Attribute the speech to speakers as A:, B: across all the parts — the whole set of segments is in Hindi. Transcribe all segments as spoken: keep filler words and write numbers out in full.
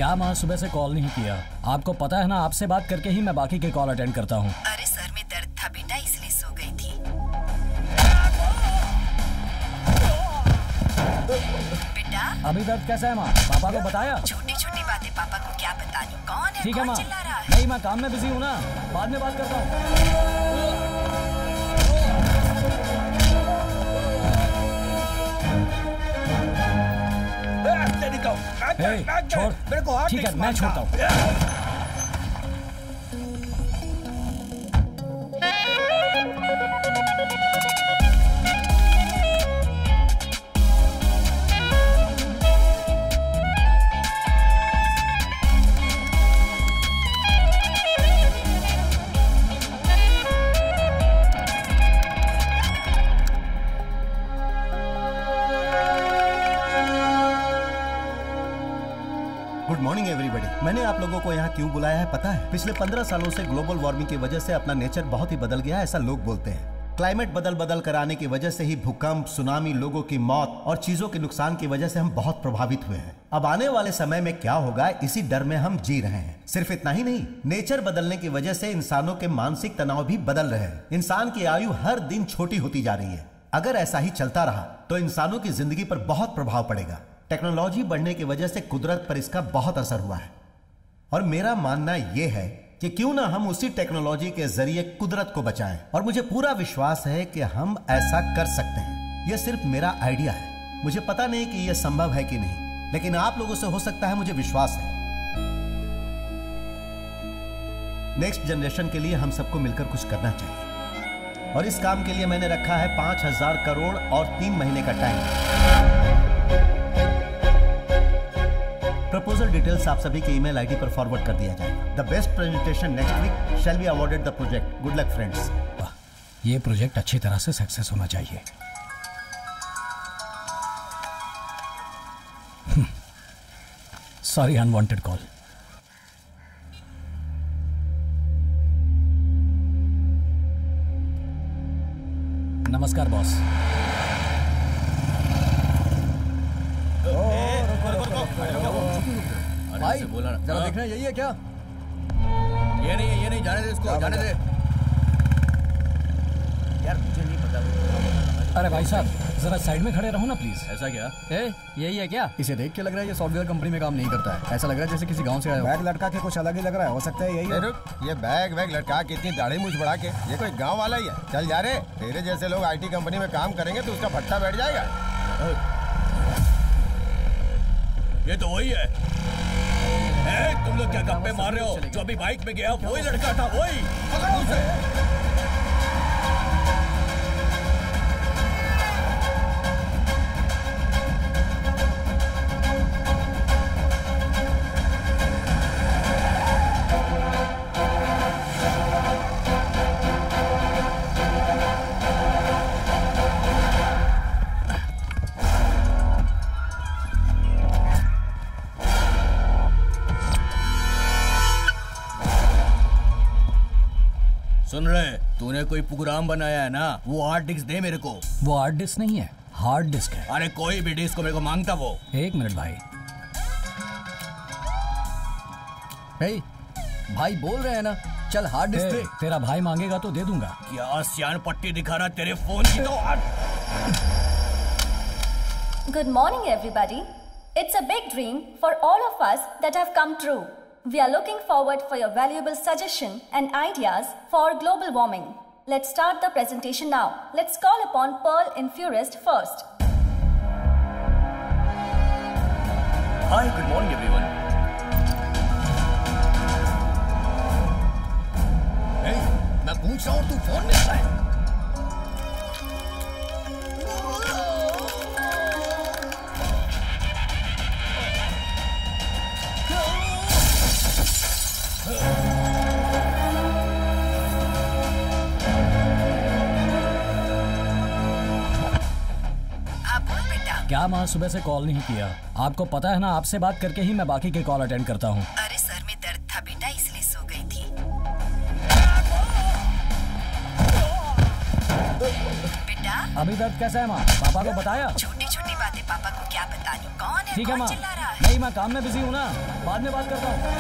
A: क्या माँ सुबह से कॉल नहीं किया? आपको पता है ना, आपसे बात करके ही मैं बाकी के कॉल अटेंड करता हूँ।
B: अरे सर में दर्द था बेटा, इसलिए सो गई थी। बेटा
A: अभी दर्द कैसा है माँ? पापा को बताया?
B: छोटी छोटी बातें पापा को क्या बतानी। कौन है?
A: ठीक है माँ।
B: चिल्ला रहा है?
A: नहीं, मैं काम में बिजी हूँ ना, बाद में बात करता हूँ। Hey, छोड़।
C: मेरे को
A: ठीक है, मैं छोड़ता हूँ।
D: Good morning everybody. मैंने आप लोगों को यहाँ क्यों बुलाया है पता है? पिछले पंद्रह सालों से ग्लोबल वार्मिंग की वजह से अपना नेचर बहुत ही बदल गया है, ऐसा लोग बोलते हैं। क्लाइमेट बदल बदल कर आने की वजह से ही भूकंप, सुनामी, लोगों की मौत और चीजों के नुकसान की वजह से हम बहुत प्रभावित हुए हैं। अब आने वाले समय में क्या होगा, इसी डर में हम जी रहे हैं। सिर्फ इतना ही नहीं, नेचर बदलने की वजह से इंसानों के मानसिक तनाव भी बदल रहे हैं। इंसान की आयु हर दिन छोटी होती जा रही है। अगर ऐसा ही चलता रहा तो इंसानों की जिंदगी पर बहुत प्रभाव पड़ेगा। टेक्नोलॉजी बढ़ने की वजह से कुदरत पर इसका बहुत असर हुआ है और मेरा मानना यह है कि क्यों ना हम उसी टेक्नोलॉजी के जरिए कुदरत को बचाएं। और मुझे पूरा विश्वास है कि हम ऐसा कर सकते हैं। यह सिर्फ मेरा आइडिया है, मुझे पता नहीं कि यह संभव है कि नहीं, लेकिन आप लोगों से हो सकता है, मुझे विश्वास है। नेक्स्ट जनरेशन के लिए हम सबको मिलकर कुछ करना चाहिए और इस काम के लिए मैंने रखा है पांच हजार करोड़ और तीन महीने का टाइम। प्रपोजल डिटेल्स आप सभी के ईमेल आईडी पर फॉरवर्ड कर दिया जाएगा। The best presentation next week shall be awarded the project. Good luck friends.
A: ये प्रोजेक्ट अच्छी तरह से सक्सेस होना चाहिए। Sorry, unwanted call. नमस्कार बॉस।
C: भाई जरा देखना, यही है क्या?
E: ये नहीं है, ये नहीं, जाने दे इसको, जाने दे।
C: यार मुझे नहीं पता।
A: अरे भाई साहब, जरा साइड में खड़े रहो ना प्लीज।
E: ऐसा क्या?
C: ए, यही है क्या? इसे देख के लग रहा है ये सॉफ्टवेयर कंपनी में काम नहीं करता है। ऐसा लग रहा है जैसे किसी गांव से आया हो।
F: बैग लटका के कुछ अलग ही लग रहा है, हो सकता है यही है।
G: रुक, ये बैग वैग लटका के इतनी दाढ़ी मूछ बढ़ा के ये कोई गांव वाला ही है? चल जा रे, तेरे जैसे लोग आईटी कंपनी में काम करेंगे तो उसका भट्टा बैठ जाएगा।
E: ये तो वही है। ए, तुम लोग क्या गप्पे मार रहे हो? जो अभी बाइक में गया वही लड़का था, वही। पकड़ो उसे। सुन रहे, तूने कोई प्रोग्राम बनाया है ना, वो हार्ड डिस्क दे मेरे को।
A: वो हार्ड डिस्क नहीं है, हार्ड डिस्क है।
E: अरे कोई भी डिस्क को मेरे को मांगता वो।
A: एक मिनट भाई।
C: हे, भाई बोल रहे हैं ना, चल हार्ड डिस्क दे।
A: तेरा भाई मांगेगा तो दे दूंगा।
E: क्या सियान पट्टी दिखा रहा तेरे फोन की तो।
H: Good morning everybody. It's a big dream for all of us that have come true. We are looking forward for your valuable suggestion and ideas for global warming. Let's start the presentation now. Let's call upon Pearl Infurist first.
E: Hi, good morning everyone.
G: Hey, मैं पूछ रहा हूँ, तू फोन नहीं उठाया?
A: क्या माँ सुबह से कॉल नहीं किया? आपको पता है ना, आपसे बात करके ही मैं बाकी के कॉल अटेंड करता हूँ।
B: अरे सर में दर्द था बेटा, इसलिए सो गई थी। बेटा
A: अभी दर्द कैसा है माँ? पापा को बताया?
B: छोटी छोटी बातें पापा को क्या बतानी। कौन है?
A: ठीक है
B: कौन
A: माँ।
B: चिल्ला रहा है?
A: नहीं, मैं काम में बिजी हूँ ना, बाद में बात करता हूँ।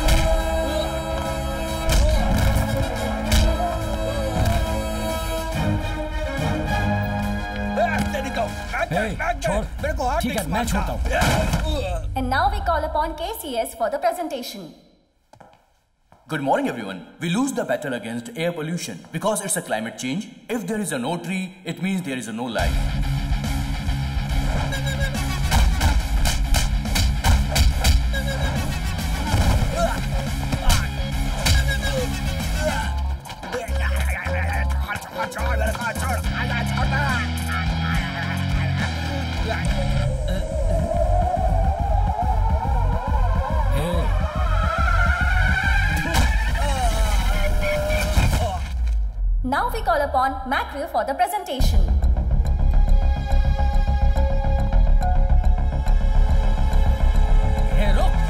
A: छोड़, ठीक है, मैं छोड़ता हूँ।
H: And now we call upon K C S for the presentation.
I: Good morning, everyone. We lose the battle against air pollution because it's a climate change. If there is a no tree, it means there is a no life.
H: Now we call upon Macrew for the presentation.
A: Hey, रुक।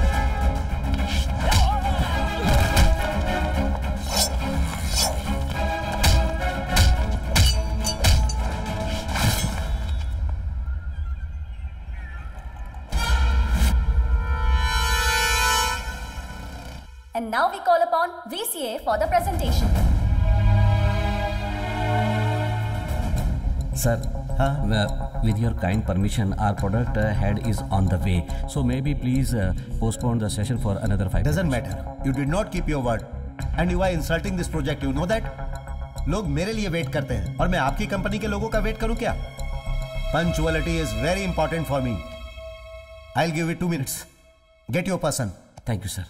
H: And now we call upon V C A for the presentation.
J: Sir,
D: Huh?
J: uh, with your kind permission, our product uh, head is on the way. So maybe please uh, postpone the session for another five
D: Doesn't
J: minutes.
D: matter. You did not keep your word. And you are insulting this project. You know that? लोग मेरे लिए वेट करते हैं और मैं आपकी कंपनी के लोगों का वेट करूं क्या? Punctuality is very important for me. I'll give you two minutes. Get your person.
J: Thank you, sir.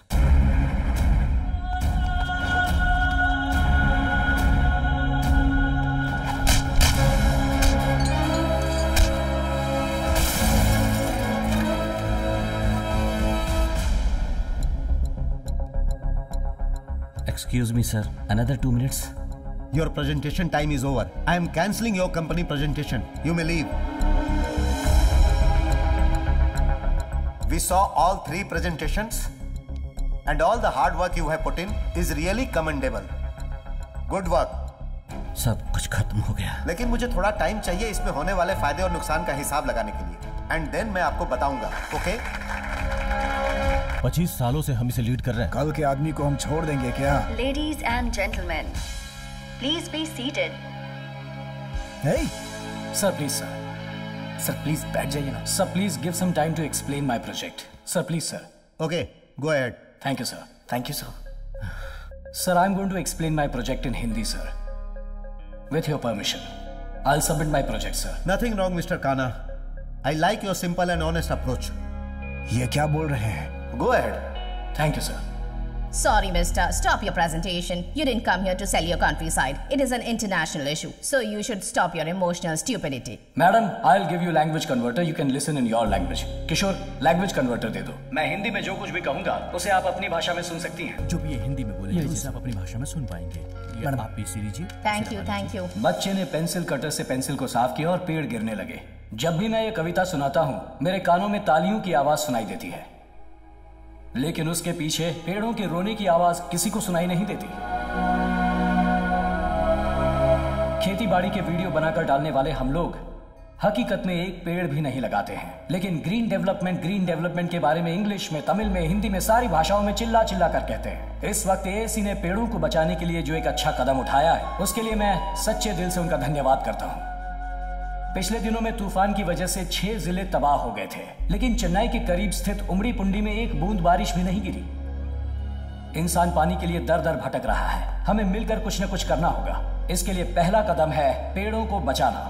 J: Excuse me, sir. Another two minutes.
D: Your presentation time is over. I am cancelling your company presentation. You may leave. We saw all three presentations and all the hard work you have put in is really commendable. Good work.
J: सब कुछ खत्म हो गया।
D: लेकिन मुझे थोड़ा टाइम चाहिए इसमें होने वाले फायदे और नुकसान का हिसाब लगाने के लिए एंड देन मैं आपको बताऊंगा। ओके?
E: पच्चीस सालों से हम इसे लीड कर रहे हैं।
F: कल के आदमी को हम छोड़ देंगे क्या?
B: Ladies and gentlemen, please be seated.
F: Hey,
A: sir please sir sir please बैठ जाइए ना। Sir please give some time to explain my project. Sir please sir.
D: Okay, go ahead.
A: Thank you sir. Thank you sir. Sir, I am going to explain my project in Hindi sir, with your permission. I will submit my project sir.
D: Nothing wrong mister Khanna. I like your simple and honest approach.
F: ये क्या बोल रहे हैं?
D: Go ahead.
A: Thank you, sir.
K: Sorry, mister. Stop your presentation. You didn't come here to sell your countryside. It is an international issue, so you should stop your emotional stupidity.
A: Madam, I'll give you language converter. You can listen in your language. Kishore, language converter दे दो। मैं हिंदी में जो कुछ भी कहूँगा, उसे आप अपनी भाषा में सुन सकती हैं।
E: जो भी ये हिंदी में बोलेंगे उसे आप अपनी भाषा में सुन पाएंगे। ये आप पीसी लीजिए।
K: Thank you, thank you.
A: बच्चे ने पेंसिल कटर से पेंसिल को साफ किया और पेड़ गिरने लगे। जब भी मैं ये कविता सुनाता हूँ, मेरे कानों में तालियों की आवाज सुनाई देती है, लेकिन उसके पीछे पेड़ों के रोने की आवाज किसी को सुनाई नहीं देती। खेती बाड़ी के वीडियो बनाकर डालने वाले हम लोग हकीकत में एक पेड़ भी नहीं लगाते हैं, लेकिन ग्रीन डेवलपमेंट ग्रीन डेवलपमेंट के बारे में इंग्लिश में, तमिल में, हिंदी में, सारी भाषाओं में चिल्ला चिल्ला कर कहते हैं। इस वक्त एएसी ने पेड़ों को बचाने के लिए जो एक अच्छा कदम उठाया है, उसके लिए मैं सच्चे दिल से उनका धन्यवाद करता हूँ। पिछले दिनों में तूफान की वजह से छह जिले तबाह हो गए थे, लेकिन चेन्नई के करीब स्थित उमड़ी पुंडी में एक बूंद बारिश भी नहीं गिरी। इंसान पानी के लिए दर दर भटक रहा है। हमें मिलकर कुछ न कुछ करना होगा। इसके लिए पहला कदम है पेड़ों को बचाना।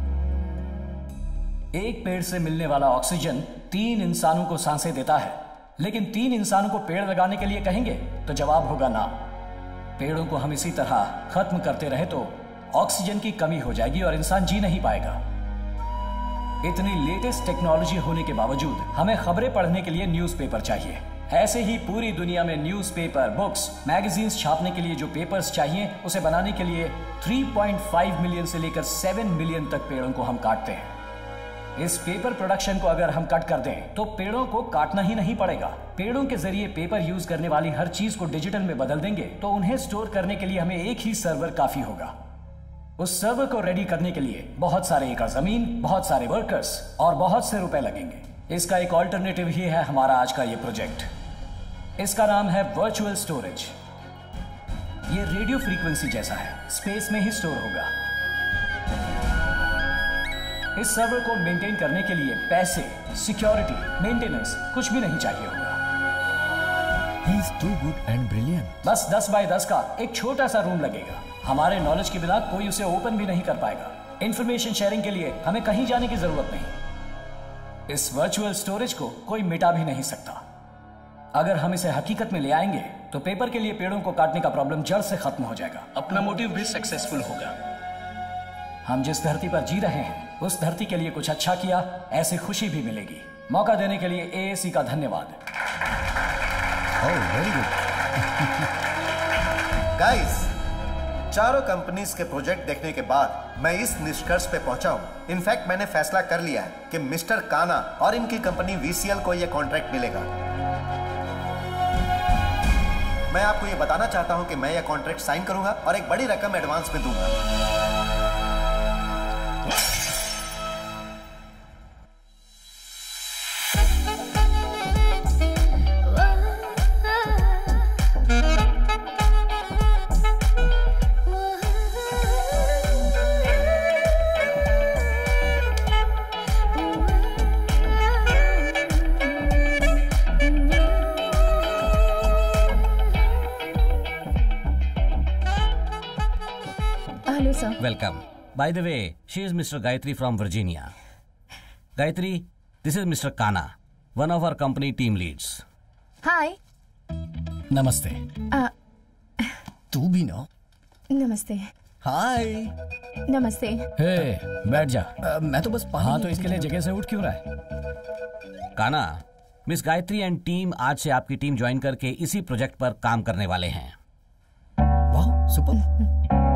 A: एक पेड़ से मिलने वाला ऑक्सीजन तीन इंसानों को सांसें देता है, लेकिन तीन इंसानों को पेड़ लगाने के लिए कहेंगे तो जवाब होगा ना। पेड़ों को हम इसी तरह खत्म करते रहे तो ऑक्सीजन की कमी हो जाएगी और इंसान जी नहीं पाएगा। इतनी लेटेस्ट टेक्नोलॉजी होने के बावजूद हमें खबरें पढ़ने के लिए न्यूज़पेपर चाहिए। ऐसे ही पूरी दुनिया में न्यूज़पेपर, बुक्स, मैगजीन्स छापने के लिए जो पेपर्स चाहिए, उसे बनाने के लिए तीन पॉइंट पाँच मिलियन से लेकर सात मिलियन तक पेड़ों को हम काटते हैं। इस पेपर प्रोडक्शन को अगर हम कट कर दें तो पेड़ों को काटना ही नहीं पड़ेगा। पेड़ों के जरिए पेपर यूज करने वाली हर चीज को डिजिटल में बदल देंगे तो उन्हें स्टोर करने के लिए हमें एक ही सर्वर काफी होगा। उस सर्वर को रेडी करने के लिए बहुत सारे एकड़ जमीन, बहुत सारे वर्कर्स और बहुत से रुपए लगेंगे। इसका एक ऑल्टरनेटिव ही है हमारा आज का ये प्रोजेक्ट। इसका नाम है वर्चुअल स्टोरेज। ये रेडियो फ्रीक्वेंसी जैसा है, स्पेस में ही स्टोर होगा। इस सर्वर को मेंटेन करने के लिए पैसे, सिक्योरिटी, मेंटेनेंस कुछ भी नहीं चाहिए होगा।
C: He is too good and brilliant.
A: बस दस बाय दस का एक छोटा सा रूम लगेगा। हमारे नॉलेज के बिना कोई उसे ओपन भी नहीं कर पाएगा। इंफॉर्मेशन शेयरिंग के लिए हमें कहीं जाने की जरूरत नहीं। इस वर्चुअल स्टोरेज को कोई मिटा भी नहीं सकता। अगर हम इसे हकीकत में ले आएंगे तो पेपर के लिए पेड़ों को काटने का प्रॉब्लम जड़ से खत्म हो जाएगा। अपना मोटिव भी सक्सेसफुल होगा। हम जिस धरती पर जी रहे हैं उस धरती के लिए कुछ अच्छा किया, ऐसी खुशी भी मिलेगी। मौका देने के लिए ए ए सी का धन्यवाद।
D: Oh, very good. गाइस, चारों कंपनीज के प्रोजेक्ट देखने के बाद मैं इस निष्कर्ष पे पहुंचा हूं। इनफैक्ट मैंने फैसला कर लिया है कि मिस्टर काना और इनकी कंपनी वी सी एल को यह कॉन्ट्रैक्ट मिलेगा। मैं आपको यह बताना चाहता हूं कि मैं यह कॉन्ट्रैक्ट साइन करूंगा और एक बड़ी रकम एडवांस में दूंगा।
J: Welcome. By the way, she is Mister Gayatri from Virginia. Gayatri, this is Mister Kana, one of our company team leads.
K: Hi.
C: नमस्ते।
K: Uh,
C: तू भी ना?
K: नमस्ते।
C: हाय।
K: नमस्ते।
A: हे, बैठ जा।
C: uh, मैं तो बस
A: हाँ, तो इसके लिए जगह से उठ क्यों रहा है?
J: काना, मिस गायत्री एंड टीम आज से आपकी टीम ज्वाइन करके इसी प्रोजेक्ट पर काम करने वाले हैं।
C: वाह, सुपर।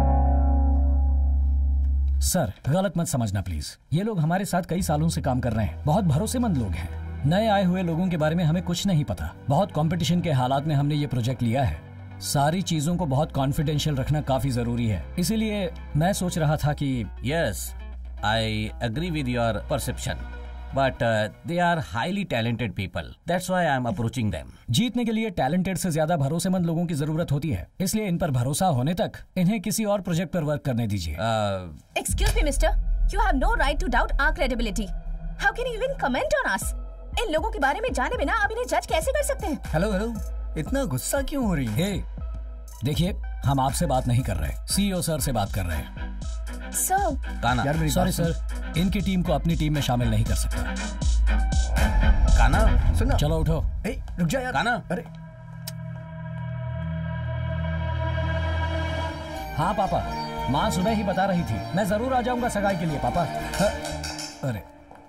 A: सर, गलत मत समझना प्लीज। ये लोग हमारे साथ कई सालों से काम कर रहे हैं। बहुत भरोसेमंद लोग हैं। नए आए हुए लोगों के बारे में हमें कुछ नहीं पता। बहुत कंपटीशन के हालात में हमने ये प्रोजेक्ट लिया है। सारी चीजों को बहुत कॉन्फिडेंशियल रखना काफी जरूरी है। इसीलिए मैं सोच रहा था कि
J: yes, I agree with your perception, but they are highly talented people, that's why I am approaching them.
A: जीतने के लिए टैलेंटेड से ज्यादा भरोसेमंद लोगों की जरूरत होती है, इसलिए इन पर भरोसा होने तक इन्हें किसी और प्रोजेक्ट पर वर्क करने दीजिए।
K: Excuse me mister, you have no right to doubt our credibility. How can you even comment on us? इन लोगों के बारे में जाने बिना आप इन्हें जज कैसे कर सकते हैं?
C: हेलो हेलो, इतना गुस्सा क्यों हो रही है?
A: हे, देखिए, हम आपसे बात नहीं कर रहे, सीईओ सर से बात कर रहे हैं।
K: सर,
J: काना,
A: सॉरी सर, इनकी टीम को अपनी टीम में शामिल नहीं कर सकता।
J: काना,
C: सुनो,
A: चलो उठो।
C: ए, रुक जा यार।
J: काना,
C: अरे
A: हाँ पापा, माँ सुबह ही बता रही थी। मैं जरूर आ जाऊंगा सगाई के लिए पापा। हा, अरे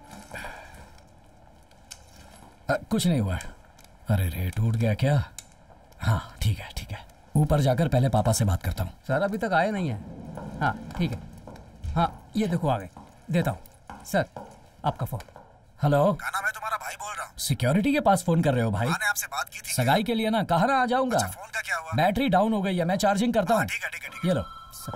A: आ, कुछ नहीं हुआ। अरे रे, टूट गया क्या? हाँ ठीक है ठीक है, ऊपर जाकर पहले पापा से बात करता हूँ।
L: सर अभी तक आए नहीं है। हाँ ठीक है, हाँ ये देखो आ गए, देता हूँ सर आपका फोन।
A: हेलो
F: काना, मैं तुम्हारा भाई बोल रहा हूँ।
A: सिक्योरिटी के पास फोन कर रहे हो भाई?
F: मैंने आपसे बात की थी
A: सगाई के लिए ना, कहा ना आ जाऊंगा।
F: अच्छा, फोन का क्या हुआ?
A: बैटरी डाउन हो गई है, मैं चार्जिंग करता हूँ।
F: ठीक है ठीक है।
A: ये लो।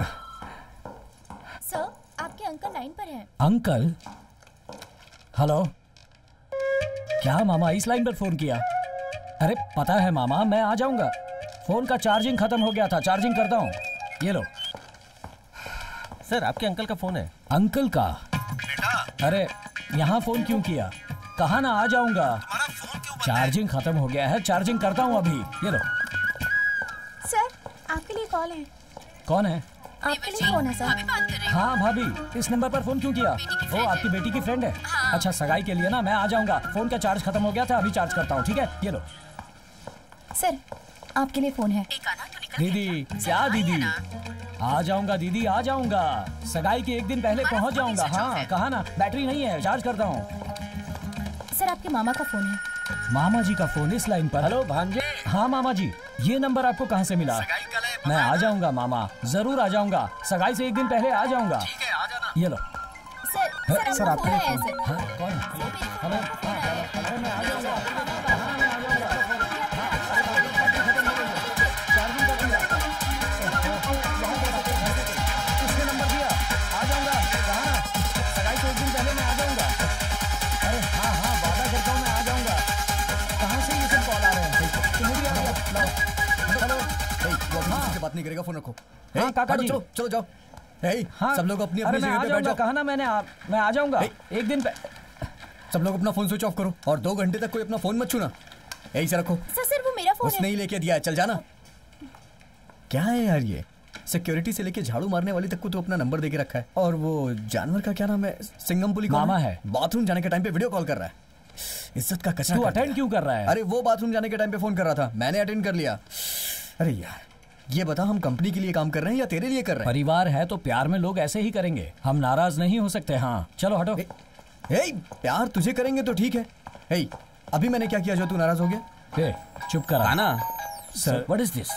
H: सर, आपके अंकल लाइन पर हैं।
A: अंकल? हेलो, क्या मामा इस लाइन पर फोन किया? अरे पता है मामा, मैं आ जाऊंगा। फोन का चार्जिंग खत्म हो गया था, चार्जिंग करता हूँ। ये लो।
I: सर, आपके अंकल का फोन है।
A: अंकल का? अरे यहाँ फोन क्यों किया? कहा ना आ जाऊंगा। चार्जिंग खत्म हो गया है, चार्जिंग करता हूँ अभी। ये लो।
H: सर, आपके लिए कॉल है।
A: कौन है?
H: आपके लिए फोन है सर।
A: हाँ भाभी, इस नंबर पर फोन क्यों किया? वो आपकी बेटी की फ्रेंड है। अच्छा, सगाई के लिए ना, मैं आ जाऊंगा। फोन का चार्ज खत्म हो गया था, अभी चार्ज करता हूँ। ठीक है, ये लो।
H: सर, आपके लिए फोन है।
A: दीदी, क्या दीदी? आ जाऊंगा दीदी, आ जाऊंगा। सगाई के एक दिन पहले पहुंच जाऊंगा। हाँ कहा ना, बैटरी नहीं है, चार्ज करता हूँ।
H: सर, आपके मामा का फोन है।
A: मामा जी का फोन इस लाइन पर?
I: हेलो भांजे।
A: हाँ मामा जी, ये नंबर आपको कहाँ से मिला? मैं आ जाऊंगा मामा, जरूर आ जाऊंगा। सगाई से एक दिन पहले आ जाऊंगा। ये लो।
H: सर, सर आपका फोन है सर।
A: हाँ, कौन? हेलो, हाँ, मैं आ जाऊंगा।
C: फोन रखो।
A: हाँ, काका जी।
C: चलो चलो जाओ। हे,
A: हाँ,
C: सब लोग अपनी
A: अरे
C: अपनी
A: मैं
C: जगह
A: आ
C: पे बैठ
A: जाऊंगा,
C: जाओ।
A: कहा ना मैंने आ, मैं आ जाऊंगा एक दिन पे।
C: सब लोग अपना फोन स्विच ऑफ करो और दो घंटे तक कोई अपना फोन मत छूना। यही से रखो।
H: सर सर वो मेरा फोन
C: उसने ही लेके दिया है, चल जाना। क्या है यार ये, सिक्योरिटी से लेके झाड़ू मारने वाली तक को तो अपना नंबर देके रखा है। और वो जानवर का क्या नाम है, सिंगम पुली
A: मामा है।
C: बाथरूम जाने के टाइम पे वीडियो कॉल कर रहा है। इज्जत का कचरा।
A: तू
C: कर
A: अटेंड
C: दिया।
A: क्यों कर रहा है?
C: अरे वो बाथरूम जाने के टाइम पे फोन कर रहा था, मैंने अटेंड कर लिया। अरे यार ये बता, हम कंपनी के लिए काम कर रहे हैं या तेरे लिए कर रहे हैं?
A: परिवार है तो प्यार में लोग ऐसे ही करेंगे, हम नाराज नहीं हो सकते। हाँ चलो हटो।
C: ए, ए, प्यार तुझे करेंगे तो ठीक है। ए, अभी मैंने क्या किया जो तू नाराज हो गया?
A: ए, चुप करा
J: काना,
A: सर।
J: What is this?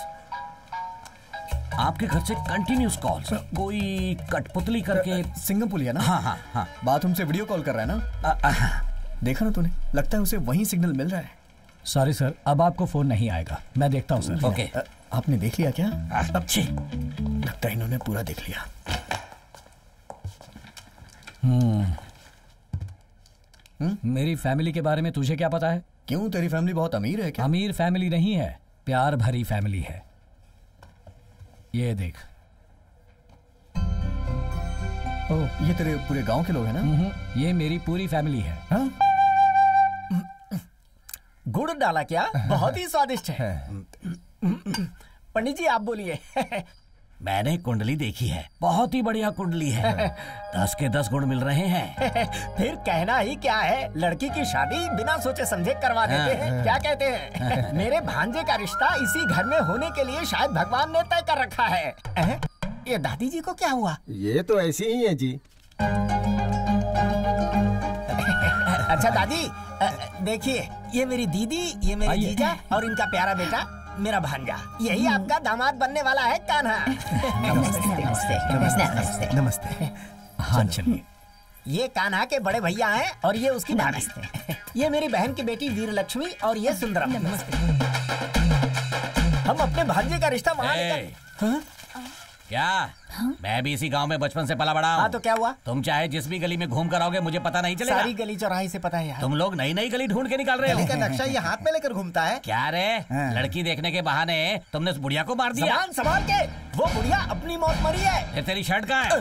J: आपके घर से कंटिन्यूस कॉल, कोई कठपुतली करके।
C: सिंगम पुलिया ना?
J: हाँ हाँ हाँ।
C: बाथरूम से वीडियो कॉल कर रहा है ना?
J: आ, आ,
C: देखा ना तूने, लगता है उसे वहीं सिग्नल मिल रहा है।
A: सॉरी सर, अब आपको फोन नहीं आएगा, मैं देखता हूँ सर।
J: ओके।
C: अ, आपने देख लिया क्या?
J: अच्छी।
C: लगता है इन्होंने पूरा देख लिया।
A: हम्म मेरी फैमिली के बारे में तुझे क्या पता है?
C: क्यों, तेरी फैमिली बहुत अमीर है क्या?
A: अमीर फैमिली नहीं है, प्यार भरी फैमिली है। ये देख।
C: ओह, ये तेरे पूरे गांव के लोग हैं ना?
A: हम्म, ये मेरी पूरी फैमिली है।
C: हाँ?
M: गुड़ डाला क्या? बहुत ही स्वादिष्ट है। पंडित जी आप बोलिए।
J: मैंने कुंडली देखी है, बहुत ही बढ़िया कुंडली है। दस के दस गुण मिल रहे हैं।
M: फिर कहना ही क्या है, लड़की की शादी बिना सोचे समझे करवा देते हैं। क्या कहते हैं? मेरे भांजे का रिश्ता इसी घर में होने के लिए शायद भगवान ने तय कर रखा है। अह, ये दादी जी को क्या हुआ?
G: ये तो ऐसी ही है जी।
M: अच्छा दादी, देखिए ये मेरी दीदी, ये मेरे जीजा और इनका प्यारा बेटा मेरा भांजा। यही आपका दामाद बनने वाला है कान्हा।
K: नमस्ते नमस्ते नमस्ते
C: नमस्ते।
A: हाँ चलिए।
M: ये कान्हा के बड़े भैया हैं और ये उसकी भाभी। ये मेरी बहन की बेटी वीर लक्ष्मी और ये सुंदरम। हम अपने भांजे का रिश्ता वहाँ लेकर।
J: क्या? मैं भी इसी गांव में बचपन से पला बड़ा हूँ।
M: हाँ तो क्या हुआ?
J: तुम चाहे जिस भी गली में घूम कर आओगे मुझे पता नहीं चलेगा।
M: सारी गली चौराहे से पता है यार।
J: तुम लोग नई नई गली ढूंढ के निकाल रहे हो।
D: गली का नक्शा ये हाथ में लेकर घूमता है
J: क्या रे? लड़की देखने के बहाने तुमने उस बुढ़िया को मार दिया।
M: सामान संभाल के, वो बुढ़िया अपनी मौत मरी है।
J: फिर तेरी शर्ट कहाँ है?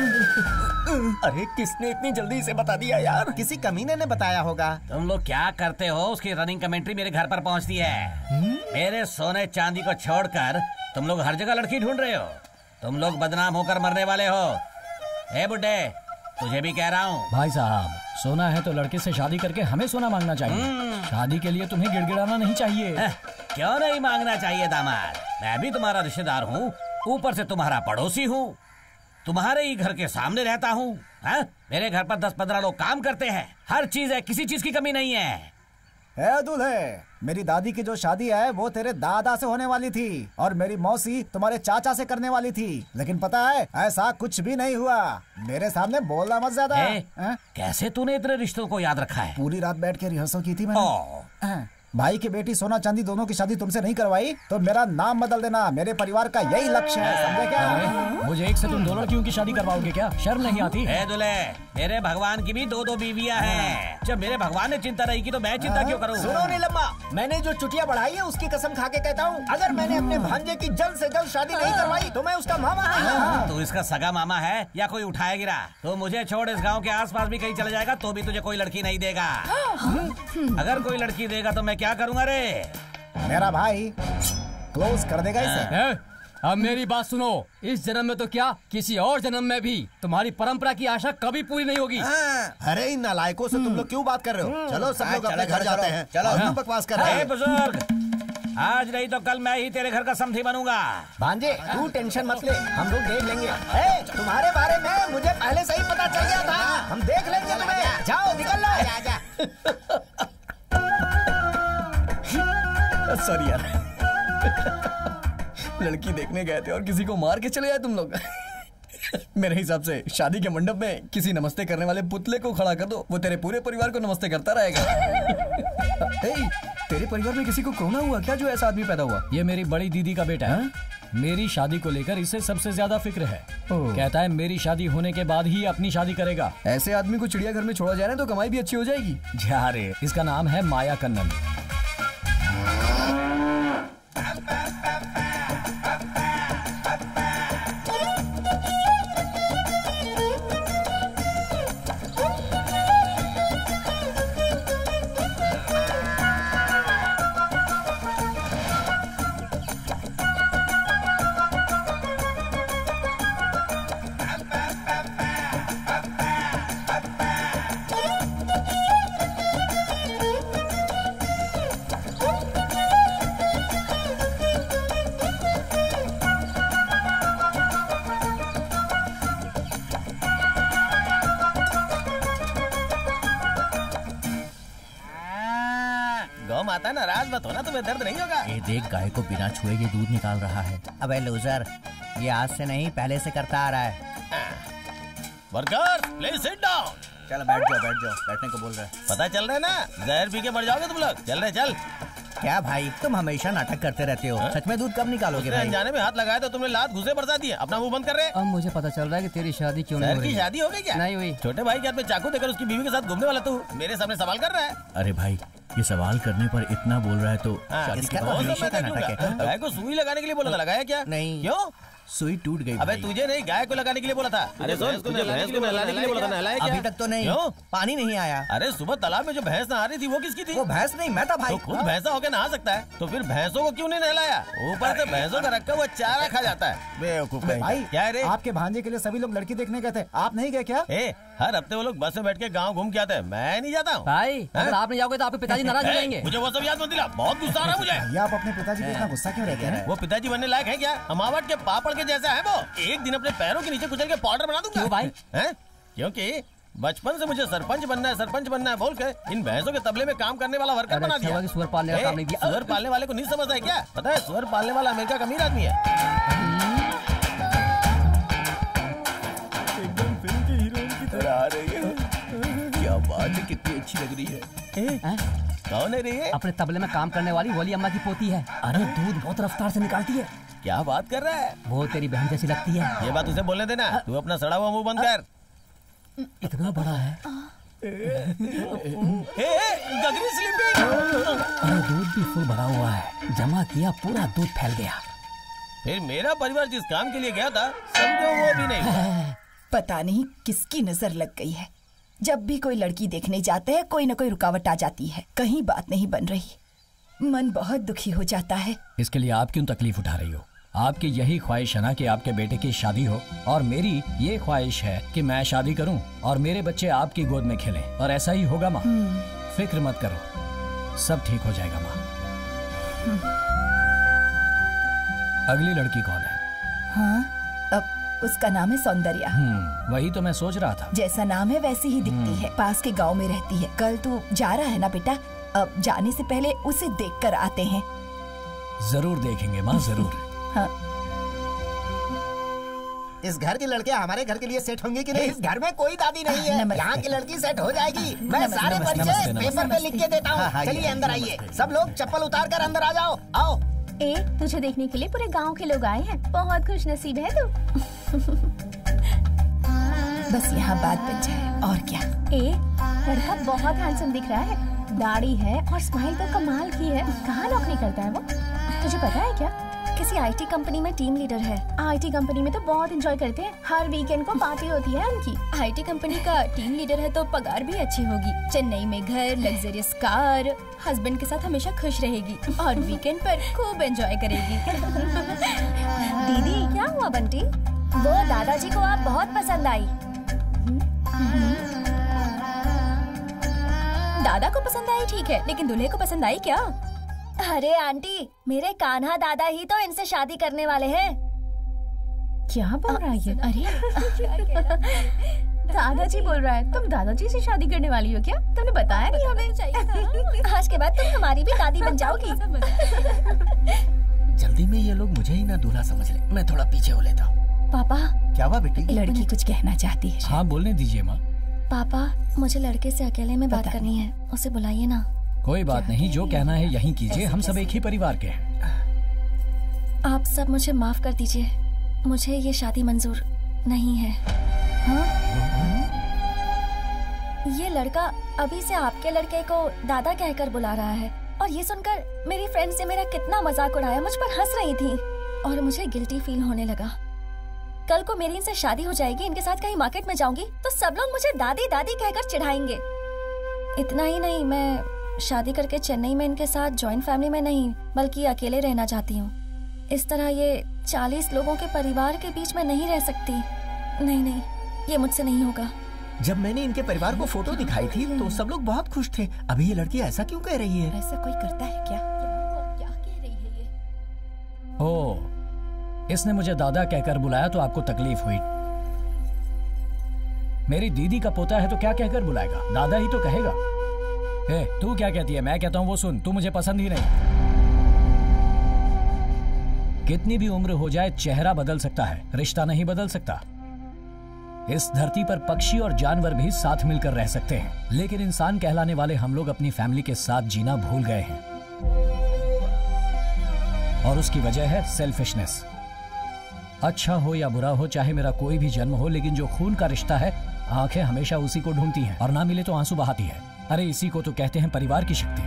M: अरे किसने इतनी जल्दी इसे बता दिया यार?
D: किसी कमीने ने बताया होगा।
J: तुम लोग क्या करते हो? उसकी रनिंग कमेंट्री मेरे घर पर पहुंचती है। मेरे सोने चांदी को छोड़कर तुम लोग हर जगह लड़की ढूंढ रहे हो। तुम लोग बदनाम होकर मरने वाले हो। ए बुड्ढे, तुझे भी कह रहा हूँ।
A: भाई साहब, सोना है तो लड़के से शादी करके हमें सोना मांगना चाहिए। शादी के लिए तुम्हें गिड़गिड़ाना नहीं चाहिए।
J: क्यों नहीं मांगना चाहिए दामाद? मैं भी तुम्हारा रिश्तेदार हूँ, ऊपर से तुम्हारा पड़ोसी हूँ, तुम्हारे ही घर के सामने रहता हूँ। मेरे घर पर दस पंद्रह लोग काम करते हैं, हर चीज है, किसी चीज की कमी नहीं है।
N: ए दूल्हे, मेरी दादी की जो शादी है वो तेरे दादा से होने वाली थी और मेरी मौसी तुम्हारे चाचा से करने वाली थी, लेकिन पता है ऐसा कुछ भी नहीं हुआ। मेरे सामने बोलना मत ज्यादा।
J: कैसे तूने इतने रिश्तों को याद रखा है?
N: पूरी रात बैठ के रिहर्सल की थी मैंने। भाई की बेटी सोना चांदी दोनों की शादी तुमसे नहीं करवाई तो मेरा नाम बदल देना। मेरे परिवार का यही लक्ष्य है, समझे क्या?
A: मुझे एक से तुम दो लड़कियों की शादी करवाओगे क्या? शर्म नहीं आती?
J: ए दुल्हे, मेरे भगवान की भी दो दो बीवियां हैं। जब मेरे भगवान ने चिंता नहीं की तो मैं चिंता क्यों करूं?
M: सुनो नीलम्मा, मैंने जो चुटिया बढ़ाई है उसकी कसम खा के कहता हूँ, अगर मैंने अपने भांजे की जल्द से जल्द शादी नहीं करवाई तो मैं उसका मामा नहीं।
J: तू इसका सगा मामा है या कोई उठाया गिरा? तो मुझे छोड़ इस गाँव के आस पास भी कहीं चले जाएगा तो भी तुझे कोई लड़की नहीं देगा। अगर कोई लड़की देगा तो मैं क्या करूँगा रे?
N: मेरा भाई क्लोज कर देगा इसे।
L: अब मेरी बात सुनो, इस जन्म में तो क्या, किसी और जन्म में भी तुम्हारी परंपरा की आशा कभी पूरी नहीं होगी।
D: अरे इन नालायकों से तुम लोग क्यों बात कर रहे हो? चलो सब लोग अपने घर जाते हैं।
J: चलो
D: क्यों बकवास कर रहे
J: ए
D: हैं?
J: बुजुर्ग, आज नहीं तो कल मैं ही तेरे घर का समधी बनूंगा।
M: भांजे तू टेंशन मत ले, हम लोग देख लेंगे। ए, तुम्हारे बारे में मुझे पहले से ही पता चल गया था, हम देख लेंगे तुम्हें। जाओ निकल लो।
C: सॉरी यार, लड़की देखने गए थे और किसी को मार के चले आए तुम लोग। मेरे हिसाब से शादी के मंडप में किसी नमस्ते करने वाले पुतले को खड़ा कर दो, वो तेरे पूरे परिवार को नमस्ते करता रहेगा। ए, तेरे परिवार में किसी को कोरोना हुआ क्या जो ऐसा आदमी पैदा हुआ?
A: ये मेरी बड़ी दीदी का बेटा है। मेरी शादी को लेकर इसे सबसे ज्यादा फिक्र है। कहता है मेरी शादी होने के बाद ही अपनी शादी करेगा।
C: ऐसे आदमी को चिड़ियाघर में छोड़ा जाए ना तो कमाई भी अच्छी हो जाएगी।
A: जा रे, इसका नाम है माया कन्नन।
G: माता नाराज मत होना, तुम्हें दर्द नहीं होगा।
J: ये देख, गाय को बिना छुए ये दूध निकाल रहा है।
O: अबे लूजर, ये आज से नहीं पहले से करता आ रहा है।
G: Workers please sit down.
O: चल बैठ जाओ, बैठ जाओ, बैठने को बोल रहे हैं।
G: पता चल रहा है ना, जहर पी के मर जाओगे तुम लोग। चल रहे चल।
O: क्या भाई, तुम हमेशा नाटक करते रहते हो। सच में दूध कब निकालोगे भाई?
G: अनजाने में हाथ लगाया तो तुमने लात घुसे बरसा दिए। अपना मुंह बंद कर रहे।
L: अब मुझे पता चल रहा है कि तेरी शादी क्यों नहीं हो रही।
G: की शादी हो गई क्या?
L: नहीं हुई।
G: छोटे भाई के हाथ में चाकू देकर उसकी बीवी के साथ घूमने वाला तू मेरे सामने सवाल कर रहा है।
I: अरे भाई, ये सवाल करने पर इतना बोल रहा है तो शादी
O: इसका
I: की
O: तो
I: बात
O: हमेशा
I: नहीं।
O: का नाटक है।
G: गाय को सुई लगाने के लिए बोला था, लगाया क्या?
O: नहीं।
G: क्यों?
I: सुई टूट गई।
G: अबे तुझे नहीं, गाय को लगाने के लिए बोला था। अरे सुन, तुझे भैंस को नहलाने के लिए बोला था, नहलाया क्या?
O: अभी तक तो नहीं।
G: क्यों?
O: पानी नहीं आया।
G: अरे सुबह तालाब में जो भैंस नहा रही थी वो किसकी थी?
O: वो भैंस नहीं, मैं था भाई।
G: तो खुद भैंसा होकर नहा सकता है, तो फिर भैंसों को क्यों नहीं नहलाया? ऊपर से भैंसों का रखा हुआ चारा खा जाता है। बेवकूफ कहीं का।
N: भाई
G: क्या है रे?
N: आपके भांजे के लिए सभी लोग लड़की देखने गए थे, आप नहीं गए क्या?
G: ए, हर हफ्ते वो लोग बस में बैठ के गाँव घूम के आते हैं, मैं नहीं जाता हूँ।
L: भाई अगर आप नहीं जाओगे तो आपके पिताजी नाराज हो जाएंगे।
G: मुझे वो सब याद मत दिला, बहुत गुस्सा आ रहा है मुझे।
N: भैया आप अपने पिताजी पे इतना गुस्सा क्यों रहते हैं?
G: वो पिताजी बनने लायक है क्या? अमावट के पापड़ के जैसा है वो। एक दिन अपने पैरों के नीचे कुचल के पाउडर बना दूंगा।
L: क्यों भाई?
G: हैं? क्योंकि बचपन से मुझे सरपंच बनना है, सरपंच बनना है बोल के इन भैंसों के तबले में काम करने वाला वर्कर बना दिया।
L: सुअर पालने का काम नहीं दिया।
G: सुअर पालने वाले को नहीं समझता है क्या? पता है, सुअर पालने वाला अमेरिका का अमीर आदमी है।
I: एकदम फिल्म की हीरोइन की तरह आ रही है। क्या बात है, कितनी अच्छी लग रही है।
G: कौन है रे ये?
L: अपने तबले में काम करने वाली वली अम्मा की पोती है। अरे दूध बहुत रफ्तार से निकालती है।
G: क्या बात कर रहा है?
L: वो तेरी बहन जैसी लगती है।
G: ये बात उसे बोलने देना। तू अपना सड़ा हुआ मुंह बंद कर।
L: इतना बड़ा है।
G: ए, ए, गगरी स्लीपिंग।
L: अरे दूध भी फुल भरा हुआ है, जमा किया पूरा दूध फैल गया।
G: फिर मेरा परिवार जिस काम के लिए गया था समझो वो भी नहीं हुआ।
P: पता नहीं किसकी नजर लग गई है। जब भी कोई लड़की देखने जाते हैं कोई न कोई रुकावट आ जाती है, कहीं बात नहीं बन रही। मन बहुत दुखी हो जाता है।
A: इसके लिए आप क्यों तकलीफ उठा रही हो? आपकी यही ख्वाहिश है ना कि आपके बेटे की शादी हो, और मेरी ये ख्वाहिश है कि मैं शादी करूं और मेरे बच्चे आपकी गोद में खेलें, और ऐसा ही होगा माँ। फिक्र मत करो, सब ठीक हो जाएगा माँ। अगली लड़की कौन है?
P: हाँ, अब उसका नाम है सौंदर्या।
A: हम्म, वही तो मैं सोच रहा था।
P: जैसा नाम है वैसी ही दिखती है, पास के गांव में रहती है। कल तू जा रहा है ना बेटा? अब जाने से पहले उसे देख कर आते हैं।
A: जरूर देखेंगे माँ, जरूर।
P: हाँ।
M: इस घर की लड़कियां हमारे घर के लिए सेट होंगी कि नहीं? इस घर में कोई दादी नहीं है, यहाँ की लड़की सेट हो जाएगी। मैं सारे परिचय पेपर पे लिख के देता हूँ। चलिए अंदर आइए, सब लोग चप्पल उतार कर अंदर आ जाओ। आओ।
K: ए, तुझे देखने के लिए पूरे गांव के लोग आए हैं। बहुत खुश नसीब है तू।
P: बस यहाँ बात बन जाए और क्या।
K: ए, लड़का बहुत हैंडसम दिख रहा है, दाढ़ी है और स्माइल तो कमाल की है। कहाँ नौकरी करता है वो, तुझे पता है क्या?
H: किसी आईटी कंपनी में टीम लीडर है।
K: आईटी कंपनी में तो बहुत एंजॉय करते हैं, हर वीकेंड को पार्टी होती है उनकी।
H: आईटी कंपनी का टीम लीडर है तो पगार भी अच्छी होगी। चेन्नई में घर, लग्जरियस कार, हस्बैंड के साथ हमेशा खुश रहेगी और वीकेंड पर खूब एंजॉय करेगी। दीदी क्या हुआ बंटी? वो दादाजी को आप बहुत पसंद आई। दादा को पसंद आई ठीक है, लेकिन दूल्हे को पसंद आई क्या? अरे आंटी, मेरे कान्हा दादा ही तो इनसे शादी करने वाले हैं।
K: क्या बोल रहा है ये?
H: अरे
K: दादाजी बोल रहा है, तुम दादाजी से शादी करने वाली हो क्या? तुमने बताया नहीं हमें।
H: आज के बाद तुम हमारी भी दादी बन जाओगी।
O: जल्दी में ये लोग मुझे ही ना दूल्हा समझ ले, मैं थोड़ा पीछे हो लेता हूँ।
H: पापा।
O: क्या हुआ बेटी?
P: लड़की कुछ कहना चाहती है।
A: हाँ बोलने दीजिए माँ।
H: पापा, मुझे लड़के से अकेले में बात करनी है, उसे बुलाइए ना।
A: कोई बात नहीं, जो कहना है यहीं कीजिए, हम सब एक ही परिवार के हैं।
H: आप सब मुझे माफ कर दीजिए, मुझे ये शादी मंजूर नहीं है। हाँ? ये लड़का अभी से आपके लड़के को दादा कहकर बुला रहा है, और ये सुनकर मेरी फ्रेंड से मेरा कितना मजाक उड़ाया, मुझ पर हंस रही थी, और मुझे गिल्टी फील होने लगा। कल को मेरी इनसे शादी हो जाएगी, इनके साथ कहीं मार्केट में जाऊंगी तो सब लोग मुझे दादी दादी कहकर चिढ़ाएंगे। इतना ही नहीं, मैं शादी करके चेन्नई में इनके साथ जॉइंट फैमिली में नहीं बल्कि अकेले रहना चाहती हूँ। इस तरह ये चालीस लोगों के परिवार के बीच में नहीं रह सकती। नहीं नहीं, ये मुझसे नहीं होगा।
O: जब मैंने इनके परिवार को फोटो दिखाई थी तो सब लोग बहुत खुश थे। अभी ये लड़की ऐसा क्यों कह रही है?
P: ऐसा कोई करता है क्या?
H: क्या कह रही है ये?
A: ओह, इसने मुझे दादा कहकर बुलाया तो आपको तकलीफ हुई। मेरी दीदी का पोता है तो क्या कहकर बुलाएगा, दादा ही तो कहेगा। ए, तू क्या कहती है? मैं कहता हूँ वो सुन, तू मुझे पसंद ही नहीं। कितनी भी उम्र हो जाए चेहरा बदल सकता है, रिश्ता नहीं बदल सकता। इस धरती पर पक्षी और जानवर भी साथ मिलकर रह सकते हैं, लेकिन इंसान कहलाने वाले हम लोग अपनी फैमिली के साथ जीना भूल गए हैं, और उसकी वजह है सेल्फिशनेस। अच्छा हो या बुरा हो, चाहे मेरा कोई भी जन्म हो, लेकिन जो खून का रिश्ता है, आंखें हमेशा उसी को ढूंढती हैं और ना मिले तो आंसू बहाती है। अरे इसी को तो कहते हैं परिवार की शक्ति।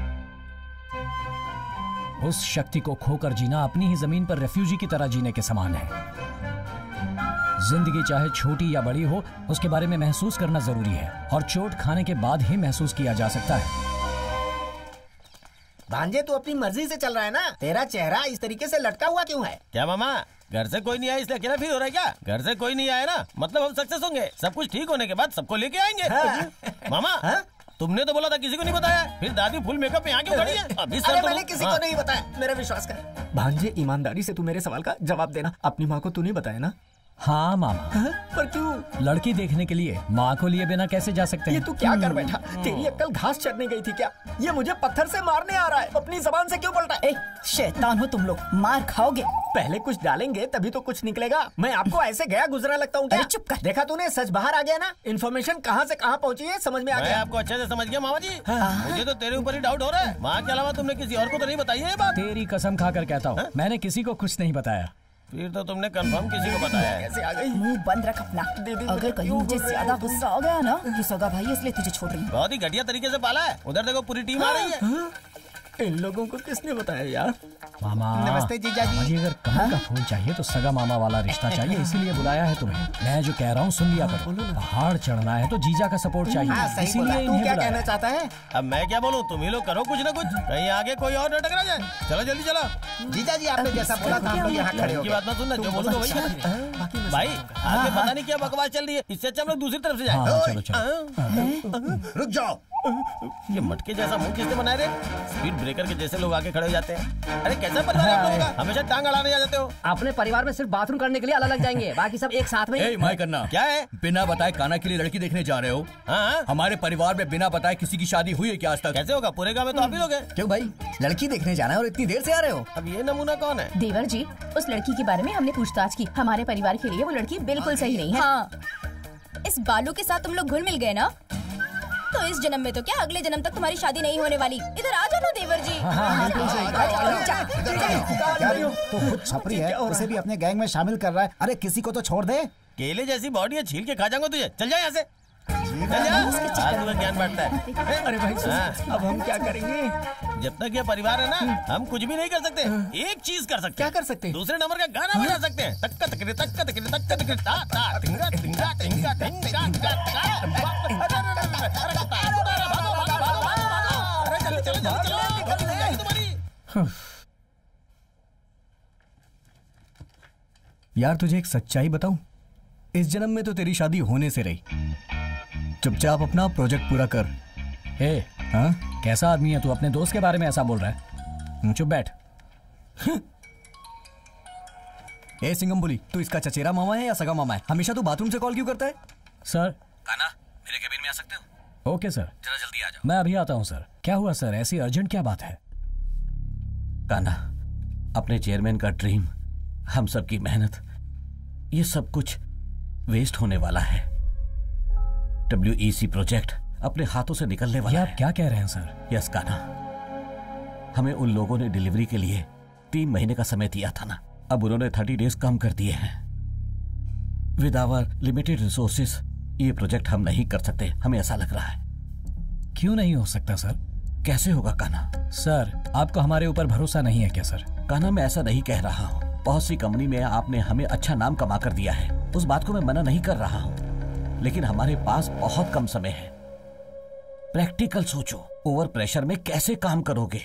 A: उस शक्ति को खोकर जीना अपनी ही जमीन पर रेफ्यूजी की तरह जीने के समान है। जिंदगी चाहे छोटी या बड़ी हो, उसके बारे में महसूस करना जरूरी है, और चोट खाने के बाद ही महसूस किया जा सकता है।
M: भांजे तू अपनी मर्जी से चल रहा है ना? तेरा चेहरा इस तरीके से लटका हुआ क्यों है?
G: क्या मामा, घर से कोई नहीं आया इसलिए अकेला फील हो रहा है क्या? घर से कोई नहीं आया ना, मतलब हम सक्सेस होंगे। सब कुछ ठीक होने के बाद सबको लेके आएंगे। हाँ। मामा हाँ? तुमने तो बोला था किसी को नहीं बताया, फिर दादी फुल मेकअप में यहाँ क्यों खड़ी है? अभी
M: अरे मैंने किसी हाँ। को नहीं बताया, मेरा विश्वास कर।
O: भांजे ईमानदारी से तू मेरे सवाल का जवाब देना, अपनी माँ को तू नहीं बताया ना?
A: हाँ मामा।
O: हाँ? पर क्यों?
A: लड़की देखने के लिए माँ को लिए बिना कैसे जा सकते हैं?
O: ये तू क्या कर बैठा? तेरी अक्ल घास चढ़ने गई थी क्या? ये मुझे पत्थर से मारने आ रहा है, अपनी जबान से क्यों पलटा?
P: ए, शैतान हो तुम लोग, मार खाओगे।
O: पहले कुछ डालेंगे तभी तो कुछ निकलेगा। मैं आपको ऐसे गया गुजरा लगता हूँ क्या?
P: चुप कर।
O: देखा तूने, सच बाहर आ गया ना। इन्फॉर्मेशन कहाँ से कहाँ पहुँची है समझ में आ
G: मैं
O: गया।
G: आपको अच्छे से समझ गया मामा जी। मुझे तो तेरे ऊपर ही डाउट हो रहा है। माँ के अलावा तुमने किसी और को तो नहीं बताई है ये बात?
A: तेरी कसम खाकर कहता हूँ, मैंने किसी को कुछ नहीं बताया।
G: फिर तो तुमने कंफर्म किसी को बताया है।
O: कैसे आ गई?
P: मुंह बंद रख अपना। अगर कहीं मुझे ज्यादा गुस्सा हो गया ना, ये सगा भाई इसलिए तुझे छोड़ रही हूँ।
G: बहुत ही घटिया तरीके से पाला है। उधर देखो पूरी टीम आ रही है।
O: इन लोगों को किसने बताया यार?
A: मामा
M: नमस्ते जीजा जी।
A: मुझे अगर कमल का फूल चाहिए तो सगा मामा वाला रिश्ता चाहिए, इसीलिए बुलाया है तुम्हें। मैं जो कह रहा हूँ सुन लिया करो। पहाड़ चढ़ना है तो जीजा का सपोर्ट चाहिए, इसीलिए
M: तू क्या कहना चाहता है?
G: अब मैं क्या बोलूँ, तुम ही लोग करो कुछ ना कुछ, कहीं आगे कोई और न टकरा जाए। चलो जल्दी चलो।
M: जीजा जी आपने जैसा बोला था हम लोग यहाँ खड़े हो
G: की बात मत सुनना, जो बोलूँ तो वही करना। भाई आगे पता नहीं क्या बकवास चल रही है, इससे अच्छा हम लोग दूसरी तरफ से जाए।
D: रुक जाओ।
G: ये मटके जैसा मुंह किसने बनाए रे? स्पीड ब्रेकर के जैसे लोग आगे खड़े हो जाते हैं। अरे कैसा परिवार है आप लोगों का? हमेशा टांग अड़ाने आ जाते हो।
L: अपने परिवार में सिर्फ बाथरूम करने के लिए अलग लग जाएंगे, बाकी सब एक साथ में।
E: ए, माय करना
G: क्या है?
E: बिना बताए काना के लिए लड़की देखने जा रहे हो?
G: हाँ?
E: हमारे परिवार में बिना बताए किसी की शादी हुई है क्या आज तक?
G: कैसे होगा? पूरे गाँव में तो आप ही लोग हैं।
C: क्यों भाई, लड़की देखने जाना है और इतनी देर से आ रहे हो?
G: अब ये नमूना कौन है?
K: देवर जी, उस लड़की के बारे में हमने पूछताछ की। हमारे परिवार के लिए वो लड़की बिल्कुल सही नहीं है।
Q: हाँ, इस बालू के साथ तुम लोग घुल मिल गए ना, तो इस जन्म में तो क्या अगले जन्म तक तुम्हारी शादी नहीं होने वाली। इधर आ जाओ देवर जी।
N: तो खुद छपरी है, उसे भी अपने गैंग में शामिल कर रहा है। अरे किसी को तो छोड़ दे।
G: केले जैसी बॉडी है, छील के खा जाऊंगा तुझे। चल जा यहाँ से, चल जा। आज तुम्हें ज्ञान बांटता है।
O: अरे भाई अब हम क्या करेंगे?
G: जब तक ये परिवार है ना, हम कुछ भी नहीं कर सकते। एक चीज कर सकते।
O: क्या कर सकते?
G: दूसरे नंबर का गाना बजा सकते हैं। तक्का तकरे तक्का तकरे तक्का तकरे ता ता टिंगा टिंगा टिंगा टिंगा टिंगा।
C: यार तुझे एक सच्चाई बताऊं, इस जन्म में तो तेरी शादी होने से रही। चुपचाप अपना प्रोजेक्ट पूरा कर।
A: ए,
C: हाँ?
A: कैसा आदमी है तू? अपने दोस्त के बारे में ऐसा बोल रहा है? चुप बैठ।
C: ए सिंगम बुली, तू इसका चचेरा मामा है या सगा मामा है? हमेशा तू बाथरूम से कॉल क्यों करता है?
A: सर
J: काना, मेरे केबिन में आ सकते हो?
A: ओके सर,
J: जरा जल्दी आ जाओ।
A: मैं अभी आता हूँ सर। क्या हुआ सर, ऐसी अर्जेंट क्या बात है?
J: काना, अपने चेयरमैन का ड्रीम, हम सब की मेहनत, ये सब कुछ वेस्ट होने वाला है। डब्ल्यू ई सी प्रोजेक्ट अपने हाथों से निकलने वाला
A: है।
J: आप
A: क्या कह रहे हैं सर?
J: यस काना, हमें उन लोगों ने डिलीवरी के लिए तीन महीने का समय दिया था ना, अब उन्होंने थर्टी डेज कम कर दिए हैं। विद आवर लिमिटेड रिसोर्सेस ये प्रोजेक्ट हम नहीं कर सकते, हमें ऐसा लग रहा है।
A: क्यों नहीं हो सकता सर?
J: कैसे होगा काना?
A: सर आपको हमारे ऊपर भरोसा नहीं है क्या सर?
J: काना, मैं ऐसा नहीं कह रहा हूँ। बहुत सी कंपनी में आपने हमें अच्छा नाम कमा कर दिया है, उस बात को मैं मना नहीं कर रहा हूँ, लेकिन हमारे पास बहुत कम समय है। प्रैक्टिकल सोचो, ओवर प्रेशर में कैसे काम करोगे?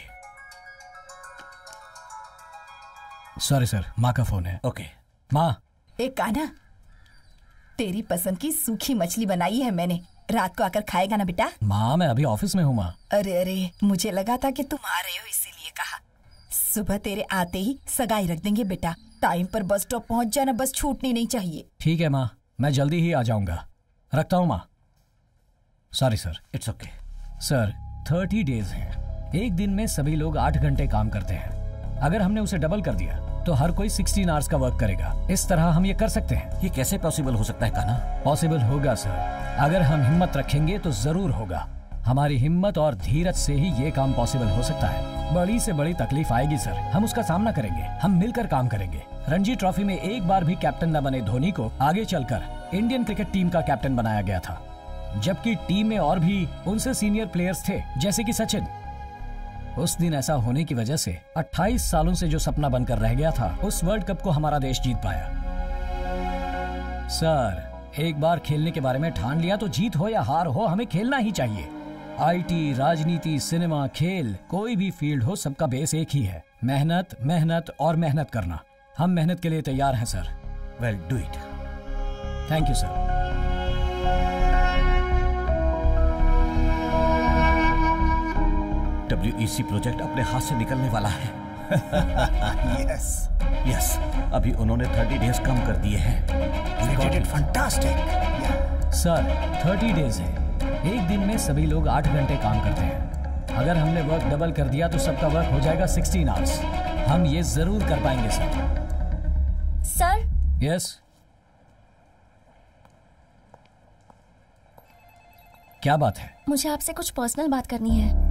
A: सॉरी सर, माँ का फोन है।
J: ओके
A: माँ।
P: एक काना, तेरी पसंद की सूखी मछली बनाई है मैंने, रात को आकर खाएगा ना बेटा?
A: माँ मैं अभी ऑफिस में हूँ माँ।
P: अरे अरे, मुझे लगा था कि तुम आ रहे हो इसीलिए कहा। सुबह तेरे आते ही सगाई रख देंगे बेटा। टाइम पर बस स्टॉप पहुँच जाना, बस छूटनी नहीं चाहिए।
A: ठीक है माँ, मैं जल्दी ही आ जाऊंगा। रखता हूँ माँ। Sorry sir.
J: It's okay
A: sir, thirty days हैं। एक दिन में सभी लोग आठ घंटे काम करते हैं। अगर हमने उसे डबल कर दिया तो हर कोई सिक्सटीन आवर्स का वर्क करेगा। इस तरह हम ये कर सकते हैं।
J: ये कैसे पॉसिबल हो सकता है काना?
A: पॉसिबल होगा सर, अगर हम हिम्मत रखेंगे तो जरूर होगा। हमारी हिम्मत और धीरज से ही ये काम पॉसिबल हो सकता है। बड़ी से बड़ी तकलीफ आएगी सर, हम उसका सामना करेंगे, हम मिलकर काम करेंगे। रणजी ट्रॉफी में एक बार भी कैप्टन न बने धोनी को आगे चलकर इंडियन क्रिकेट टीम का कैप्टन बनाया गया था, जबकि टीम में और भी उनसे सीनियर प्लेयर्स थे जैसे कि सचिन। उस दिन ऐसा होने की वजह से अट्ठाईस सालों से जो सपना बनकर रह गया था, उस वर्ल्ड कप को हमारा देश जीत पाया। सर, एक बार खेलने के बारे में ठान लिया तो जीत हो या हार हो, हमें खेलना ही चाहिए। आईटी, राजनीति, सिनेमा, खेल, कोई भी फील्ड हो, सबका बेस एक ही है, मेहनत, मेहनत और मेहनत करना। हम मेहनत के लिए तैयार हैं sir.
J: Well, do it.
A: Thank you sir.
J: W E C project अपने हाथ से निकलने वाला है।
N: यस
J: यस, अभी उन्होंने थर्टी डेज कम कर दिए हैं।
N: We did it fantastic.
A: Sir, thirty days है। एक दिन में सभी लोग आठ घंटे काम करते हैं। अगर हमने वर्क डबल कर दिया तो सबका वर्क हो जाएगा सिक्सटीन आवर्स। हम ये जरूर कर पाएंगे सर।
H: सर?
A: यस। क्या बात है?
H: मुझे आपसे कुछ पर्सनल बात करनी है।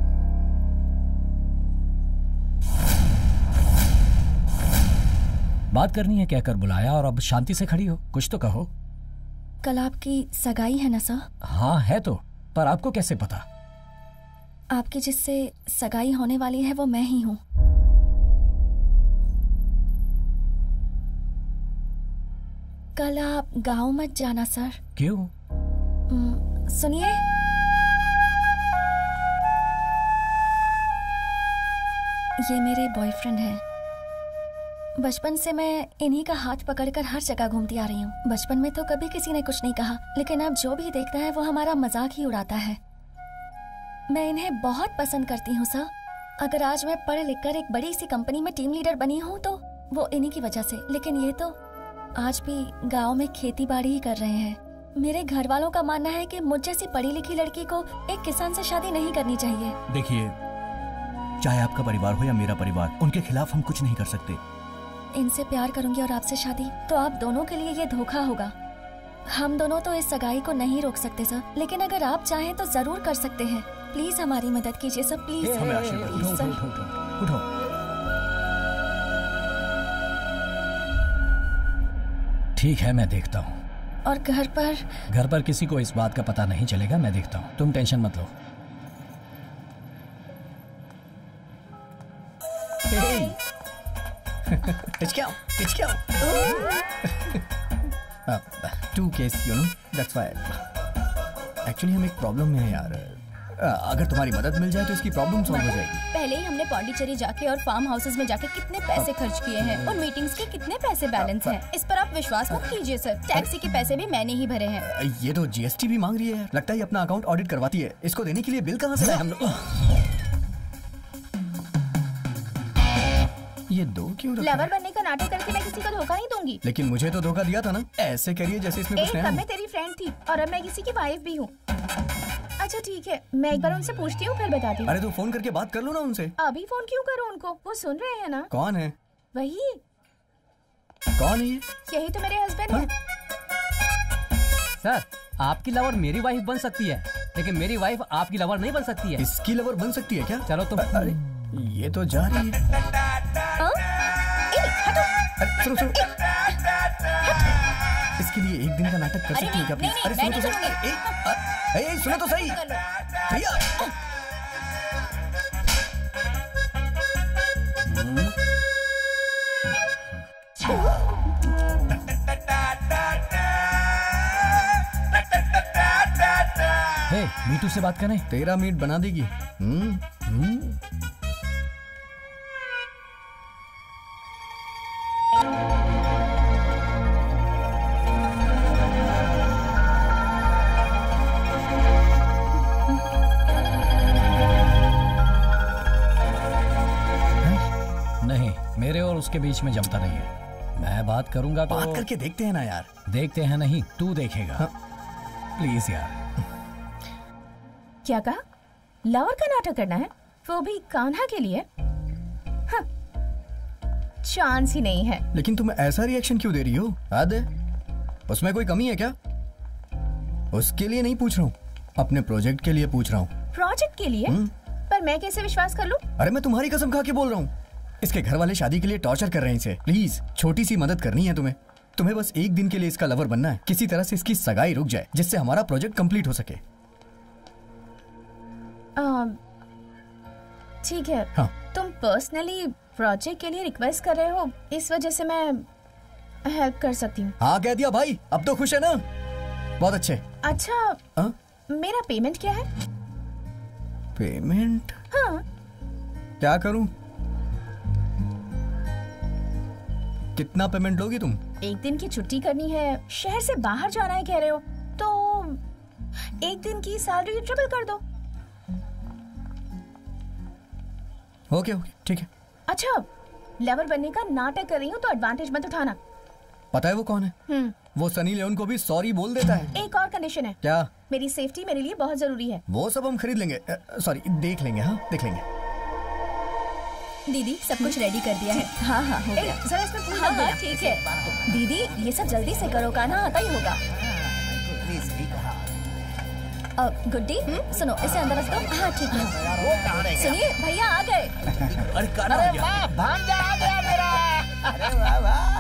A: बात करनी है, कहकर बुलाया और अब शांति से खड़ी हो, कुछ तो कहो।
H: कल आपकी सगाई है ना सर?
A: हाँ है तो, पर आपको कैसे पता?
H: आपकी जिससे सगाई होने वाली है वो मैं ही हूँ। कल आप गांव मत जाना सर।
A: क्यों?
H: सुनिए, ये मेरे बॉयफ्रेंड हैं। बचपन से मैं इन्हीं का हाथ पकड़कर हर जगह घूमती आ रही हूँ। बचपन में तो कभी किसी ने कुछ नहीं कहा, लेकिन अब जो भी देखता है वो हमारा मजाक ही उड़ाता है। मैं इन्हें बहुत पसंद करती हूँ सर। अगर आज मैं पढ़ लिख कर एक बड़ी सी कंपनी में टीम लीडर बनी हूँ तो वो इन्हीं की वजह से, लेकिन ये तो आज भी गाँव में खेती बाड़ी ही कर रहे हैं। मेरे घर वालों का मानना है कि मुझ जैसी पढ़ी लिखी लड़की को एक किसान से शादी नहीं करनी चाहिए।
I: देखिए, चाहे आपका परिवार हो या मेरा परिवार, उनके खिलाफ हम कुछ नहीं कर सकते।
H: इनसे प्यार करूंगी और आपसे शादी, तो आप दोनों के लिए ये धोखा होगा। हम दोनों तो इस सगाई को नहीं रोक सकते सर, लेकिन अगर आप चाहें तो जरूर कर सकते हैं। प्लीज हमारी मदद कीजिए सर, प्लीज।
A: हमें आशीर्वाद दो, उठो, उठो, उठो, उठो। ठीक है, मैं देखता हूँ।
H: और घर पर?
A: घर पर किसी को इस बात का पता नहीं चलेगा, मैं देखता हूँ, तुम टेंशन मत लो।
C: Pitchcow, pitchcow. uh, two case, you know, that's why. Actually हम एक प्रॉब्लम में हैं यार। uh, अगर तुम्हारी मदद मिल जाए तो इसकी प्रॉब्लम सॉल्व हो जाएगी।
Q: पहले ही हमने पौंडीचेरी जाके और फार्म हाउसेस में जाके कितने पैसे खर्च किए हैं और मीटिंग्स के कितने पैसे बैलेंस हैं। इस पर आप विश्वास मत कीजिए सर, टैक्सी के पैसे भी मैंने ही भरे हैं।
C: ये तो जीएसटी भी मांग रही है, लगता है अपना अकाउंट ऑडिट करवाती है। इसको देने के लिए बिल कहाँ से लाए हम लोग? ये दो क्यों रखा
Q: लवर
C: है?
Q: बनने का नाटक करके मैं किसी को धोखा नहीं दूंगी।
C: लेकिन मुझे तो धोखा दिया था ना, ऐसे करिए जैसे इसमें कुछ
Q: एक
C: नया
Q: तब
C: हो।
Q: मैं तेरी फ्रेंड थी और अब मैं किसी की वाइफ भी हूँ। अच्छा ठीक है, मैं एक बार उनसे पूछती हूँ, फिर बताती हूँ।
C: अरे तो फोन करके बात कर लो ना उनसे।
Q: अभी फोन क्यों करूँ उनको, वो सुन रहे हैं ना।
C: कौन है?
Q: वही।
C: कौन है ये?
Q: यही तो मेरे हस्बैंड हैं।
L: सर, आपकी लवर मेरी वाइफ बन सकती है, लेकिन मेरी वाइफ आपकी लवर नहीं बन सकती है।
C: इसकी लवर बन सकती है क्या?
L: चलो तुम।
C: अरे ये तो जा रही है। सुनो सुनो, इसके लिए एक दिन का नाटक कर सकती है क्या प्लीज? अरे सुनो तो सही, ए, ए, सुनो तो सही भैया।
A: हे, मीटू से बात करें।
C: तेरा मीट बना देगी। हम्म हम्म
A: नहीं, मेरे और उसके बीच में जमता नहीं है। मैं बात करूंगा तो
C: बात करके देखते हैं ना यार।
A: देखते हैं नहीं, तू देखेगा।
C: हाँ।
A: प्लीज यार।
Q: क्या कहा?
K: लवर का नाटक करना है, वो भी कान्हा के लिए? हाँ, चांस ही नहीं है।
C: लेकिन तुम ऐसा रिएक्शन क्यों दे रही हो? याद है उसमें कोई कमी है क्या? उसके लिए नहीं पूछ रहा हूँ, अपने प्रोजेक्ट के लिए पूछ रहा हूँ।
K: प्रोजेक्ट के लिए? पर मैं कैसे विश्वास कर लूं?
C: अरे मैं तुम्हारी कसम खा के बोल रहा हूँ, इसके घर वाले शादी के लिए टॉर्चर कर रहे हैं इसे। प्लीज छोटी सी मदद करनी है तुम्हें। तुम्हें बस एक दिन के लिए इसका लवर बनना है, किसी तरह से इसकी सगाई रुक जाए जिससे हमारा प्रोजेक्ट कंप्लीट हो सके।
K: ठीक है।
C: हाँ।
K: तुम पर्सनली प्रोजेक्ट के लिए रिक्वेस्ट कर रहे हो, इस वजह से मैं हेल्प कर सकती हूँ।
C: हाँ कह दिया भाई, अब तो खुश है ना? बहुत अच्छे।
K: अच्छा
C: आ?
K: मेरा पेमेंट क्या है?
C: पेमेंट?
K: हाँ।
C: क्या करूं? कितना पेमेंट लोगी तुम?
K: एक दिन की छुट्टी करनी है, शहर से बाहर जाना है कह रहे हो, तो एक दिन की सैलरी ट्रिपल कर दो।
C: ओके ओके ठीक है।
K: अच्छा, लवर बनने का नाटक कर रही हूँ तो एडवांटेज मत उठाना।
C: पता है वो कौन है?
K: हम्म।
C: वो सनी लियोन को भी सॉरी बोल देता है।
K: एक और कंडीशन है।
C: क्या?
K: मेरी सेफ्टी मेरे लिए बहुत जरूरी है।
C: वो सब हम खरीद लेंगे, सॉरी देख लेंगे। हाँ देख लेंगे।
Q: दीदी सब कुछ रेडी कर दिया है।
H: हाँ हाँ हो गया।
K: जरा इसमें फूल
H: हाँ
K: रख देना।
H: हाँ ठीक है दीदी, ये सब जल्दी से करो, कान्हा आता ही होगा। अब गुड्डी सुनो, इसे अंदर रख दो। हाँ ठीक है। सुनिए भैया आ गए।
E: अरे कान्हा आ गया।
M: भांजा आ गया मेरा। अरे वाह वाह।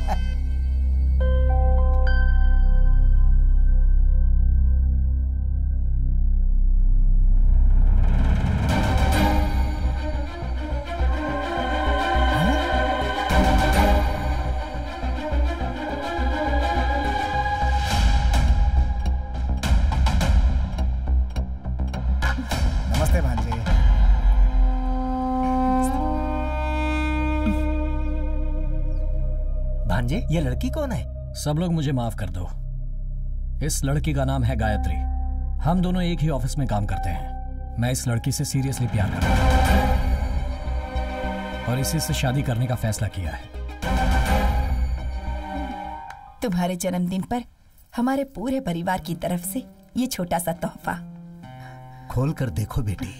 N: नमस्ते भांजे।
M: भांजे, ये लड़की कौन है?
A: सब लोग मुझे माफ कर दो। इस लड़की का नाम है गायत्री। हम दोनों एक ही ऑफिस में काम करते हैं। मैं इस लड़की से सीरियसली प्यार करता हूँ और इसी से शादी करने का फैसला किया है।
P: तुम्हारे जन्मदिन पर हमारे पूरे परिवार की तरफ से ये छोटा सा तोहफा।
D: खोल कर देखो बेटी।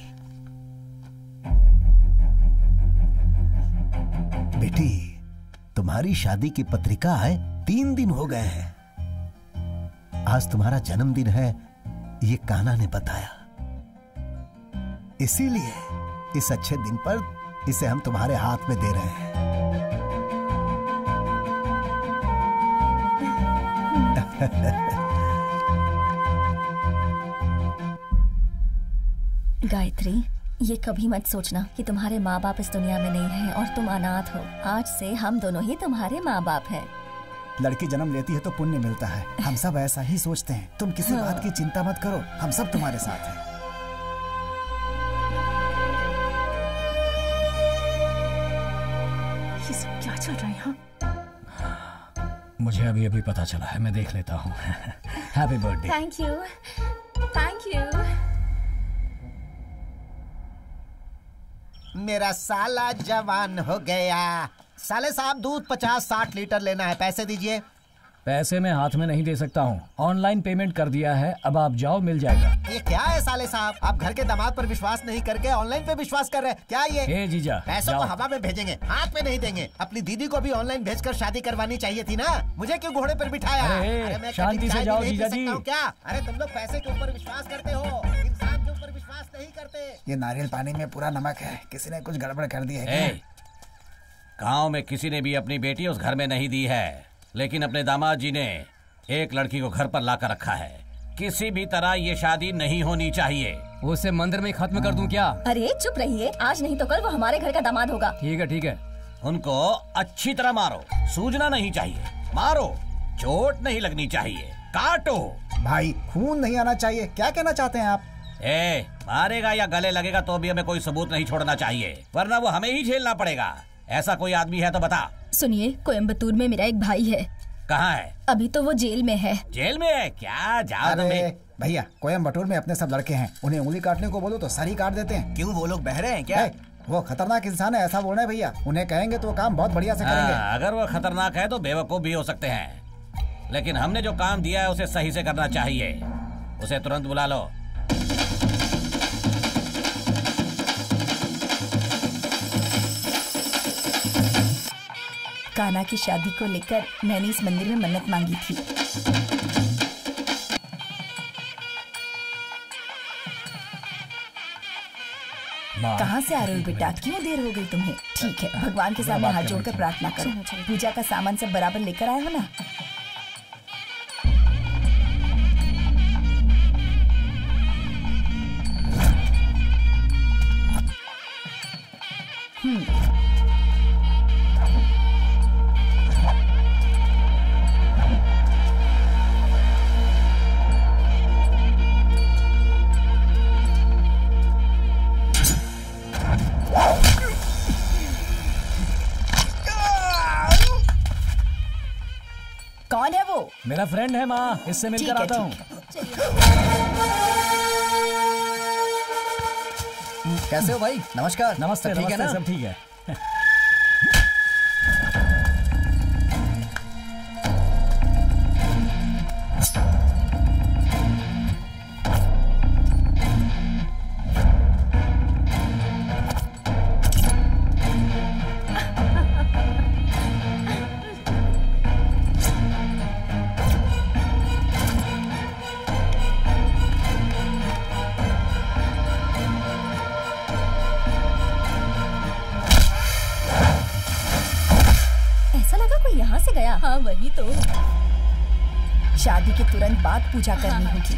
D: बेटी, तुम्हारी शादी की पत्रिका है, तीन दिन हो गए हैं। आज तुम्हारा जन्मदिन है, ये कान्हा ने बताया। इसीलिए इस अच्छे दिन पर इसे हम तुम्हारे हाथ में दे रहे हैं।
H: गायत्री, ये कभी मत सोचना कि तुम्हारे माँ बाप इस दुनिया में नहीं हैं और तुम अनाथ हो। आज से हम दोनों ही तुम्हारे माँ बाप हैं।
N: लड़की जन्म लेती है तो पुण्य मिलता है, हम सब ऐसा ही सोचते हैं। तुम किसी
H: हाँ।
N: बात की चिंता मत करो, हम सब तुम्हारे साथ हैं।
K: ये सब क्या चल रहा है यहाँ?
A: मुझे अभी अभी पता चला है, मैं देख लेता हूँ। Happy birthday.
K: Thank you, thank you.
D: मेरा साला जवान हो गया। साले साहब, दूध पचास साठ लीटर लेना है, पैसे दीजिए।
A: पैसे मैं हाथ में नहीं दे सकता हूँ, ऑनलाइन पेमेंट कर दिया है। अब आप जाओ, मिल जाएगा।
D: ये क्या है साले साहब, आप घर के दामाद पर विश्वास नहीं करके ऑनलाइन पे विश्वास कर रहे हैं क्या? ये
A: ए जीजा,
D: पैसों
A: जाओ।
D: को हवा में भेजेंगे, हाथ में नहीं देंगे। अपनी दीदी को भी ऑनलाइन भेजकर शादी करवानी चाहिए थी ना, मुझे क्यों घोड़े पर बिठाया?
A: अरे,
D: मैं
A: शांति
D: कभी
A: से
D: चाय
A: जाओ
D: भी नहीं
A: जीजा
D: पी
A: जी।
D: सकता हूँ क्या? अरे तुम लोग पैसे के ऊपर विश्वास करते हो, इंसान के ऊपर विश्वास नहीं करते।
N: ये नारियल पानी में पूरा नमक है, किसी ने कुछ गड़बड़ कर दी है क्या?
J: ए, गांव में किसी ने भी अपनी बेटी उस घर में नहीं दी है, लेकिन अपने दामाद जी ने एक लड़की को घर पर लाकर रखा है। किसी भी तरह ये शादी नहीं होनी चाहिए।
L: उसे मंदिर में खत्म कर दूं क्या?
H: अरे चुप रहिए, आज नहीं तो कल वो हमारे घर का दामाद होगा।
L: ठीक है ठीक है।
J: उनको अच्छी तरह मारो, सूजना नहीं चाहिए। मारो, चोट नहीं लगनी चाहिए, काटो।
N: भाई खून नहीं आना चाहिए, क्या कहना चाहते हैं आप?
J: ए, मारेगा या गले लगेगा तो भी हमें कोई सबूत नहीं छोड़ना चाहिए, वरना वो हमें ही झेलना पड़ेगा। ऐसा कोई आदमी है तो बता।
Q: सुनिए, कोयम्बतूर में मेरा एक भाई है।
J: कहाँ है?
Q: अभी तो वो जेल में है।
J: जेल में है क्या? जाओ
N: अरे
J: तुम्हें।
N: भैया, कोयम्बटूर में अपने सब लड़के हैं, उन्हें उंगली काटने को बोलो तो सर ही काट देते हैं।
O: क्यों, वो लोग बहरे हैं क्या?
N: ए, वो खतरनाक इंसान है, ऐसा बोल रहे हैं भैया। उन्हें कहेंगे तो वो काम बहुत बढ़िया से करेंगे।
J: हाँ, अगर वो खतरनाक है तो बेवकूफ भी हो सकते हैं, लेकिन हमने जो काम दिया है उसे सही से करना चाहिए। उसे तुरंत बुला लो।
P: कान्हा की शादी को लेकर मैंने इस मंदिर में मन्नत मांगी थी। कहाँ से आ रहे हो बेटा? क्यों देर हो गई तुम्हें? ठीक है, भगवान के सामने हाथ जोड़कर प्रार्थना करो। पूजा का सामान सब बराबर लेकर आए हो ना? हम्म कौन है वो?
A: मेरा फ्रेंड है माँ, इससे मिलकर आता हूँ।
C: कैसे हो भाई? नमस्कार।
A: नमस्ते,
C: ठीक है ना?
A: सब ठीक है।
Q: हाँ वही तो।
P: शादी के तुरंत बाद पूजा करनी होगी।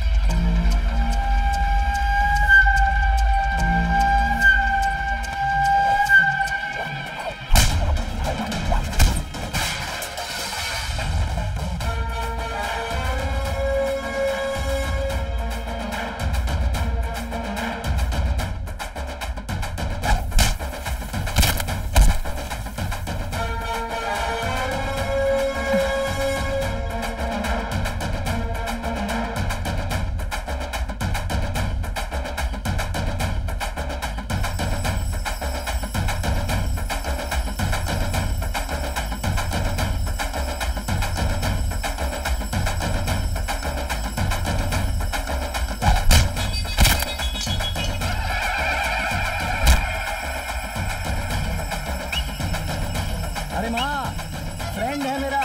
A: अरे माँ, फ्रेंड है मेरा।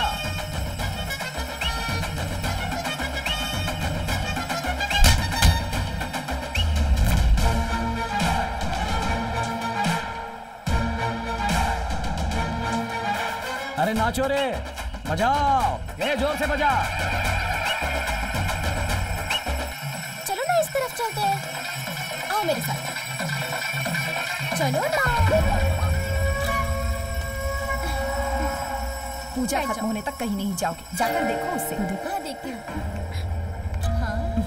A: अरे नाचो रे, बजाओ, ये जोर से बजा।
Q: चलो ना इस तरफ चलते हैं, आओ मेरे साथ। चलो ना।
P: पूजा खत्म होने तक कहीं नहीं जाओगे, जाकर देखो उससे।
Q: हाँ देखती हूँ। हाँ।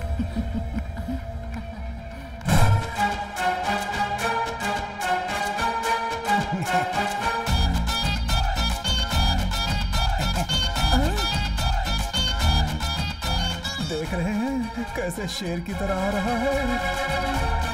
N: देख रहे हैं कैसे शेर की तरह आ रहा है।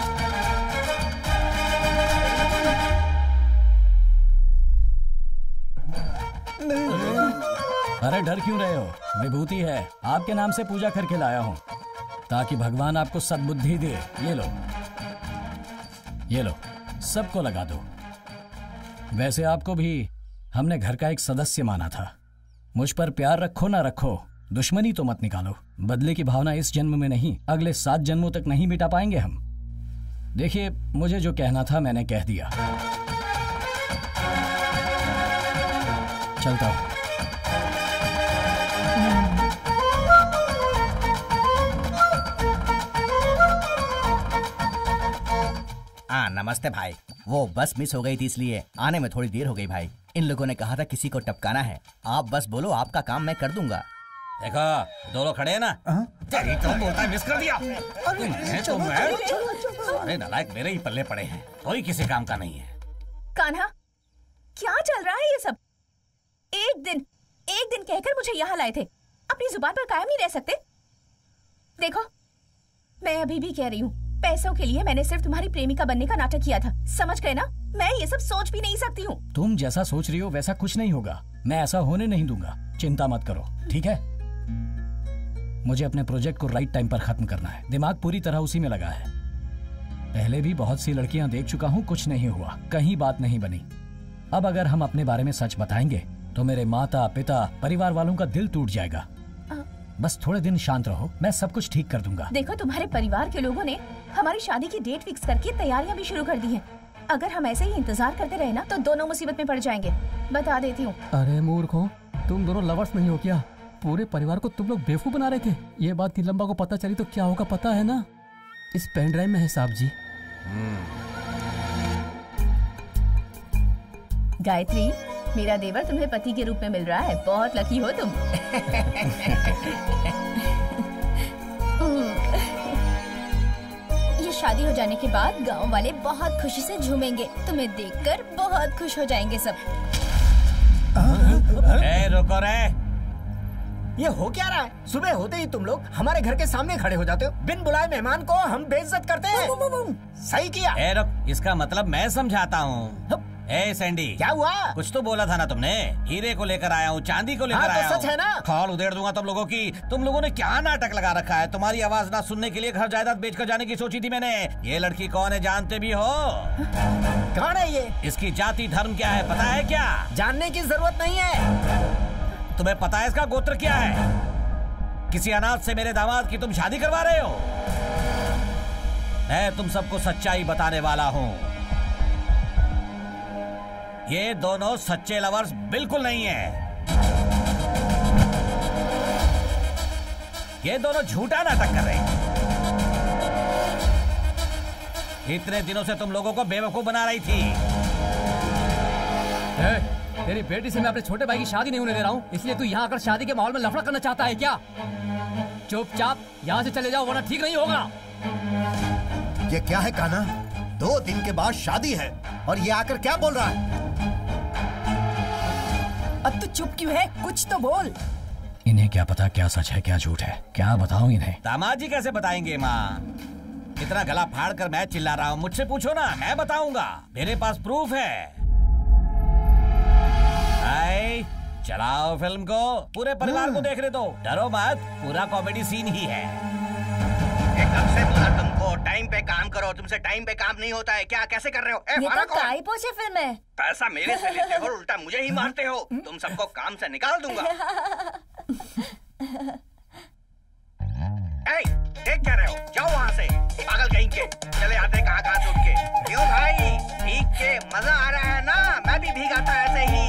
A: अरे डर क्यों रहे हो? विभूति है, आपके नाम से पूजा करके लाया हूँ ताकि भगवान आपको सद्बुद्धि दे। ये लो, ये लो, सबको लगा दो। वैसे आपको भी हमने घर का एक सदस्य माना था। मुझ पर प्यार रखो ना रखो, दुश्मनी तो मत निकालो। बदले की भावना इस जन्म में नहीं, अगले सात जन्मों तक नहीं मिटा पाएंगे हम। देखिए, मुझे जो कहना था मैंने कह दिया। चलता हूँ।
R: हाँ नमस्ते भाई, वो बस मिस हो गई थी इसलिए आने में थोड़ी देर हो गई भाई। इन लोगों ने कहा था किसी को टपकाना है, आप बस बोलो, आपका काम मैं कर दूंगा।
J: देखो दो लोग खड़े हैं ना, तेरी तो बोलता मिस कर दिया। मैं तो मैं सारे नालायक मेरे ही पल्ले पड़े हैं, कोई किसी काम का नहीं है।
K: कान्हा, क्या चल रहा है ये सब? एक दिन एक दिन कहकर मुझे यहाँ लाए थे, अपनी जुबान पर कायम नहीं रह सकते? देखो, मैं अभी भी कह रही हूँ, पैसों के लिए मैंने सिर्फ तुम्हारी प्रेमिका बनने का नाटक किया था, समझ गए ना? मैं ये सब सोच भी नहीं सकती हूँ।
A: तुम जैसा सोच रही हो वैसा कुछ नहीं होगा, मैं ऐसा होने नहीं दूंगा। चिंता मत करो, ठीक है? मुझे अपने प्रोजेक्ट को राइट टाइम पर खत्म करना है, दिमाग पूरी तरह उसी में लगा है। पहले भी बहुत सी लड़कियां देख चुका हूँ, कुछ नहीं हुआ, कहीं बात नहीं बनी। अब अगर हम अपने बारे में सच बताएंगे तो मेरे माता पिता परिवार वालों का दिल टूट जाएगा। बस थोड़े दिन शांत रहो, मैं सब कुछ ठीक कर दूंगा।
K: देखो, तुम्हारे परिवार के लोगों ने हमारी शादी की डेट फिक्स करके तैयारियां भी शुरू कर दी हैं। अगर हम ऐसे ही इंतजार करते रहे ना तो दोनों मुसीबत में पड़ जाएंगे, बता देती हूँ।
L: अरे मूर्खों, तुम दोनों लवर्स नहीं हो क्या? पूरे परिवार को तुम लोग बेवकूफ बना रहे थे। ये बात नीलम्बा को पता चली तो क्या होगा पता है ना? इस पेन ड्राइव में है साहब जी।
K: गायत्री, मेरा देवर तुम्हें पति के रूप में मिल रहा है, बहुत लकी हो तुम।
Q: ये शादी हो जाने के बाद गांव वाले बहुत खुशी से झूमेंगे, तुम्हें देखकर बहुत खुश हो जाएंगे सब।
J: ए, रुको रे।
M: ये हो क्या रहा है? सुबह होते ही तुम लोग हमारे घर के सामने खड़े हो जाते हो। बिन बुलाए मेहमान को हम बेइज्जत करते हैं। सही किया।
J: ए, रुक, इसका मतलब मैं समझाता हूँ। ए सैंडी,
M: क्या हुआ?
J: कुछ तो बोला था ना तुमने। हीरे को लेकर आया हूँ, चांदी को लेकर
M: हाँ,
J: आया
M: तो
J: हूँ।
M: सच है ना?
J: खाल उधेड़ दूंगा तुम लोगों की। तुम लोगों ने क्या नाटक लगा रखा है? तुम्हारी आवाज ना सुनने के लिए घर जायदाद बेचकर जाने की सोची थी मैंने। ये लड़की कौन है जानते भी हो?
M: कौन है ये?
J: इसकी जाति धर्म क्या है पता है क्या?
M: जानने की जरूरत नहीं है।
J: तुम्हें पता है इसका गोत्र क्या है? किसी अनाथ से मेरे दामाद की तुम शादी करवा रहे हो? मैं तुम सबको सच्चाई बताने वाला हूँ। ये दोनों सच्चे लवर्स बिल्कुल नहीं है। ये दोनों झूठा नाटक कर रहे हैं। इतने दिनों से तुम लोगों को बेवकूफ बना रही थी।
L: ए, तेरी बेटी से मैं अपने छोटे भाई की शादी नहीं होने दे रहा हूँ, इसलिए तू यहाँ आकर शादी के माहौल में लफड़ा करना चाहता है क्या? चुपचाप यहाँ से चले जाओ वरना ठीक नहीं होगा।
D: ये क्या है कान्हा? दो दिन के बाद शादी है और ये आकर क्या बोल रहा है?
P: अब तू चुप क्यों है? कुछ तो बोल।
A: इन्हें क्या पता क्या सच है क्या झूठ है? क्या बताऊं इन्हें?
J: दामाद जी कैसे बताएंगे माँ? इतना गला फाड़ कर मैं चिल्ला रहा हूँ, मुझसे पूछो ना, मैं बताऊंगा। मेरे पास प्रूफ है। आई, चलाओ फिल्म को, पूरे परिवार को देखने दो। डरो मत, पूरा कॉमेडी सीन ही है।
R: कब से बोला तुमको टाइम पे काम करो, तुमसे टाइम पे काम नहीं होता है क्या? कैसे कर रहे हो? ए,
H: ये
R: मारा
H: तो
R: कौन?
H: काई पोछे फिल्म है।
R: पैसा मेरे से लेते हो, उल्टा मुझे ही मारते हो। तुम सबको काम से निकाल दूंगा। ए, देख क्या रहे हो? जाओ वहाँ से, पागल कहीं के। चले आते कहाँ कहाँ से उठ के। क्यों भाई, भीग के मजा आ रहा है ना? मैं भी भीगाता ऐसे ही।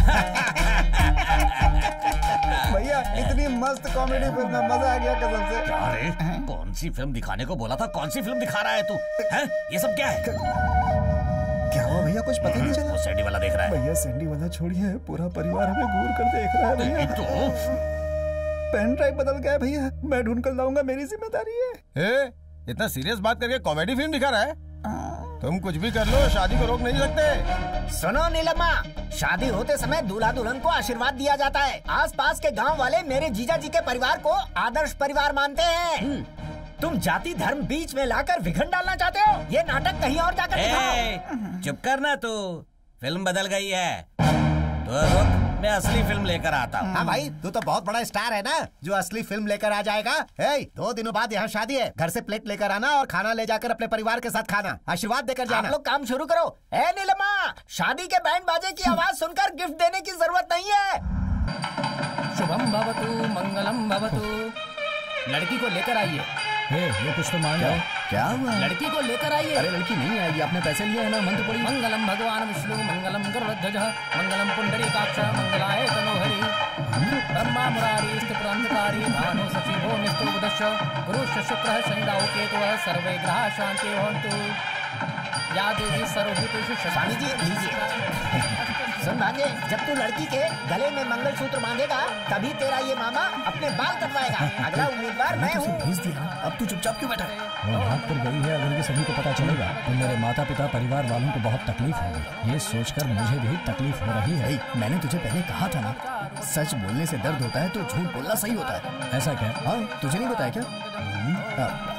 N: भैया इतनी मस्त कॉमेडी फिल्म में मजा आ गया कसम से।
J: अरे कौन सी फिल्म दिखाने को बोला था, कौन सी फिल्म दिखा रहा है तू? हैं? ये सब क्या है?
N: क्या हुआ भैया? कुछ पता नहीं चला।
J: वो सैंडी वाला देख रहा है।
N: भैया सैंडी वाला छोड़िए, पूरा परिवार हमें घूर कर देख रहा है भैया।
J: तो
N: पेन ड्राइव बदल गया है भैया, मैं ढूंढ कर लाऊंगा, मेरी जिम्मेदारी है।
G: ए, इतना सीरियस बात करके कॉमेडी फिल्म दिखा रहा है? तुम कुछ भी कर लो, शादी को रोक नहीं सकते।
M: सुनो नीलम्मा, शादी होते समय दूल्हा दुल्हन को आशीर्वाद दिया जाता है। आसपास के गांव वाले मेरे जीजा जी के परिवार को आदर्श परिवार मानते हैं। तुम जाति धर्म बीच में लाकर विघटन डालना चाहते हो? ये नाटक कहीं और जाकर दिखाओ।
J: चुप करना तू, फिल्म बदल गई है। तो रुक, मैं असली फिल्म लेकर आता हूँ।
D: हाँ भाई, तू तो बहुत बड़ा स्टार है ना, जो असली फिल्म लेकर आ जाएगा। ए, दो दिनों बाद यहाँ शादी है, घर से प्लेट लेकर आना और खाना ले जाकर अपने परिवार के साथ खाना, आशीर्वाद देकर जाना।
M: आप लोग काम शुरू करो। ए नीलम्मा, शादी के बैंड बाजे की आवाज सुनकर गिफ्ट देने की जरूरत नहीं है।
L: शुभम भवतु मंगलम भवतु। लड़की को लेकर आइए।
A: हे, ये कुछ तो मांग रहा है।
C: क्या हुआ?
L: लड़की को लेकर आइए।
C: अरे लड़की नहीं आएगी, आपने पैसे लिए है ना, मंत्र पड़ी।
L: मंगलम भगवान विष्णु मंगलम गरुड़ध्वज मंगलम पुंडरीकाक्ष मंगलाय तनोहरि ब्रह्मा मुरारी स्थिपुरंधकारी भानु सचिवो निस्तुभदश गुरुश्च शुक्रः शनिराहु केतुः सर्वे ग्रहाः शान्ति भवन्तु। या देवी सर्वभूतेषु
M: स्वामी जी लीजिए। सुन भांजे, जब तू लड़की के गले में मंगलसूत्र बांधेगा तभी तेरा ये मामा अपने बाल कटवाएगा। अगला उम्मीदवार मैं हूँ।
C: भेज दिया, अब तू चुपचाप क्यों बैठा है?
A: वो भाग कर गई है, अगर ये सभी को पता चलेगा तो मेरे माता पिता परिवार वालों को बहुत तकलीफ होगी। ये सोचकर मुझे भी तकलीफ हो रही है।
C: मैंने तुझे पहले कहा था ना, सच बोलने से दर्द होता है तो झूठ बोलना सही होता है।
A: ऐसा क्या?
C: हाँ, तुझे नहीं बताया क्या?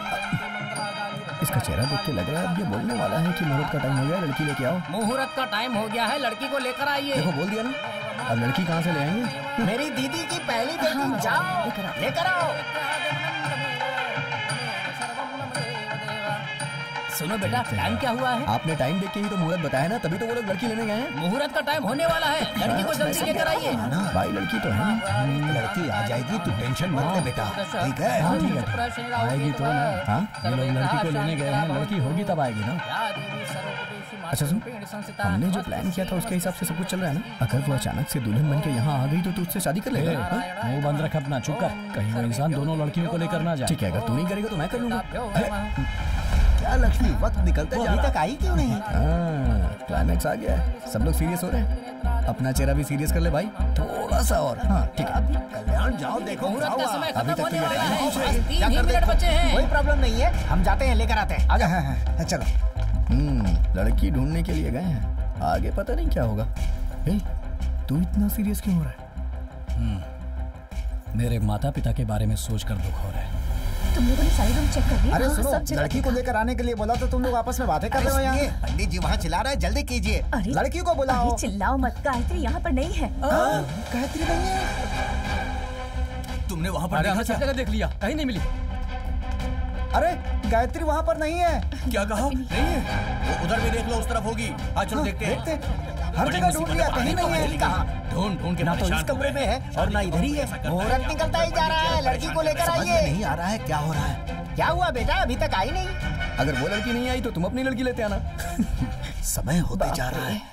C: इसका चेहरा देख के लग रहा है अब ये बोलने वाला है कि मुहूर्त का टाइम हो गया, लड़की लेके आओ।
L: मुहूर्त का टाइम हो गया है, लड़की को लेकर आइए।
C: देखो बोल दिया ना, अब लड़की कहाँ से ले आएंगे?
M: मेरी दीदी की पहली बेटी, जाओ लेकर आओ।
L: सुनो बेटा, टाइम क्या हुआ है?
C: आपने टाइम देख के ही तो मुहूर्त बताया ना, तभी तो वो लोग लड़की लेने गए हैं।
L: मुहूर्त का टाइम होने वाला है, लड़की को जल्दी लेकर आइए।
C: भाई लड़की तो है,
N: लड़की आ जाएगी, तू टेंशन मत ले बेटा, ठीक है?
C: हाँ ठीक है, आएगी तो ना। हाँ ये लोग लड़की को लेने गए हैं, लड़की होगी तब आएगी ना। अच्छा सुन, हमने जो प्लान किया था उसके हिसाब से सब कुछ चल रहा है ना? अगर वो अचानक से दुल्हन बन के यहाँ आ गई तो तू उससे शादी कर लेगा?
A: मुंह बंद रख अपना, चुप कर, कहीं वो इंसान दोनों लड़कियों को लेकर ना जाए।
C: ठीक है, अगर तू नहीं करेगा तो मैं कर लूंगा।
D: क्या लक्ष्मी, वक्त निकलते जा रहा है।
M: अभी तक आई क्यों नहीं?
C: क्लाइमेक्स आ गया है, सब लोग सीरियस हो रहे हैं, अपना चेहरा भी सीरियस कर ले भाई, थोड़ा सा और। हाँ ठीक है,
D: कल्याण जाओ, देखो
L: मुहूर्त का समय
C: अभी
L: खत्म
C: तक तो
L: होने
C: ये
L: वाला
C: टाइम
L: है,
C: पूछ रही
L: बस
C: है।
L: तीन ही मिनट बचे हैं।
M: कोई प्रॉब्लम नहीं है, हम जाते हैं, लेकर आते हैं। आजा।
N: हाँ, चलो।
C: हम्म लड़की ढूंढने के लिए गए हैं, आगे पता नहीं क्या होगा। हे, तू इतना सीरियस क्यों हो रहा है?
A: मेरे माता पिता के बारे में सोचकर दुख हो रहा है।
K: तुम लोगों ने सारी रूम चेक कर ली?
N: अरे
K: हाँ,
N: सुनो,
K: सब जगह
N: लड़की को लेकर आने के लिए बोला तो तुम लोग आपस में बातें कर रहे हो यहाँ।
D: पंडित जी वहाँ चिल्ला रहे हैं, जल्दी कीजिए।
K: अरे
N: लड़की को बुलाओ।
K: अरे चिल्लाओ मत, गायत्री यहाँ पर नहीं है।
N: गायत्री नहीं है?
E: तुमने वहाँ पर
A: अरे हमने
E: देखा
A: सब जगह देख लिया, कहीं नहीं मिली।
N: अरे गायत्री वहाँ पर नहीं है।
E: क्या कहा? नहीं है, वो उधर भी देख लो, उस तरफ होगी। आज चलो देखते हैं।
N: देखते हर जगह ढूंढ लिया, कहीं नहीं है।
M: कहा
E: ढूंढ ढूंढ के
M: ना तो इस कमरे में है और ना इधर ही है। मुहूर्त निकलता ही जा रहा है, लड़की को लेकर
D: समझ में
M: आइए।
D: नहीं आ रहा है क्या हो रहा है।
M: क्या हुआ बेटा, अभी तक आई नहीं?
C: अगर वो लड़की नहीं आई तो तुम अपनी लड़की लेते आना।
D: समय होते जा रहा है।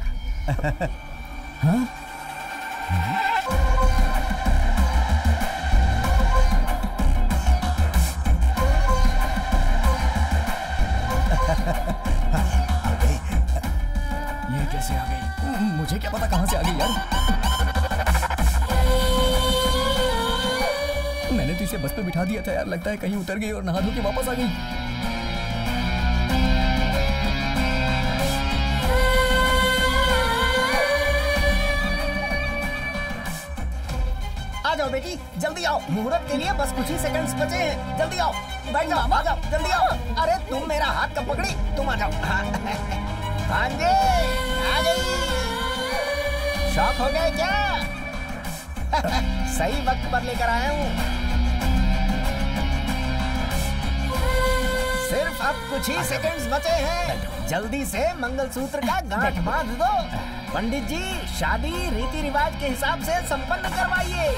C: हाँ? ये कैसे आ गई? मुझे क्या पता कहाँ से आ गई यार। मैंने तो इसे बस पे बिठा दिया था यार, लगता है कहीं उतर गई और नहा धो के वापस आ गई।
M: आ जाओ बेटी, जल्दी आओ, मुहूर्त के लिए बस कुछ ही सेकंड्स बचे हैं। जल्दी आओ, बैठ जाओ, आ जाओ, जल्दी आओ। अरे तुम मेरा हाथ कब पकड़ी? तुम आ जाओ। भांजे आ गई। शौक हो गए क्या? सही वक्त पर लेकर आया हूँ। सिर्फ अब कुछ ही सेकंड्स बचे हैं, जल्दी से मंगलसूत्र का गांठ बांध दो। पंडित जी, शादी रीति रिवाज के हिसाब से संपन्न करवाइए।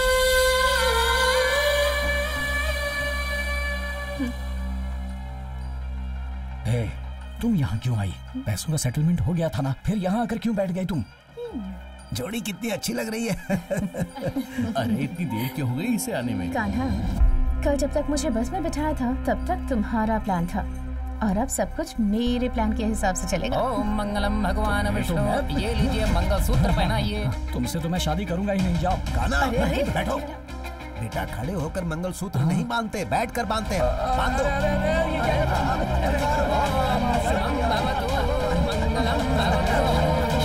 A: हे, तुम यहाँ क्यों आई? पैसों का सेटलमेंट हो गया था ना, फिर यहाँ आकर क्यों बैठ गई तुम?
D: जोड़ी कितनी अच्छी लग रही है।
I: अरे इतनी देर क्यों हो गई इसे आने में?
K: कान्हा, कल जब तक मुझे बस में बिठाया था तब तक तुम्हारा प्लान था, और अब सब कुछ मेरे प्लान के हिसाब से चलेगा।
L: ओम मंगलम भगवान विष्णु, ये लीजिए मंगलसूत्र पहनाइए।
A: तुमसे तो मैं शादी करूंगा ही नहीं, जाओ।
D: गाना,
K: अरे, अरे,
D: बैठो। बेटा खड़े होकर मंगलसूत्र नहीं बांधते, बैठ कर बांधते हैं। बांध दो।
L: मंगलम भगवान।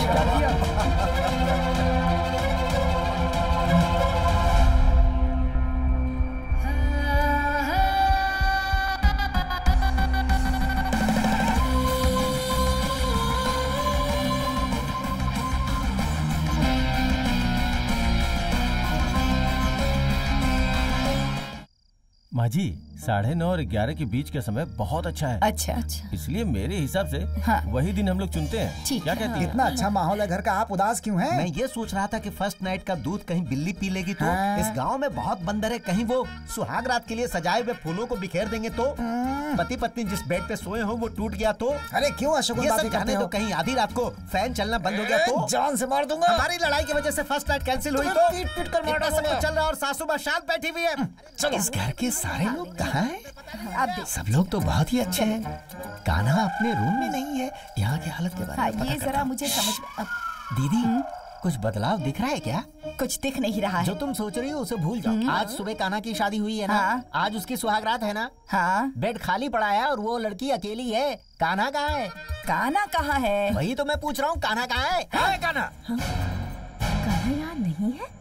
G: माँ जी, साढ़े नौ और ग्यारह के बीच का समय बहुत अच्छा है।
P: अच्छा अच्छा,
G: इसलिए मेरे हिसाब से
P: हाँ।
G: वही दिन हम लोग चुनते हैं।
P: ठीक
G: क्या
P: है,
G: कहती है?
N: इतना अच्छा माहौल है घर का, आप उदास क्यों हैं?
D: मैं ये सोच रहा था कि फर्स्ट नाइट का दूध कहीं बिल्ली पी लेगी तो।
N: हाँ।
D: इस गांव में बहुत बंदर है, कहीं वो सुहाग रात के लिए सजाए हुए फूलों को बिखेर देंगे तो। पति पत्नी जिस बेड पे सोए हो वो टूट गया तो।
N: अरे क्यों अशोक
D: ये
N: बातें
D: सब
N: करते
D: जाने
N: हो?
D: तो कहीं आधी रात को फैन चलना बंद हो गया तो।
N: जान से मार दूंगा।
D: हमारी लड़ाई की वजह से फर्स्ट नाइट कैंसिल हुई
N: तुम्हें
D: तो।
N: पीट पीट कर मार
D: इतना सब
N: डालूंगा।
D: कुछ चल रहा है और सासू माँ शांत बैठी हुई है। इस घर के सारे लोग कहाँ हैं?
P: अब देख।
D: सब लोग तो बहुत ही अच्छे हैं। कान्हा अपने रूम में नहीं है। यहाँ की हालत के बारे
P: हाँ,
D: में पता
P: ये
D: करता
P: जरा
D: हूँ।
P: मुझे समझ में अब
D: दीदी, कुछ बदलाव दिख रहा है क्या?
P: कुछ दिख नहीं रहा है।
D: जो तुम सोच रही हो उसे भूल जाओ। आज सुबह कान्हा की शादी हुई है ना?
P: हाँ।
D: आज उसकी सुहागरात है ना?
P: हाँ,
D: बेड खाली पड़ा है और वो लड़की अकेली है। कान्हा कहाँ है?
P: कान्हा कहाँ है?
D: वही तो मैं पूछ रहा हूँ, कान्हा कहाँ है? कहाँ है कान्हा?
K: कान्हा यहाँ नहीं है?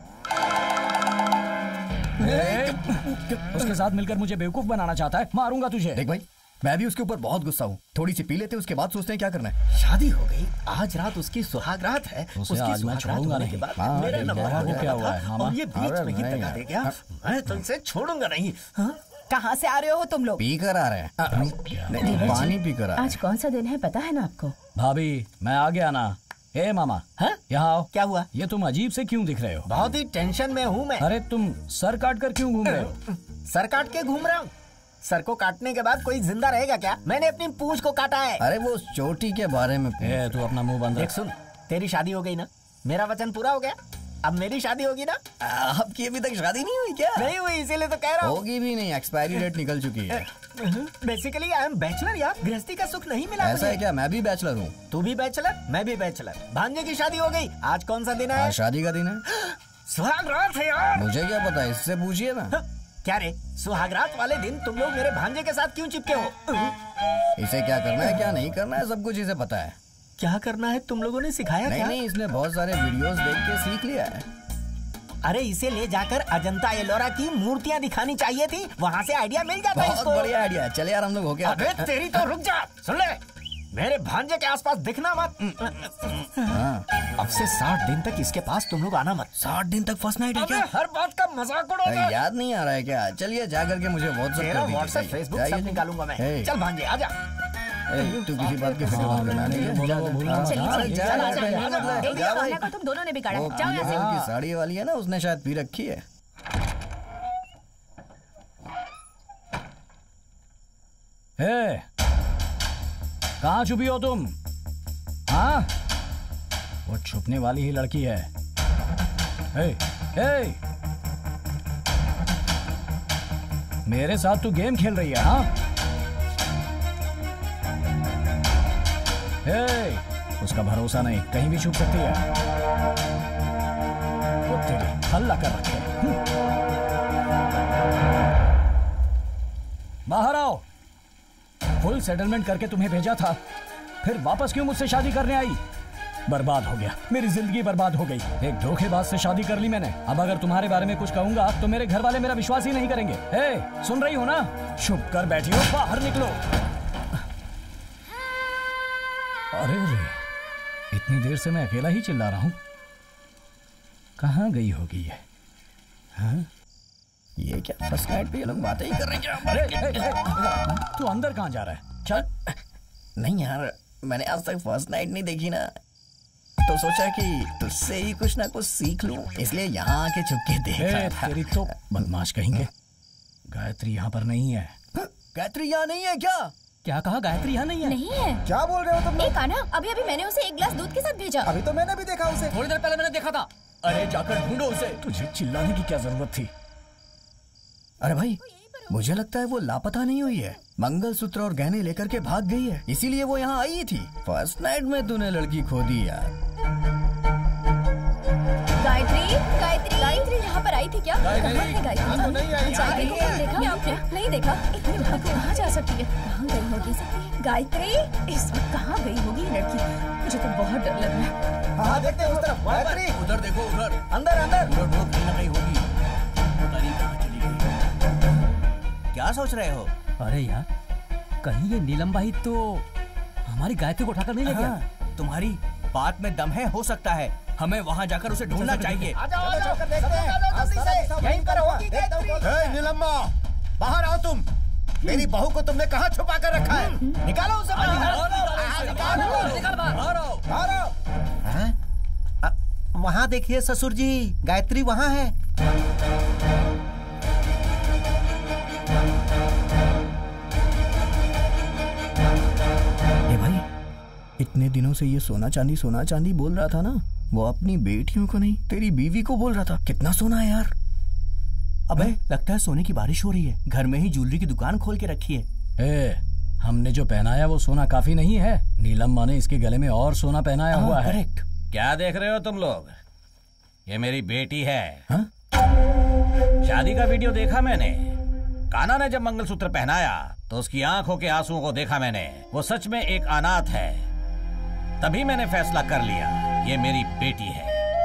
A: उसके साथ मिलकर मुझे बेवकूफ बनाना चाहता है, मारूंगा तुझे।
C: देख भाई, मैं भी उसके ऊपर बहुत गुस्सा हूँ। थोड़ी सी पी लेते उसके बाद सोचते हैं क्या करना है।
D: शादी हो गई, आज रात उसकी सुहागरात है।
A: उसे
D: उसकी
A: आज मैं
D: सुहागरात
A: छोड़ूंगा
D: होने
A: नहीं।
D: के बाद
C: हाँ,
D: मेरा
C: देख
D: नंबर
C: देखा
D: आ
C: वो
D: गया
A: क्या हुआ
D: था
A: है, मामा?
D: और ये बीच
C: अरे
D: में ही
C: नहीं
D: दगा
C: यार।
D: दे गया। मैं तुमसे छोड़ूंगा नहीं। हाँ?
P: कहाँ से आ रहे हो तुम लोग?
C: पी कर आ रहे हैं। नहीं, पानी पी कर आ रहे
K: आज कौन सा दिन है पता है ना आपको?
A: भाभी मैं आ गया ना। ए मामा, यहाँ आओ।
M: क्या हुआ?
A: ये तुम अजीब से क्यों दिख रहे हो?
M: बहुत ही टेंशन में हूँ मैं।
A: अरे तुम सर काट कर क्यों घूम रहे हो?
M: सर काट के घूम रहा हूँ? सर को काटने के बाद कोई जिंदा रहेगा क्या? मैंने अपनी पूंछ को काटा है।
C: अरे वो चोटी के बारे में।
A: ए, तू अपना मुंह बंद रख।
M: देख सुन, तेरी शादी हो गई ना, मेरा वचन पूरा हो गया। अब मेरी शादी होगी ना?
C: आपकी अभी तक शादी नहीं हुई क्या?
M: नहीं हुई, इसीलिए तो कह रहा हूँ।
C: होगी भी नहीं, एक्सपायरी डेट निकल चुकी है।
M: बेसिकली आई एम बैचलर यार, गृहस्थी का सुख नहीं मिला।
C: ऐसा है क्या? मैं भी बैचलर हूँ।
M: तू भी बैचलर, मैं भी बैचलर। भांजे की शादी हो गई। आज कौन सा दिन है?
C: आज शादी का दिन है।
M: सुहाग रात है यार।
C: मुझे क्या पता, इससे पूछिए ना।
M: क्या रे, सुहागरात वाले दिन तुम लोग मेरे भांजे के साथ क्यों चिपके हो?
C: इसे क्या करना है क्या नहीं करना है सब कुछ इसे पता है।
M: क्या करना है तुम लोगों ने सिखाया
C: नहीं
M: क्या?
C: नहीं, इसने बहुत सारे वीडियोस देख के सीख लिया है।
M: अरे इसे ले जाकर अजंता एलोरा की मूर्तियाँ दिखानी चाहिए थी, वहाँ से आइडिया मिल जाता है
C: बहुत
M: इसको।
C: बढ़िया आइडिया है। चले यार हम लोग हो गया।
M: अबे तेरी तो रुक जा, सुन ले, मेरे भांजे के आसपास दिखना मत। अब से साठ दिन तक इसके पास तुम लोग आना मत।
C: साठ दिन तक फर्स्ट नाइट है क्या?
M: हर बात का मजाक उड़ाता है।
C: याद नहीं आ रहा है क्या? चलिए जा करके मुझे व्हाट्सएप कर दीजिए।
M: व्हाट्सएप फेसबुक सब निकालूंगा मैं। चल भांजे आजा।
C: तू किसी बात की फिक्र मत करना।
K: तुम दोनों ने बिगाड़ा। जाओ यहाँ से।
C: उनकी साड़ी वाली है ना, उसने शायद पी रखी है।
A: हे, कहाँ छुपी हो तुम? हाँ, वो छुपने वाली ही लड़की है। हे, हे, मेरे साथ तू गेम खेल रही है? हाँ, हे, उसका भरोसा नहीं, कहीं भी छुप सकती है। वो तेरी हल्ला कर रखे। बाहर आओ। फुल सेटलमेंट करके तुम्हें भेजा था, फिर वापस क्यों मुझसे शादी करने आई? बर्बाद हो गया, मेरी जिंदगी बर्बाद हो गई। एक धोखेबाज से शादी कर ली मैंने। अब अगर तुम्हारे बारे में कुछ कहूंगा तो मेरे घर वाले मेरा विश्वास ही नहीं करेंगे। ए, सुन रही हो ना? चुप कर बैठी हो, बाहर निकलो। अरे रे, इतनी देर से मैं अकेला ही चिल्ला रहा हूं। कहाँ गई होगी ये? हाँ?
C: ये क्या फर्स्ट नाइट पे ये लोग बातें ही कर रहे हैं?
A: तू अंदर कहाँ जा रहा है? चल।
C: नहीं यार, मैंने आज तक फर्स्ट नाइट नहीं देखी ना, तो सोचा कि तुझसे ही कुछ ना कुछ सीख लूं, इसलिए यहाँ आके छुप के देख रहा था।
A: तेरी तो बदमाश कहेंगे। गायत्री यहाँ पर नहीं है।
C: गायत्री यहाँ नहीं है क्या?
A: क्या कहा? गायत्री यहाँ नहीं है?
Q: नहीं है।
N: क्या बोल रहे हो तुम?
Q: एक आना, अभी अभी मैंने उसे एक गिलास दूध के साथ भेजा।
N: अभी तो मैंने भी देखा उसे।
A: थोड़ी देर पहले मैंने देखा था। अरे जाकर ढूंढो उसे। तुझे चिल्लाने की क्या जरूरत थी?
C: अरे भाई, मुझे लगता है वो लापता नहीं हुई है। मंगलसूत्र और गहने लेकर के भाग गई है, इसीलिए वो यहाँ आई थी। फर्स्ट नाइट में तूने लड़की खो दी यार।
Q: गायत्री, गायत्री, गायत्री यहाँ पर आई थी क्या?
M: गायत्री,
Q: कहाँ है गायत्री?
M: यहाँ तो नहीं आई।
Q: गायत्री को कौन देखा? क्या क्या? नहीं देखा। इतनी रात को कहाँ जा सकती है? कहाँ गई होगी? गायत्री इस वक्त कहाँ गई होगी लड़की? मुझे तो बहुत डर लग रहा है।
N: हाँ देखते हैं उस तरफ। गायत्री,
E: उधर देखो, उधर
M: अंदर अंदर।
E: उधर वो कहीं ना कहीं होगी। पता नहीं कहाँ चली गई।
R: क्या सोच रहे हो?
L: अरे यार, कहीं ये नीलम भाई तो हमारी गायत्री को उठाकर नहीं ले गया?
R: तुम्हारी बात में दम है, हो सकता है। हमें वहाँ जाकर उसे ढूंढना चाहिए।
M: आ जाओ, आ जाओ, देखते हैं। यहीं पर होगी गायत्री।
D: हे नीलम्मा, बाहर आओ तुम। मेरी बहू को तुमने कहाँ छुपा कर रखा है?
M: निकालो उसे बाहर। वहाँ देखिए ससुर जी, गायत्री वहाँ है।
C: ए भाई, इतने दिनों से ये सोना चांदी सोना चांदी बोल रहा था ना, वो अपनी बेटियों को नहीं तेरी बीवी को बोल रहा था। कितना सोना है यार।
R: अबे लगता है सोने की बारिश हो रही है। घर में ही ज्वेलरी की दुकान खोल के रखी है।
A: ए, हमने जो पहनाया वो सोना काफी नहीं है। नीलम माँ ने इसके गले में और सोना पहनाया हुआ है।
J: करेक्ट। क्या देख रहे हो तुम लोग? ये मेरी बेटी है।
C: हा?
J: शादी का वीडियो देखा मैंने। कान्हा ने जब मंगलसूत्र पहनाया तो उसकी आंखों के आंसुओं को देखा मैंने। वो सच में एक अनाथ है। तभी मैंने फैसला कर लिया, ये मेरी बेटी है।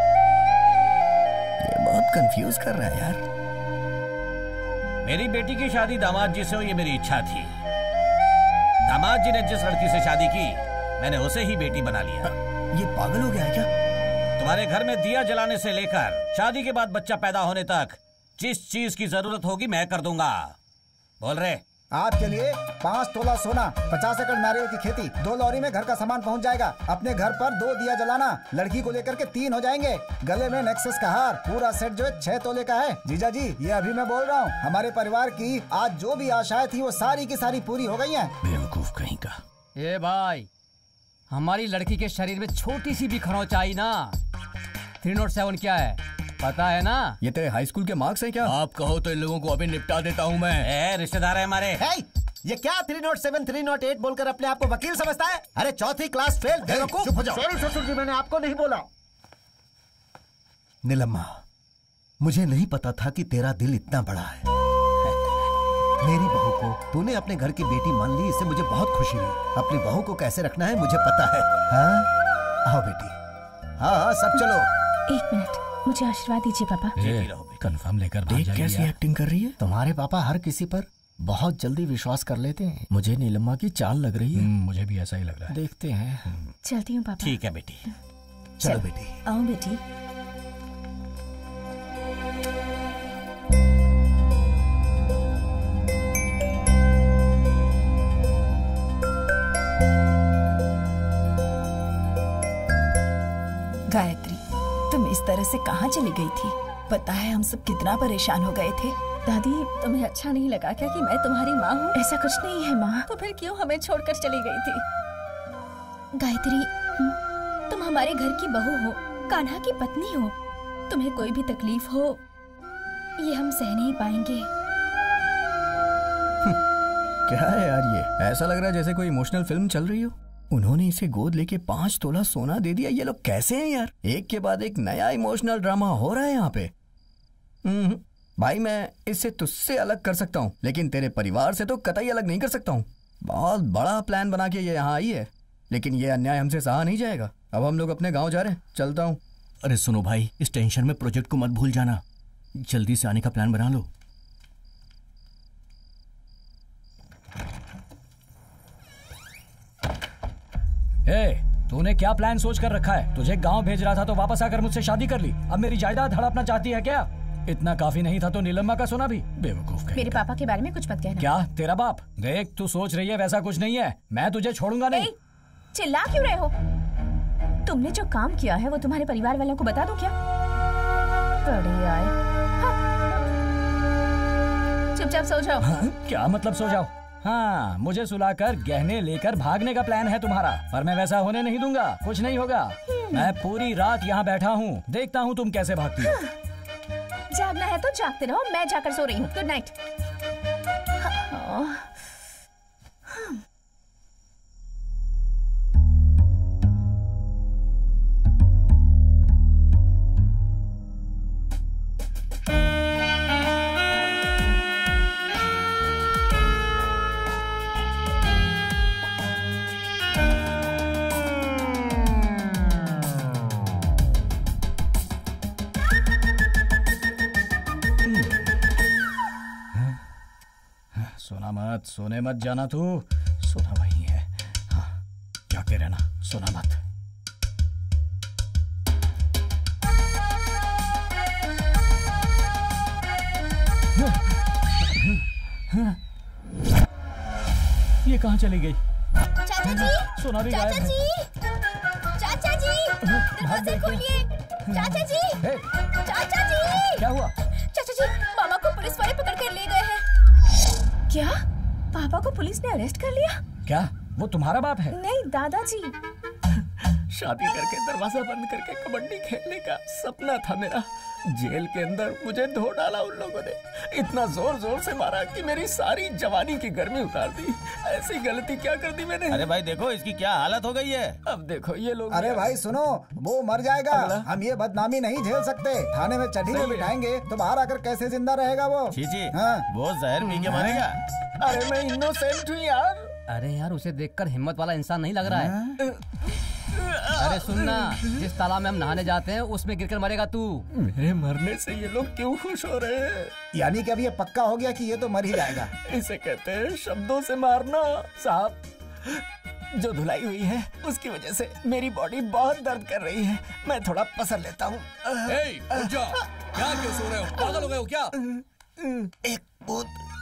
C: ये बहुत कंफ्यूज कर रहा है यार।
J: मेरी बेटी की शादी दामाद जी से हो, ये मेरी इच्छा थी। दामाद जी ने जिस लड़की से शादी की, मैंने उसे ही बेटी बना लिया।
C: ये पागल हो गया है क्या?
J: तुम्हारे घर में दिया जलाने से लेकर शादी के बाद बच्चा पैदा होने तक जिस चीज की जरूरत होगी मैं कर दूंगा। बोल रहे।
N: आपके लिए पाँच तोला सोना, पचास एकड़ नारियल की खेती, दो लॉरी में घर का सामान पहुंच जाएगा। अपने घर पर दो दिया जलाना, लड़की को लेकर के तीन हो जाएंगे। गले में नेक्सस का हार, पूरा सेट जो है छह तोले का है। जीजा जी ये अभी मैं बोल रहा हूँ, हमारे परिवार की आज जो भी आशाएं थी वो सारी की सारी पूरी हो गई हैं।
C: बेवकूफ कहीं का।
L: ये भाई, हमारी लड़की के शरीर में छोटी सी भी खरोंच आई ना, थ्री नोट सेवन क्या है पता है ना?
C: ये तेरे हाई स्कूल के मार्क्स हैं क्या?
E: आप कहो तो इन लोगों को अभी निपटा देता हूँ मैं।
J: ए, रिश्तेदार है हमारे।
D: hey, ये क्या three note seven three note eight बोलकर अपने आप को वकील समझता है? अरे चौथी क्लास फेल। hey, चुप हो जाओ।
M: सॉरी ससुर जी, मैंने आपको नहीं बोला।
D: नीलम्मा, मुझे नहीं पता था कि तेरा दिल इतना बड़ा है। मेरी बहू को तूने अपने घर की बेटी मान ली, इससे मुझे बहुत खुशी हुई। अपनी बहू को कैसे रखना है मुझे पता है। हाँ आओ बेटी, हाँ हाँ सब चलो।
K: एक मिनट, मुझे आशीर्वाद दीजिए पापा।
C: कंफर्म लेकर देख कैसी एक्टिंग कर रही है।
M: तुम्हारे पापा हर किसी पर बहुत जल्दी विश्वास कर लेते हैं। मुझे नीलम्मा की चाल लग रही है।
C: मुझे भी ऐसा ही लग रहा है।
M: देखते हैं।
K: चलती हूँ पापा।
J: ठीक है बेटी।
D: चलो बेटी।
P: आओ बेटी। गायत्री, तुम इस तरह से कहाँ चली गई थी? पता है हम सब कितना परेशान हो गए थे।
H: दादी, तुम्हें अच्छा नहीं लगा क्या कि मैं तुम्हारी माँ हूँ?
K: ऐसा कुछ नहीं है माँ।
H: तो फिर क्यों हमें छोड़कर चली गई थी?
Q: गायत्री, तुम हमारे घर की बहू हो, कान्हा की पत्नी हो। तुम्हें कोई भी तकलीफ हो ये हम सह नहीं पाएंगे।
C: क्या है यार ये? ऐसा लग रहा है जैसे कोई इमोशनल फिल्म चल रही हो। उन्होंने इसे गोद लेके पांच तोला सोना दे दिया। ये लोग कैसे हैं यार? एक के बाद एक नया इमोशनल ड्रामा हो रहा है यहाँ पे। भाई मैं इससे तुझसे अलग कर सकता हूँ, लेकिन तेरे परिवार से तो कतई अलग नहीं कर सकता हूँ। बहुत बड़ा प्लान बना के ये यहाँ आई है, लेकिन ये अन्याय हमसे सहा नहीं जाएगा। अब हम लोग अपने गाँव जा रहे हैं, चलता हूँ।
R: अरे सुनो भाई, इस टेंशन में प्रोजेक्ट को मत भूल जाना। जल्दी से आने का प्लान बना लो।
A: ए, तूने क्या प्लान सोच कर रखा है? तुझे गांव भेज रहा था तो वापस आकर मुझसे शादी कर ली। अब मेरी जायदाद हड़पना चाहती है क्या? इतना काफी नहीं था तो नीलम्मा का सोना भी? बेवकूफ कहीं।
K: मेरे पापा के बारे में कुछ मत कहना।
A: क्या तेरा बाप? देख तू सोच रही है वैसा कुछ नहीं है। मैं तुझे छोड़ूंगा नहीं।
K: चिल्ला क्यों रहे हो? तुमने जो काम किया है वो तुम्हारे परिवार वालों को बता दो क्या? बड़े आए। हाँ। चुपचाप सो जाओ।
A: हाँ? क्या मतलब सो जाओ? हाँ, मुझे सुलाकर गहने लेकर भागने का प्लान है तुम्हारा, पर मैं वैसा होने नहीं दूंगा। कुछ नहीं होगा। मैं पूरी रात यहाँ बैठा हूँ, देखता हूँ तुम कैसे भागती हो।
K: जागना है तो जागते रहो, मैं जाकर सो रही हूँ। Good night.
A: सोना मत, सोने मत जाना तू। सोना वही है। हाँ, जागते रहना, सोना मत। ये कहाँ चली गई?
Q: चाचा जी,
A: सोना भी
Q: चाचा
A: गायब है।
Q: जी, चाचा जी, दरवाजा खोलिए। चाचा जी, चाचा जी।
A: क्या हुआ?
Q: चाचा जी, मामा को पुलिस वाले पकड़ कर ले गए हैं।
K: क्या? पापा को पुलिस ने अरेस्ट कर लिया?
A: क्या वो तुम्हारा बाप है?
K: नहीं दादाजी।
M: शादी करके दरवाजा बंद करके कबड्डी खेलने का सपना था मेरा। जेल के अंदर मुझे धो डाला उन लोगों ने। इतना जोर जोर से मारा कि मेरी सारी जवानी की गर्मी उतार दी। ऐसी गलती क्या कर दी मैंने?
G: अरे भाई देखो इसकी क्या हालत हो गई है।
M: अब देखो ये लोग।
N: अरे भाई सुनो, वो मर जाएगा। हम ये बदनामी नहीं झेल सकते। थाने में चढ़ी में बिठाएंगे तो बाहर आकर कैसे जिंदा रहेगा वो?
G: चीची,
N: हाँ।
G: वो जहर पी के मरेगा।
M: अरे मैं इनोसेंट हूँ यार।
L: अरे यार, उसे देखकर हिम्मत वाला इंसान नहीं लग रहा है। अरे सुनना, जिस तालाब में हम नहाने जाते हैं उसमें गिरकर मरेगा तू।
M: मेरे मरने से ये लोग क्यों खुश हो रहे हैं?
N: यानी कि अब ये पक्का हो गया कि ये तो मर ही जाएगा।
M: इसे कहते हैं शब्दों से मारना। साहब, जो धुलाई हुई है उसकी वजह से मेरी बॉडी बहुत दर्द कर रही है। मैं थोड़ा पसर लेता हूँ।
E: क्या क्यों सो रहे हो? पागल हो गए हो क्या?
D: एक भूत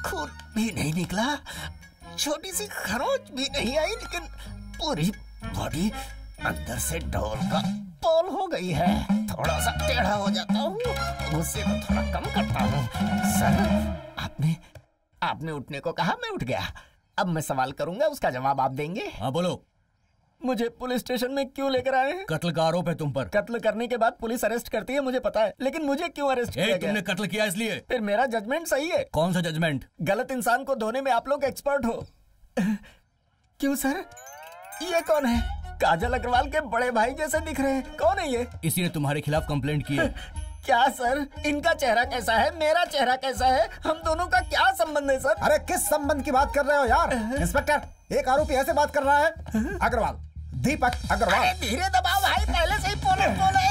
M: खून भी नहीं निकला, छोटी सी खरोच भी नहीं आई, लेकिन पूरी बॉडी अंदर से डोल का पोल हो गई है। थोड़ा सा टेढ़ा हो जाता हूँ, गुस्से को थोड़ा कम करता हूँ। सर, आपने आपने उठने को कहा, मैं उठ गया। अब मैं सवाल करूंगा, उसका जवाब आप देंगे।
E: हाँ बोलो।
M: मुझे पुलिस स्टेशन में क्यों लेकर आए हैं?
E: कत्ल का आरोप है तुम पर।
M: कत्ल करने के बाद पुलिस अरेस्ट करती है, मुझे पता है, लेकिन मुझे क्यों अरेस्ट किया गया?
E: तुमने कत्ल किया इसलिए।
M: फिर मेरा जजमेंट सही है।
E: कौन सा जजमेंट?
M: गलत इंसान को धोने में आप लोग एक्सपर्ट हो। क्यों सर? ये कौन है? काजल अग्रवाल के बड़े भाई जैसे दिख रहे हैं। कौन है ये?
E: इसी ने तुम्हारे खिलाफ कंप्लेंट की है।
M: क्या सर? इनका चेहरा कैसा है, मेरा चेहरा कैसा है, हम दोनों का क्या संबंध है सर?
N: अरे किस संबंध की बात कर रहे हो यार? इंस्पेक्टर, एक आरोपी ऐसे बात कर रहा है। अग्रवाल, दीपक अग्रवाल।
M: धीरे दबाओ भाई, पहले से ही पोले पोले।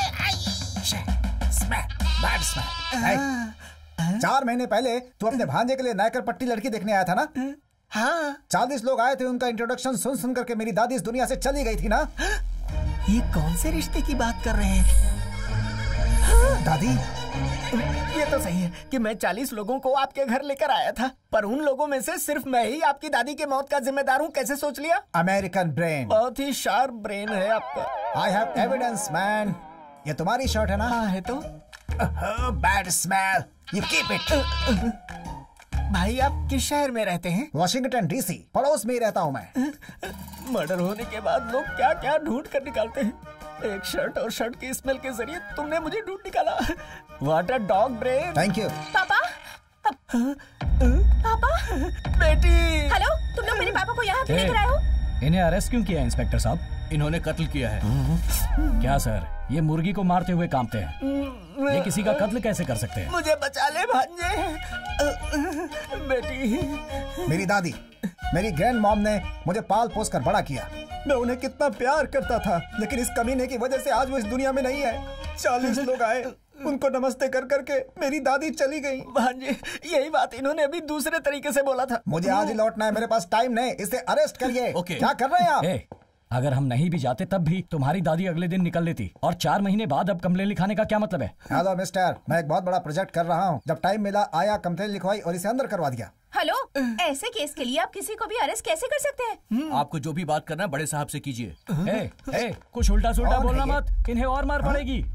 N: चार महीने पहले तू अपने भांजे के लिए नायकर पट्टी लड़की देखने आया था ना?
M: हाँ।
N: चालीस लोग आए थे, उनका इंट्रोडक्शन सुन सुन करके मेरी दादी इस दुनिया से चली गई थी ना?
M: ये कौन से रिश्ते की बात कर रहे हैं?
N: दादी,
M: ये तो सही है कि मैं चालीस लोगों को आपके घर लेकर आया था, पर उन लोगों में से सिर्फ मैं ही आपकी दादी के मौत का जिम्मेदार हूँ। कैसे सोच लिया?
N: American brain.
M: बहुत ही शार्प ब्रेन है आपका।
N: I have evidence man. ये तुम्हारी शर्ट है ना?
M: हाँ है तो।
N: Bad smell, you keep it.
M: भाई आप किस शहर में रहते हैं?
N: वॉशिंगटन डीसी, पड़ोस में ही रहता हूँ मैं।
M: मर्डर होने के बाद लोग क्या क्या ढूंढ कर निकालते हैं। एक शर्ट और शर्ट की स्मेल के जरिए तुमने मुझे ढूंढ निकाला। What a dog brain।
N: Thank you.
K: पापा, पापा,
M: बेटी।
K: हेलो, तुम लोग मेरे पापा को यहाँ क्यों लेकर आए हो?
A: इन्हें अरेस्ट क्यों किया इंस्पेक्टर साहब?
E: इन्होंने कत्ल किया है।
A: क्या सर, ये मुर्गी को मारते हुए कांपते हैं, ये किसी का कत्ल कैसे कर सकते हैं?
M: मुझे बचा ले भांजे। बेटी।
N: मेरी दादी, मेरी ग्रैंड मॉम ने मुझे पाल पोस कर बड़ा किया। मैं उन्हें कितना प्यार करता था, लेकिन इस कमीने की वजह से आज वो इस दुनिया में नहीं है। चालीस लोग आए, उनको नमस्ते कर करके मेरी दादी चली गई।
M: भांजे, यही बात इन्होंने अभी दूसरे तरीके से बोला था।
N: मुझे आज ही लौटना है, मेरे पास टाइम नहीं। इसे अरेस्ट करिए।
E: ओके।
N: क्या कर रहे हैं आप?
A: ए, अगर हम नहीं भी जाते तब भी तुम्हारी दादी अगले दिन निकल लेती, और चार महीने बाद अब कंप्लेन लिखाने का क्या मतलब है?
N: हेलो मिस्टर, मैं एक बहुत बड़ा प्रोजेक्ट कर रहा हूँ। जब टाइम मिला आया, कंप्लेन लिखवाई और इसे अंदर करवा दिया।
K: हेलो, ऐसे केस के लिए आप किसी को भी अरेस्ट कैसे कर सकते हैं?
E: आपको जो भी बात करना है बड़े साहब से कीजिए।
A: ए, ए, कुछ उल्टा सुल्टा बोलना मत, इन्हें और मार पड़ेगी।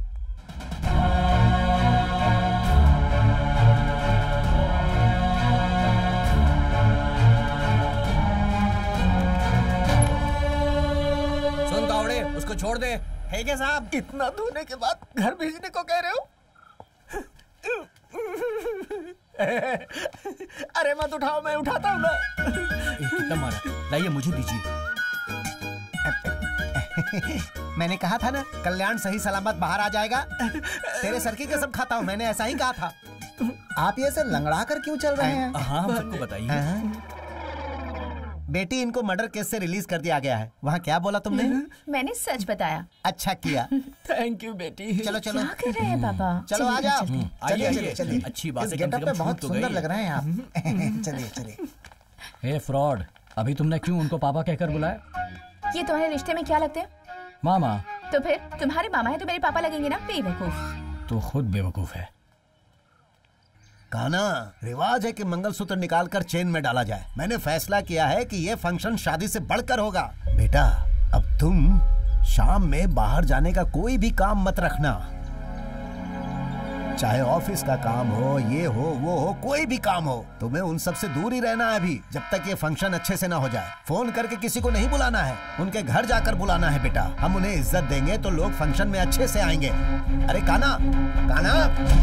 E: सुन तावड़े, उसको छोड़ दे।
M: ठीक है साहब। इतना धोने के बाद घर भेजने को कह रहे हो? अरे मत उठाओ, मैं उठाता हूँ ना।
E: कितना मारा? लाइए मुझे दीजिए।
D: मैंने कहा था ना, कल्याण सही सलामत बाहर आ जाएगा। तेरे सर की कसम खाता हूँ, मैंने ऐसा ही कहा था।
N: आप ये ऐसे लंगड़ा कर क्यों चल रहे हैं?
E: हाँ, सबको बताइए।
D: बेटी, इनको मर्डर केस से रिलीज कर दिया गया है। वहाँ क्या बोला तुमने?
K: मैंने सच बताया।
D: अच्छा किया।
M: थैंक यू बेटी।
D: चलो चलो।
K: क्या कर रहे हैं पापा?
D: चलो आ जाओ।
N: चलिए चलिए चलिए।
E: अच्छी बात
N: इस
E: है,
N: गेटअप पे बहुत सुंदर लग रहे हैं आप। चलिए चलिए।
A: ए फ्रॉड, अभी तुमने क्यों उनको पापा कहकर बुलाया?
K: ये तुम्हारे रिश्ते में क्या लगते हैं?
A: मामा।
K: तो फिर तुम्हारे मामा है तो मेरे पापा लगेंगे ना? बेवकूफ।
A: तो खुद बेवकूफ है।
D: काना, रिवाज है कि मंगलसूत्र निकालकर चेन में डाला जाए। मैंने फैसला किया है कि ये फंक्शन शादी से बढ़कर होगा। बेटा, अब तुम शाम में बाहर जाने का कोई भी काम मत रखना। चाहे ऑफिस का काम हो, ये हो, वो हो, कोई भी काम हो, तुम्हें उन सब से दूर ही रहना है अभी, जब तक ये फंक्शन अच्छे से ना हो जाए। फोन करके किसी को नहीं बुलाना है, उनके घर जाकर बुलाना है बेटा। हम उन्हें इज्जत देंगे तो लोग फंक्शन में अच्छे से आएंगे। अरे काना, काना।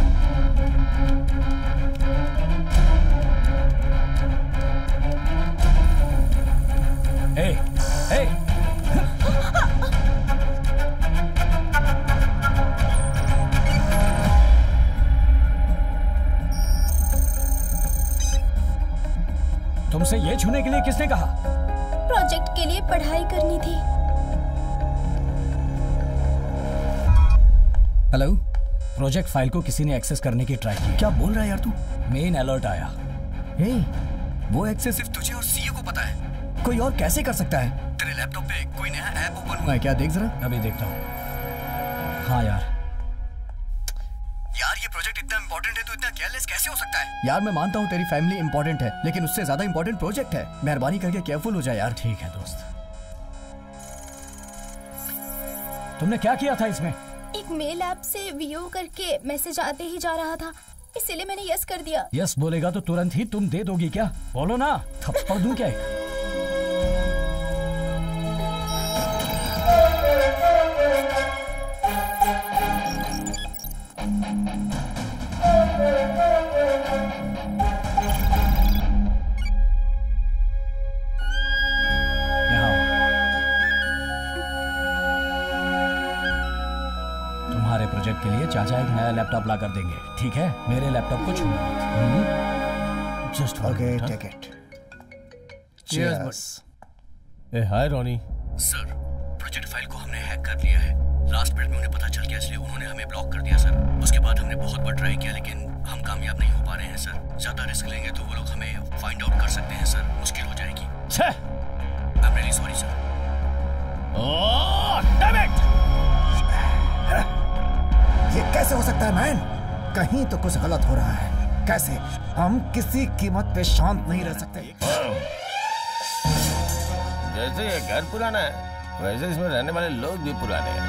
A: ए, ए, तुमसे ये छूने के लिए किसने कहा?
Q: प्रोजेक्ट के लिए पढ़ाई करनी थी।
A: हेलो, प्रोजेक्ट फाइल को किसी ने एक्सेस करने की ट्राई की।
C: क्या बोल रहा है यार तू?
A: मेन अलर्ट आया।
C: हे, वो एक्सेस सिर्फ तुझे और सीईओ को पता है, कोई और कैसे कर सकता है? तेरे लैपटॉप पे कोई नया ऐप ओपन हुआ है क्या? देख जरा।
A: अभी देखता हूँ। हाँ यार,
C: यार ये प्रोजेक्ट इतना इम्पोर्टेंट है तो इतना केयरलेस कैसे हो सकता है? यार मैं मानता हूँ तेरी फैमिली इम्पोर्टेंट है, लेकिन उससे ज्यादा इम्पोर्टेंट प्रोजेक्ट है। मेहरबानी करके केयरफुल हो जाए यार।
A: ठीक है दोस्त। तुमने क्या किया था इसमें?
Q: एक मेल ऐप से व्यू करके मैसेज आते ही जा रहा था, इसीलिए मैंने यस कर दिया।
A: यस बोलेगा तो तुरंत ही तुम दे दोगी क्या? बोलो ना, थप्पड़ दूं क्या? तुम्हारे प्रोजेक्ट के लिए चाचा एक नया लैपटॉप ला कर देंगे, ठीक है? मेरे लैपटॉप को छूना मत।
N: Just okay, take it.
G: Cheers. Hey hi Ronnie.
C: Sir, project file को हमने हैक कर लिया है। लास्ट मिनट में उन्हें पता चल गया, इसलिए उन्होंने हमें ब्लॉक कर दिया सर। उसके बाद हमने बहुत बार ट्राई किया, लेकिन हम कामयाब नहीं हो पा रहे हैं सर। ज्यादा रिस्क लेंगे तो वो लोग हमें फाइंड आउट कर सकते हैं सर, मुश्किल हो जाएगी। I am really sorry sir.
N: Oh damn it! ये कैसे हो सकता है मैन? कहीं तो कुछ गलत हो रहा है। कैसे? हम किसी कीमत पे शांत नहीं रह सकते।
G: जैसे ये घर पुराना है, वैसे इसमें रहने वाले लोग भी पुराने हैं।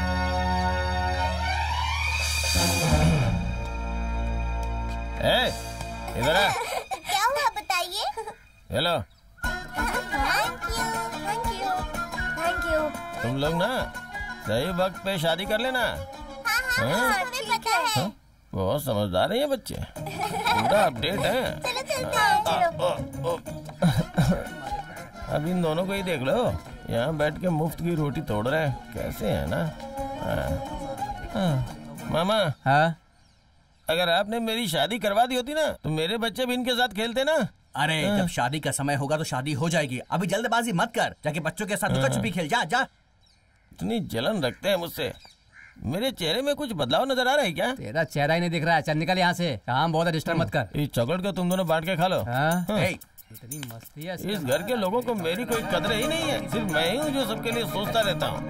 G: ए, इधर आ।
S: क्या हुआ बताइए?
G: Hello.
S: Thank you, thank you, thank you.
G: तुम लोग ना सही वक्त पे शादी कर लेना।
S: हाँ, हाँ, हमें पता है।
G: हाँ? बहुत समझदार है ये बच्चे, पूरा अपडेट है।
S: चलो चलते हैं, चलो।
G: अब इन दोनों को ही देख लो, यहाँ बैठ के मुफ्त की रोटी तोड़ रहे हैं, कैसे है ना? हाँ। हाँ। मामा।
R: हाँ?
G: अगर आपने मेरी शादी करवा दी होती ना, तो मेरे बच्चे भी इनके साथ खेलते ना।
R: अरे जब शादी का समय होगा तो शादी हो जाएगी, अभी जल्दबाजी मत कर, जाके बच्चों के साथ लुका छुपी खेल। जा जा।
G: इतनी जलन रखते हैं मुझसे। मेरे चेहरे में कुछ बदलाव नजर आ रहा है क्या?
L: तेरा चेहरा ही नहीं दिख रहा है, चल निकल यहाँ से। काम बहुत है, डिस्टर्ब मत कर।
G: इस चॉकलेट को तुम दोनों बांट के खा लो।
L: हाँ? इतनी मस्ती है
G: इस घर के लोगों को मेरी कोई कदर ही नहीं है, सिर्फ मैं ही हूँ जो सबके लिए सोचता रहता हूँ।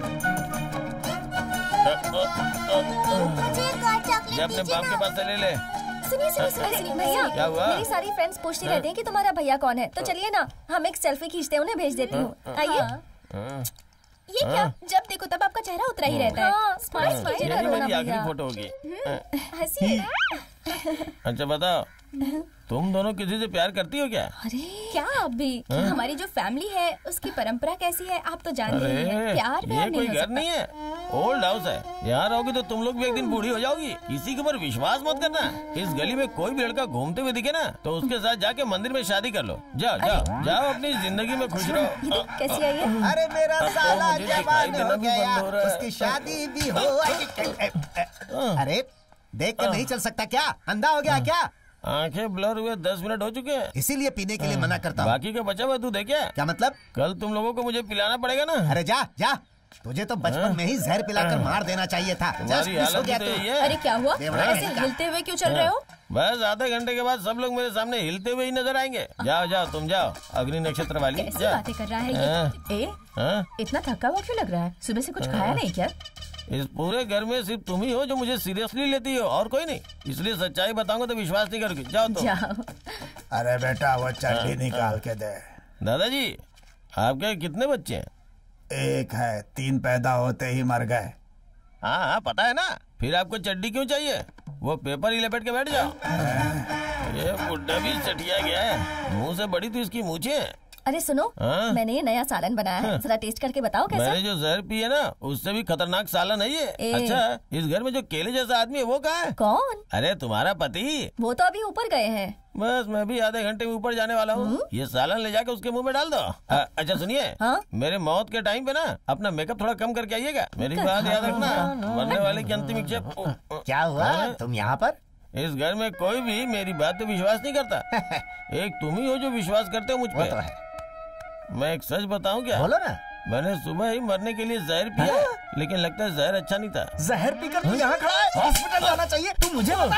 G: अपने बाप के पास से ले ले।
H: सुनिए सुनिए सुनिए भैया,
G: क्या हुआ?
H: मेरी सारी फ्रेंड्स पूछती रहती हैं कि तुम्हारा भैया कौन है, तो चलिए ना हम एक सेल्फी खींचते हैं, उन्हें भेज देती हूँ। आइए।
Q: ये क्या? जब देखो तब आपका चेहरा उतरा ही रहता है।
H: हाँ, स्माइल कीजिए
G: यही
H: करो ना
G: मेरी आखिरी
H: भैया।
G: फोटो होगी।
Q: हंसी।
G: अच्छा बताओ, तुम दोनों किसी से प्यार करती हो क्या?
Q: अरे क्या आप भी?
G: हाँ?
Q: हमारी जो फैमिली है उसकी परंपरा कैसी है आप तो जानते ही हैं।
G: अरे
Q: प्यार
G: ये
Q: प्यार
G: कोई
Q: नहीं हो
G: घर
Q: सकता।
G: नहीं है, ओल्ड हाउस है। यहाँ रहोगी तो तुम लोग भी एक दिन बूढ़ी हो जाओगी। किसी के ऊपर विश्वास मत करना। इस गली में कोई भी लड़का घूमते हुए दिखे ना, तो उसके साथ जाके मंदिर में शादी कर लो। जाओ जाओ जाओ, अपनी जिंदगी में खुश रहो।
H: कैसी आई है?
D: अरे मेरा साला
G: मुझे दिखाई
D: जवान
G: देना
D: हो
G: भी
D: गया,
G: बंद हो रहा है।
D: उसकी शादी भी हो। अरे देख कर नहीं चल सकता क्या? अंधा हो गया क्या?
G: आंखें ब्लर हुए दस मिनट हो चुके हैं,
D: इसीलिए पीने के लिए मना करता हूँ।
G: बाकी का बचा हुआ तू देखे?
D: क्या मतलब?
G: कल तुम लोगों को मुझे पिलाना पड़ेगा ना।
D: अरे जा जा, तुझे तो बचपन में ही जहर पिलाकर मार देना चाहिए था।
G: तुम्हारी
D: Just miss हो
G: हालत
D: गया
G: तो
D: तू।
G: यही है।
Q: अरे क्या हुआ?
D: देवड़ा
Q: ऐसे
D: है का?
Q: हिलते हुए क्यों चल रहे हो?
G: बस आधे घंटे के बाद सब लोग मेरे सामने हिलते हुए ही नजर आएंगे। जाओ जाओ तुम जाओ, अग्नि नक्षत्र वाली।
Q: कैसी
G: जा।
Q: बातें कर रहा है ये?
K: ए,
G: हाँ?
K: इतना थका हुआ क्यों लग रहा है? सुबह से कुछ खाया नहीं क्या?
G: इस पूरे घर में सिर्फ तुम ही हो जो मुझे सीरियसली लेती हो, और कोई नहीं। इसलिए सच्चाई बताऊंगा तो विश्वास नहीं करोगे। जाओ तो।
K: जाओ।
N: अरे बेटा वो चड्डी निकाल के दे।
G: दादाजी आपके कितने बच्चे हैं?
N: एक है, तीन पैदा होते ही मर गए।
G: हाँ हाँ पता है ना, फिर आपको चड्डी क्यों चाहिए? वो पेपर ही लपेट के बैठ जाओ। ये बुड्ढा भी चटिया गया है, मुंह से बड़ी तो इसकी मूछें हैं।
H: अरे सुनो,
G: हाँ?
H: मैंने ये नया सालन बनाया है, जरा टेस्ट करके बताओ कैसा?
G: मैंने जो जहर पी है ना, उससे भी खतरनाक सालन है ये।
H: ए।
G: अच्छा, इस घर में जो केले जैसा आदमी है वो कहाँ है?
H: कौन?
G: अरे तुम्हारा पति।
H: वो तो अभी ऊपर गए हैं।
G: बस मैं भी आधे घंटे में ऊपर जाने वाला हूँ। ये सालन ले जाके उसके मुंह में डाल दो। आ, अच्छा सुनिए,
H: हाँ?
G: मेरे मौत के टाइम पे ना अपना मेकअप थोड़ा कम करके आइएगा। मेरी बात याद रखना, मरने वाले की अंतिम इच्छा।
D: क्या हुआ? तुम यहाँ पर?
G: इस घर में कोई भी मेरी बात पे विश्वास नहीं करता। एक तुम ही हो जो विश्वास करते हो मुझ
D: वो
G: पे।
D: तो है।
G: मैं एक सच बताऊं क्या?
D: बोलो ना।
G: मैंने सुबह ही मरने के लिए जहर पिया, लेकिन लगता है जहर अच्छा नहीं था।
D: जहर पीकर तू यहाँ खड़ा है? हॉस्पिटल जाना चाहिए। तू मुझे बता रहा है?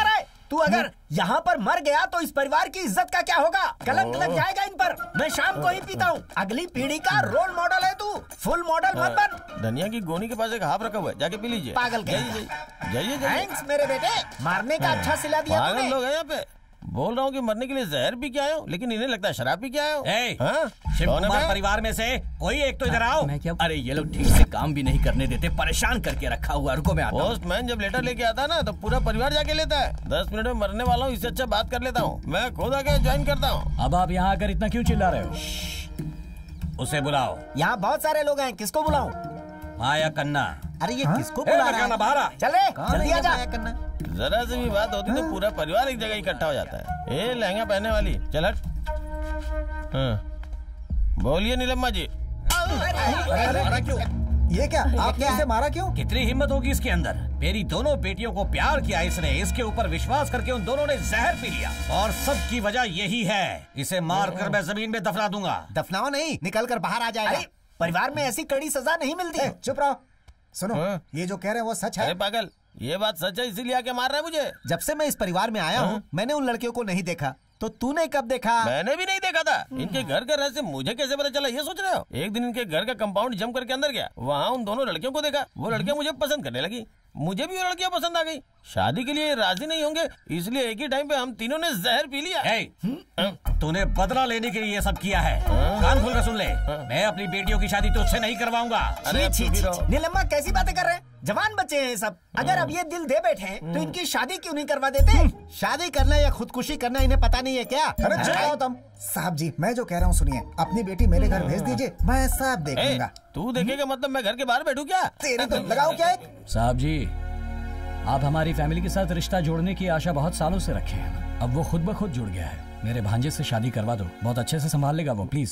M: तू अगर यहाँ पर मर गया तो इस परिवार की इज्जत का क्या होगा? कलंक लग जाएगा इन पर। मैं शाम को ही पीता हूँ। अगली पीढ़ी का रोल मॉडल है तू, फुल मॉडल मत बन।
G: धनिया की गोनी के पास एक हाफ रखा हुआ है, जाके पी लीजिए।
M: पागल के
G: जाइए।
M: थैंक्स मेरे बेटे, मारने का अच्छा सिला दिया
G: पागल
M: तूने।
G: लोग हैं यहाँ पे। बोल रहा हूँ कि मरने के लिए जहर पी के आए हो, लेकिन इन्हें लगता है शराब पी के आए हो।
J: ए,
G: हाँ?
J: शिव
G: कौन है
J: कुमार
G: बे?
J: परिवार में से कोई एक तो इधर आओ।
C: मैं क्या?
I: अरे ये लोग ठीक से काम भी नहीं करने देते, परेशान करके रखा हुआ। रुको मैं आता हूँ।
G: पोस्टमैन जब लेटर लेके आता है ना तो पूरा परिवार जाके लेता है। दस मिनट में मरने वाला हूँ, इससे अच्छा बात कर लेता हूँ। मैं खुद आके ज्वाइन करता हूँ।
A: अब आप यहाँ आकर इतना क्यों चिल्ला रहे हो?
J: उसे बुलाओ।
M: यहाँ बहुत सारे लोग हैं, किसको बुलाऊं?
J: माया कन्ना।
M: अरे ये किसको
J: ए,
M: बुला रहा
J: मकाना बाहर आ।
M: है? चले जल्दी आ जा।
G: जरा से भी बात होती तो पूरा परिवार एक जगह इकट्ठा हो जाता है। ए लहंगा पहनने वाली, चल हट। हाँ। बोलिए नीलम्मा जी।
N: अरे क्यों? ये क्या? आपने इसे मारा क्यों?
J: कितनी हिम्मत होगी इसके अंदर? मेरी दोनों बेटियों को प्यार किया इसने, इसके ऊपर विश्वास करके उन दोनों ने जहर पी लिया, और सबकी वजह यही है। इसे मार कर मैं जमीन में दफना दूंगा।
M: दफनाओ नहीं, निकल कर बाहर आ जाएगा। परिवार में ऐसी कड़ी सजा नहीं मिलती।
N: चुप रहो। सुनो, ये जो कह रहे हैं वो सच है?
G: अरे पागल, ये बात सच है, इसीलिए आके मार रहा है मुझे।
D: जब से मैं इस परिवार में आया हूँ मैंने उन लड़कियों को नहीं देखा, तो तूने कब देखा?
G: मैंने भी नहीं देखा था। इनके घर का रहस्य मुझे कैसे पता चला, ये सोच रहे हो? एक दिन इनके घर का कंपाउंड जम करके अंदर गया, वहाँ उन दोनों लड़कियों को देखा। वो लड़कियां मुझे पसंद करने लगी, मुझे भी वो लड़कियां पसंद आ गई। शादी के लिए राजी नहीं होंगे, इसलिए एक ही टाइम पे हम तीनों ने जहर पी लिया।
J: तूने बदला लेने के लिए ये सब किया है। कान खोल कर सुन ले, मैं अपनी बेटियों की शादी तुझसे नहीं करवाऊंगा।
G: अरे अब चुप ही रहो।
M: नीलम्मा कैसी बातें कर रहे हैं? जवान बच्चे हैं सब। अगर अब ये दिल दे बैठे हैं तो इनकी शादी क्यों नहीं करवा देते?
D: शादी करना या खुदकुशी करना इन्हें पता नहीं है क्या?
N: अरे चुप रहो तुम। साहब जी, मैं जो कह रहा हूँ सुनिए, अपनी बेटी मेरे घर भेज दीजिए, मैं सब देख
G: ए,
N: लूंगा।
G: तू देखेगा मतलब मैं घर के बाहर बैठूं क्या?
N: तेरी तो लगाओ क्या एक?
A: साहब जी, आप हमारी फैमिली के साथ रिश्ता जोड़ने की आशा बहुत सालों से रखे हैं, अब वो खुद ब खुद जुड़ गया है। मेरे भांजे से शादी करवा दो, बहुत अच्छे से संभाल लेगा वो, प्लीज।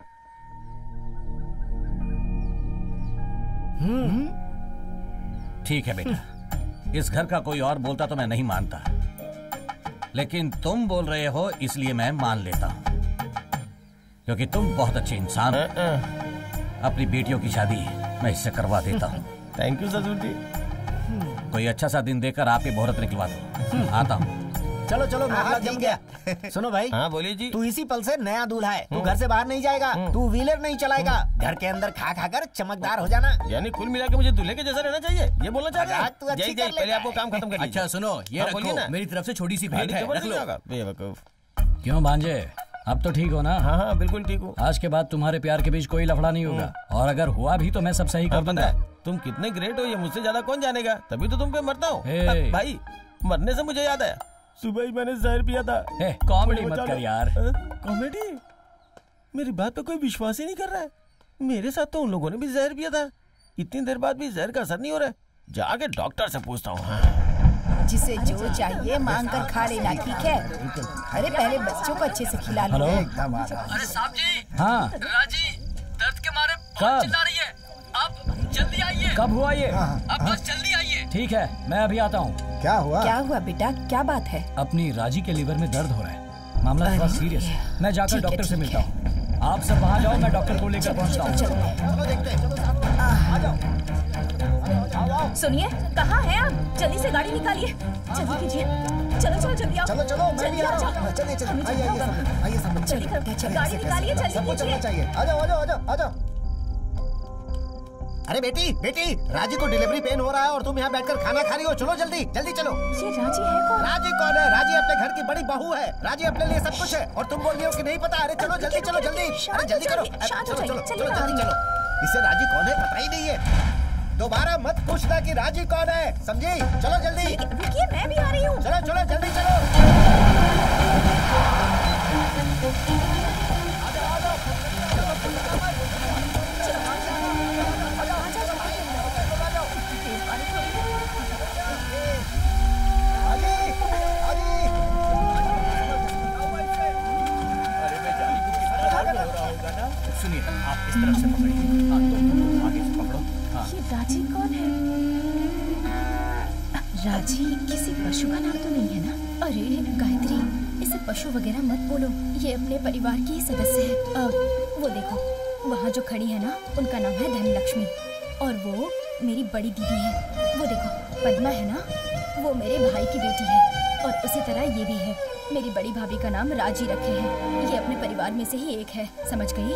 J: ठीक है बेटा, इस घर का कोई और बोलता तो मैं नहीं मानता, लेकिन तुम बोल रहे हो इसलिए मैं मान लेता हूँ, क्योंकि तुम बहुत अच्छे इंसान हो। अपनी बेटियों की शादी मैं इससे करवा देता हूँ।
G: थैंक यू ससुर जी।
J: कोई अच्छा सा दिन देकर आप ये मुहूर्त निकलवा दो। आता हूँ।
M: चलो चलो, मामला जम गया। सुनो भाई,
G: हाँ बोलिए जी।
M: तू इसी पल से नया दूल्हा है। तू घर से बाहर नहीं जाएगा, तू व्हीलर नहीं चलाएगा, घर के अंदर खा खा कर चमकदार हो जाना।
G: यानी कुल मिला के मुझे दूल्हे के जैसा रहना चाहिए, ये बोलना चाह रहे हैं?
M: तू अच्छी
G: जय
M: कर
G: जय, पहले आपको काम खत्म कर लीजिए।
I: अच्छा सुनो, ये
G: हाँ,
I: रखो,
G: बोलिए ना।
I: मेरी तरफ से छोटी सी भेंट है, रख लो।
G: बेवकूफ।
A: क्यों भांजे, अब तो ठीक हो ना?
G: हाँ हाँ बिल्कुल ठीक हूँ।
A: आज के बाद तुम्हारे प्यार के बीच कोई लफड़ा नहीं होगा, और अगर हुआ भी तो मैं सब सही कर दूंगा।
G: तुम कितने ग्रेट हो ये मुझसे ज्यादा कौन जानेगा, तभी तो तुम पे मरता हूँ।
A: हे।
G: भाई मरने से मुझे याद आया, सुबह ही मैंने जहर पिया था।
A: कॉमेडी मत कर यार।
G: कॉमेडी? मेरी बात पे कोई विश्वास ही नहीं कर रहा है। मेरे साथ तो उन लोगों ने भी जहर पिया था, इतनी देर बाद भी जहर का असर नहीं हो रहा है। जाके डॉक्टर से पूछता हूँ।
P: जिसे जो चाहिए मांग कर खा लेना, ठीक है? अरे पहले बच्चों को अच्छे से खिला लो।
A: हेलो।
L: अरे साहब जी,
A: हाँ
L: राजी दर्द के मारे
A: कब?
L: बहुत चिल्ला रही है, आप जल्दी आइए।
A: कब हुआ ये?
L: अब बस जल्दी आइए।
A: ठीक है, मैं अभी आता हूँ।
N: क्या हुआ?
P: क्या हुआ बेटा, क्या बात है?
A: अपनी राजी के लीवर में दर्द हो रहा है, मामला थोड़ा सीरियस है। मैं जाकर
P: ठीक है,
A: डॉक्टर से
P: ठीक
A: मिलता हूँ, आप सब वहाँ जाओ, मैं डॉक्टर को लेकर पहुँचता हूँ।
K: सुनिए, कहाँ हैं आप? जल्दी से गाड़ी निकालिए, जल्दी कीजिए। चलो चलो जल्दी आओ।
N: चलो चलो, मैं भी आ रहा हूँ। चलिए चलिए, आइए आइए सब, आइए सब।
K: जल्दी करो, गाड़ी निकालिए, जल्दी
N: सबको चलना
K: कीजिए।
N: चाहिए। आ जाओ आ जाओ आ जाओ आ जाओ।
D: अरे बेटी बेटी, राजी को डिलीवरी पेन हो रहा है और तुम यहाँ बैठकर खाना खा रही हो। चलो जल्दी जल्दी चलो।
K: ये राजी है कौन?
D: राजी कौन है? राजी अपने घर की बड़ी बहू है, राजी अपने लिए सब कुछ है, और तुम बोल रही हो कि नहीं पता। अरे चलो जल्दी चलो जल्दी, अरे जल्दी करो। अरे चलो चलो चलो जल्दी चलो। इसे राजी कौन है पता ही नहीं है। दोबारा मत पूछना कि राजी कौन है, समझी? चलो जल्दी।
K: रुकिए, मैं भी आ रही हूँ।
D: चलो चलो जल्दी चलो।
I: सुनिए, आप इस तरफ से पकड़िए। हाँ, तुम आगे से पकड़ो। हाँ।
K: ये राजी कौन है? राजी किसी पशु का नाम तो नहीं है ना?
Q: अरे गायत्री, इसे पशु वगैरह मत बोलो, ये अपने परिवार की ही सदस्य है। अब वो देखो, वहाँ जो खड़ी है ना, उनका नाम है धनलक्ष्मी, और वो मेरी बड़ी दीदी है। वो देखो, पद्मा है ना, वो मेरे भाई की बेटी है। और उसी तरह ये भी है। मेरी बड़ी भाभी का नाम राजी रखे हैं। ये अपने परिवार में से ही एक है, समझ गई?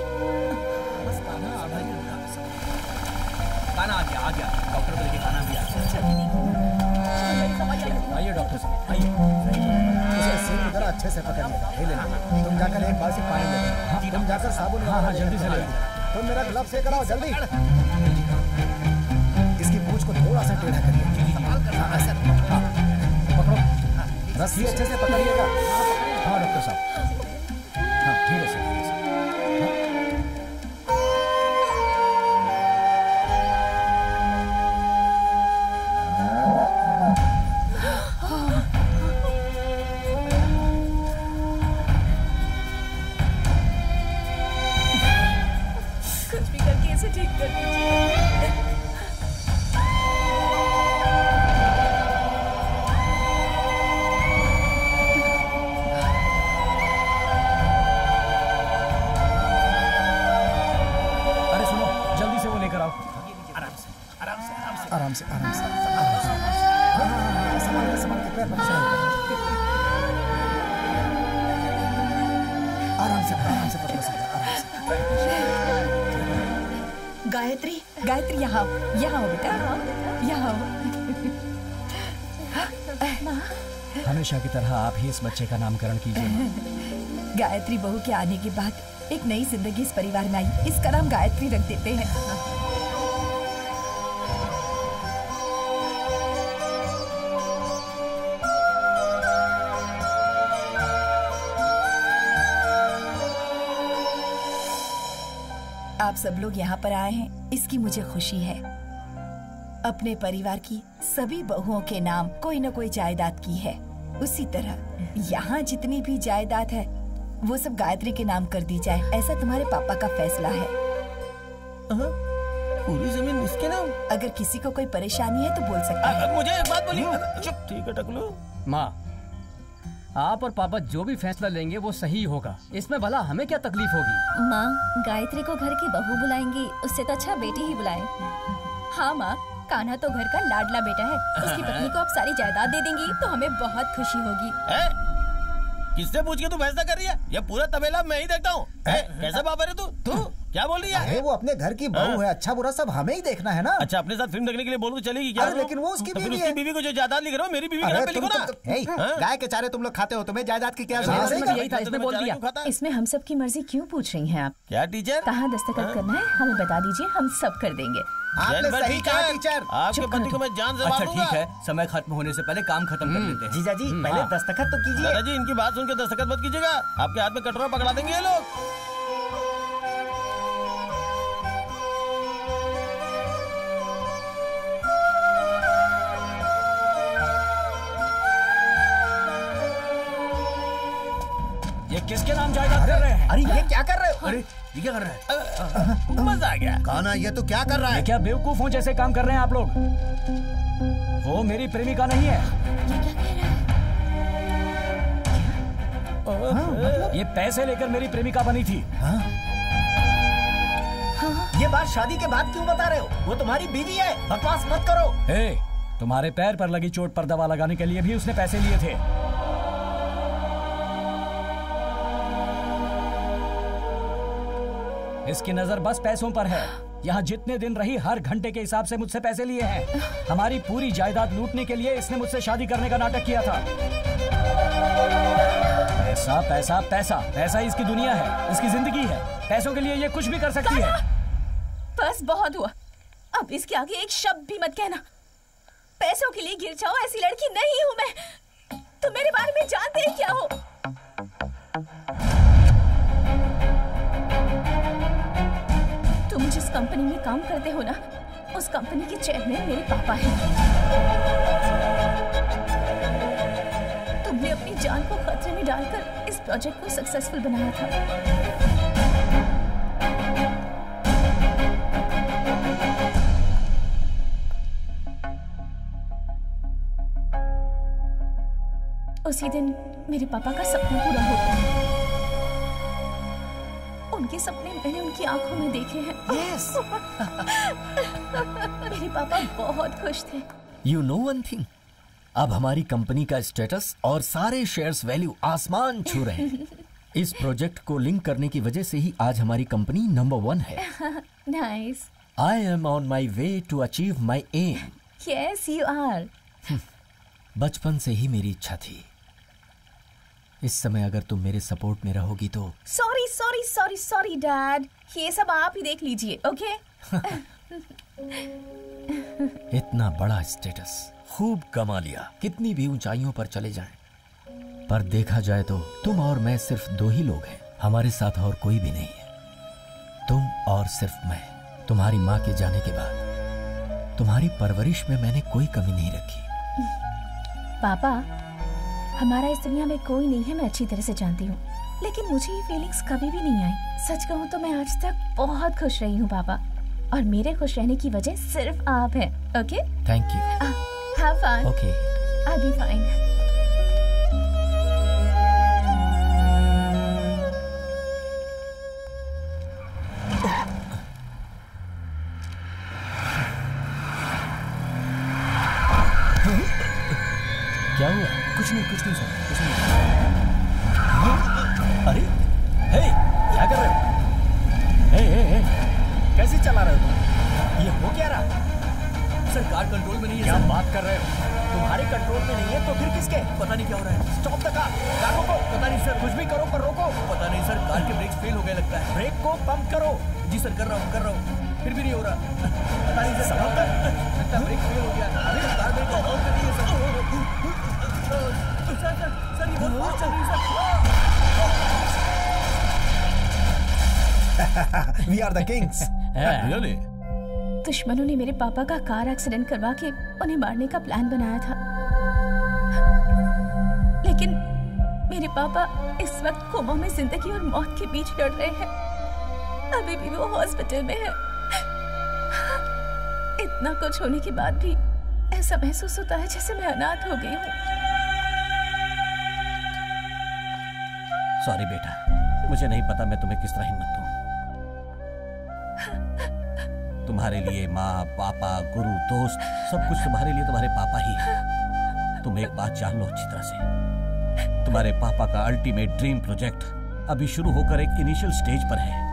A: खाना आ गया, आ गया। डॉक्टर को लेके खाना भी आ गया। आइए डॉक्टर साहब, आइए।
N: इसे सीट की तरह अच्छे से पकड़ ले, ये ले लो। तुम जाकर एक बाल्टी पानी ले लो। तुम जाकर साबुन।
A: हाँ हाँ जल्दी से ले।
N: तुम मेरा ग्लव से कराओ जल्दी। इसकी पूंछ को थोड़ा सा टेढ़ा करिए। पकड़ो, रस्सी अच्छे से पकड़िएगा। हाँ डॉक्टर साहब, हाँ ठीक है सर।
K: कुछ भी करके इसे ठीक कर दीजिए।
N: आराम से आराम से आराम से। हाँ हाँ हाँ संभाल के संभाल के पैर पर संभाल के। आराम से आराम से पकड़ो सब आराम से।
P: गायत्री, गायत्री यहाँ आओ, यहाँ आओ बेटा, यहाँ आओ।
A: हमेशा की तरह आप ही इस बच्चे का नामकरण कीजिए।
P: गायत्री बहू के आने के बाद एक नई जिंदगी इस परिवार में आई। इसका नाम गायत्री रख देते हैं। आप सब लोग यहाँ पर आए हैं, इसकी मुझे खुशी है। अपने परिवार की सभी बहुओं के नाम कोई न कोई जायदाद की है। उसी तरह यहाँ जितनी भी जायदाद है वो सब गायत्री के नाम कर दी जाए, ऐसा तुम्हारे पापा का फैसला है।
G: पूरी जमीन इसके नाम?
P: अगर किसी को कोई परेशानी है तो बोल सकता है।
G: मुझे एक बात बोली। चुप, ठीक है टकलू।
L: माँ, आप और पापा जो भी फैसला लेंगे वो सही होगा। इसमें भला हमें क्या तकलीफ होगी?
H: माँ, गायत्री को घर की बहू बुलाएंगी, उससे तो अच्छा बेटी ही बुलाएं।
Q: हाँ माँ, कान्हा तो घर का लाडला बेटा है। उसकी पत्नी को आप सारी जायदाद दे देंगी तो हमें बहुत खुशी होगी।
G: ए? किससे पूछ के तू फैसला कर रही है? ये पूरा तबेला मैं ही देखता हूँ। कैसे बाबा रे तू? तू क्या बोल रही है?
N: अरे वो अपने घर की बहू है, अच्छा बुरा सब हमें ही देखना है ना।
G: अच्छा, अपने साथ फिल्म देखने के लिए बोल तो चलेगी क्या?
N: अरे लेकिन वो उसकी
G: तो फिर
N: बीवी
G: उसकी
N: है।
G: बीवी को जो जायदाद लिख रहे हो, मेरी बीवी के नाम पे लिखो ना।
D: हे, गाय के चारे तुम लोग खाते हो, तुम्हें जायदाद की क्या जरूरत है?
L: यही था, इसने बोल दिया।
K: इसमें हम सब की मर्जी क्यों पूछ रही हैं आप?
G: क्या टीचर?
K: कहाँ दस्तखत करना है हमें बता दीजिए, हम सब कर देंगे।
D: आपने सही कहा टीचर।
G: आपके पति को मैं जान से मार
I: अच्छा
G: दूंगा।
I: ठीक है, समय खत्म होने से पहले काम खत्म कर लेते हैं।
M: जीजा जी पहले दस्तखत तो कीजिए।
G: दादाजी इनकी बात सुन के दस्तखत मत कीजिएगा, आपके हाथ में कटोरा पकड़ा देंगे ये लोग।
A: ये किसके नाम जायदाद कर रहे हैं?
M: अरे ये क्या कर रहे हो?
I: अरे ये क्या कर रहा है?
G: मजा आ गया।
D: कान्हा ये तो क्या कर रहा है?
A: क्या बेवकूफों जैसे काम कर रहे हैं आप लोग? वो मेरी प्रेमिका नहीं है। ये पैसे लेकर मेरी प्रेमिका बनी थी।
M: हाँ? ये बात शादी के बाद क्यों बता रहे हो? वो तुम्हारी बीवी है, बकवास मत करो।
A: ए, तुम्हारे पैर पर लगी चोट पर दवा लगाने के लिए भी उसने पैसे लिए थे। इसकी नजर बस पैसों पर है। यहाँ जितने दिन रही हर घंटे के हिसाब से मुझसे पैसे लिए हैं। हमारी पूरी जायदाद लूटने के लिए इसने मुझसे शादी करने का नाटक किया था। पैसा पैसा पैसा पैसा इसकी दुनिया है, इसकी जिंदगी है। पैसों के लिए ये कुछ भी कर सकती है।
K: बस बहुत हुआ, अब इसके आगे एक शब्द भी मत कहना। पैसों के लिए गिर जाओ ऐसी लड़की नहीं हूँ मैं। तुम मेरे बारे में जानते ही क्या हो? तुम जिस कंपनी में काम करते हो ना, उस कंपनी के चेयरमैन मेरे पापा हैं। तुमने अपनी जान को खतरे में डालकर इस प्रोजेक्ट को सक्सेसफुल बनाया था। उसी दिन मेरे पापा का सपना पूरा होता है। उनके सपने मैंने उनकी आंखों में देखे हैं।
M: Yes.
K: मेरे पापा बहुत खुश थे।
O: You know one thing?
C: अब हमारी कंपनी का स्टेटस और सारे शेयर्स वैल्यू आसमान छू रहे हैं। इस प्रोजेक्ट को लिंक करने की वजह से ही आज हमारी कंपनी नंबर वन है।
K: Nice.
C: I am on my way to achieve my aim.
K: Yes you are.
C: बचपन से ही मेरी इच्छा थी। इस समय अगर तुम मेरे सपोर्ट में रहोगी तो।
K: Sorry sorry sorry sorry dad, ये सब आप ही देख लीजिए, ओके?
C: इतना बड़ा स्टेटस खूब कमा लिया, कितनी भी ऊंचाइयों पर चले जाएं, पर देखा जाए तो तुम और मैं सिर्फ दो ही लोग हैं। हमारे साथ और कोई भी नहीं है। तुम और सिर्फ मैं। तुम्हारी माँ के जाने के बाद तुम्हारी परवरिश में मैंने कोई कमी नहीं रखी।
K: पापा, हमारा इस दुनिया में कोई नहीं है, मैं अच्छी तरह से जानती हूँ, लेकिन मुझे ये फीलिंग्स कभी भी नहीं आई। सच कहूँ तो मैं आज तक बहुत खुश रही हूँ पापा, और मेरे खुश रहने की वजह सिर्फ आप हैं। Okay?
C: Thank you.
K: Have fun.
C: Okay.
K: I be fine.
C: क्या हुआ?
I: कुछ नहीं कुछ नहीं सर, कुछ नहीं।
C: अरे हे, क्या कर रहे हो? हे, हे, हे, कैसे चला रहे हो तुम? ये हो क्या रहा?
I: सर कार कंट्रोल में नहीं है।
C: क्या
I: सर
C: बात कर रहे हो? तुम्हारे कंट्रोल में नहीं है तो फिर किसके?
I: पता नहीं क्या हो रहा है।
C: Stop the car. कार रोको।
I: पता नहीं सर।
C: कुछ भी करो पर रोको।
I: पता नहीं सर, कार के ब्रेक्स फेल हो गए लगता है।
C: ब्रेक को पंप करो।
I: जी सर, कर रहा हूँ कर रहा हूँ, फिर भी नहीं हो रहा। पता नहीं सर,
C: संभल कर।
I: लगता है ब्रेक फेल हो गया। अरे कार ब्रेक को ऑन कर दिए सर। सर सर सर ये बहुत फास्ट चल रही है
N: sir. We are the kings.
I: Really?
K: दुश्मनों ने मेरे पापा का कार एक्सीडेंट करवा के उन्हें मारने का प्लान बनाया था, लेकिन मेरे पापा इस वक्त कोमा में जिंदगी और मौत के बीच लड़ रहे हैं। अभी भी वो हॉस्पिटल में है। इतना कुछ होने के बाद भी ऐसा महसूस होता है जैसे मैं अनाथ हो गई हूँ।
G: सॉरी बेटा, मुझे नहीं पता मैं तुम्हें किस तरह हिम्मत दूं। तुम्हारे लिए माँ, पापा, गुरु, दोस्त, सब कुछ तुम्हारे लिए तुम्हारे पापा ही है। तुम एक बात जान लो अच्छी तरह से, तुम्हारे पापा का अल्टीमेट ड्रीम प्रोजेक्ट अभी शुरू होकर एक इनिशियल स्टेज पर है।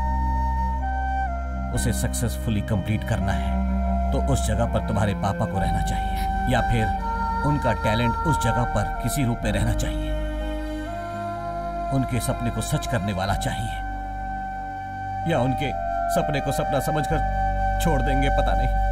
G: उसे सक्सेसफुली कंप्लीट करना है तो उस जगह पर तुम्हारे पापा को रहना चाहिए, या फिर उनका टैलेंट उस जगह पर किसी रूप में रहना चाहिए। उनके सपने को सच करने वाला चाहिए, या उनके सपने को सपना समझकर छोड़ देंगे, पता नहीं।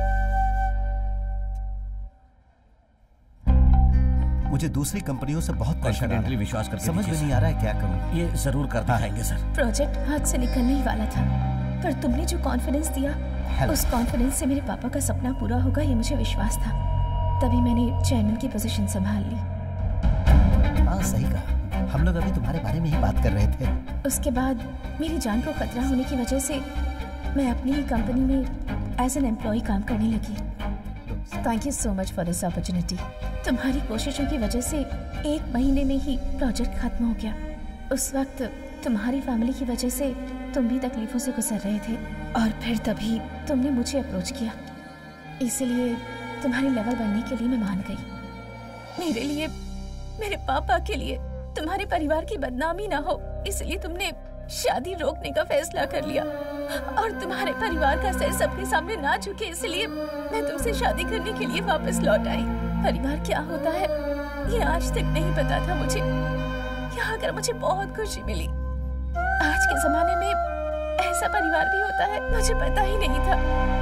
D: मुझे दूसरी कंपनियों से बहुत
G: कॉन्फिडेंटली विश्वास करके
D: समझ में नहीं आ रहा है क्या करूं।
G: ये जरूर कर दिखाएंगे सर।
K: प्रोजेक्ट हाथ से निकलने ही वाला था, पर तुमने जो कॉन्फिडेंस दिया, उस कॉन्फिडेंस से मेरे पापा का सपना पूरा होगा ये मुझे विश्वास था। तभी मैंने चेयरमैन की पोजीशन संभाल ली।
D: हाँ सही कहा, हम लोग अभी तुम्हारे बारे में ही बात कर रहे थे।
K: उसके बाद मेरी जान को खतरा होने की वजह से मैं अपनी ही कंपनी में एज एन एम्प्लॉय काम करने लगी। Thank you so much for this opportunity. तुम्हारी कोशिशों की वजह से एक महीने में ही प्रोजेक्ट खत्म हो गया। उस वक्त तुम्हारी फैमिली की वजह से तुम भी तकलीफों से गुजर रहे थे, और फिर तभी तुमने मुझे अप्रोच किया, इसलिए तुम्हारी लेवल बनने के लिए मैं मान गई। मेरे लिए, मेरे पापा के लिए, तुम्हारे परिवार की बदनामी ना हो, इसलिए तुमने शादी रोकने का फैसला कर लिया, और तुम्हारे परिवार का सर सबके सामने ना झुके, इसलिए मैं तुमसे शादी करने के लिए वापस लौट आई। परिवार क्या होता है ये आज तक नहीं पता था मुझे। यहाँ आकर मुझे बहुत खुशी मिली। आज के जमाने में ऐसा परिवार भी होता है, मुझे पता ही नहीं था।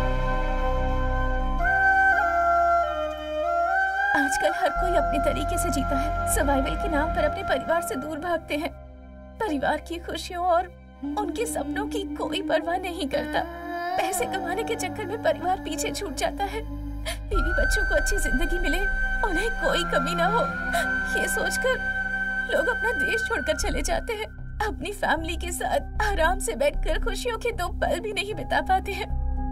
K: आजकल हर कोई अपने तरीके से जीता है, सर्वाइवल के नाम पर अपने परिवार से दूर भागते हैं। परिवार की खुशियों और उनके सपनों की कोई परवाह नहीं करता। पैसे कमाने के चक्कर में परिवार पीछे छूट जाता है। बीवी बच्चों को अच्छी जिंदगी मिले, उन्हें कोई कमी ना हो, ये सोचकर लोग अपना देश छोड़कर चले जाते हैं। अपनी फैमिली के साथ आराम से बैठकर खुशियों के दो पल भी नहीं बिता पाते हैं।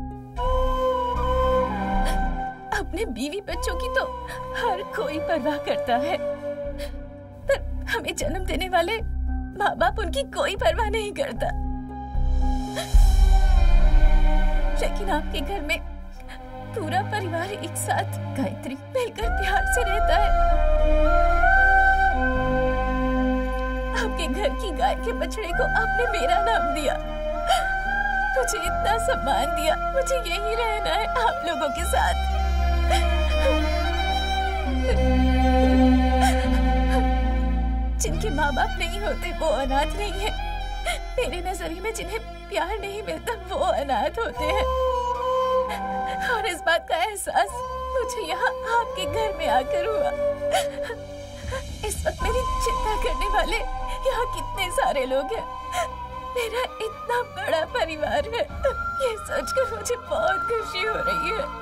K: अपने बीवी बच्चों की तो हर कोई परवाह करता है, पर हमें जन्म देने वाले माँ बाप उनकी कोई परवाह नहीं करता।
T: 'लेकिन आपके घर में
K: पूरा परिवार एक साथ गायत्री मिलकर प्यार से रहता है। आपके घर की गाय के बछड़े को आपने मेरा नाम दिया, मुझे इतना सम्मान दिया। मुझे यही रहना है आप लोगों के साथ। जिनके माँ बाप नहीं होते वो अनाथ नहीं है। मेरे नजरिए में जिन्हें प्यार नहीं मिलता वो अनाथ होते हैं। और इस बात का एहसास मुझे यहाँ आपके घर में आकर हुआ। इस वक्त मेरी चिंता करने वाले यहाँ कितने सारे लोग हैं। मेरा इतना बड़ा परिवार है, ये सोचकर मुझे बहुत खुशी हो रही है।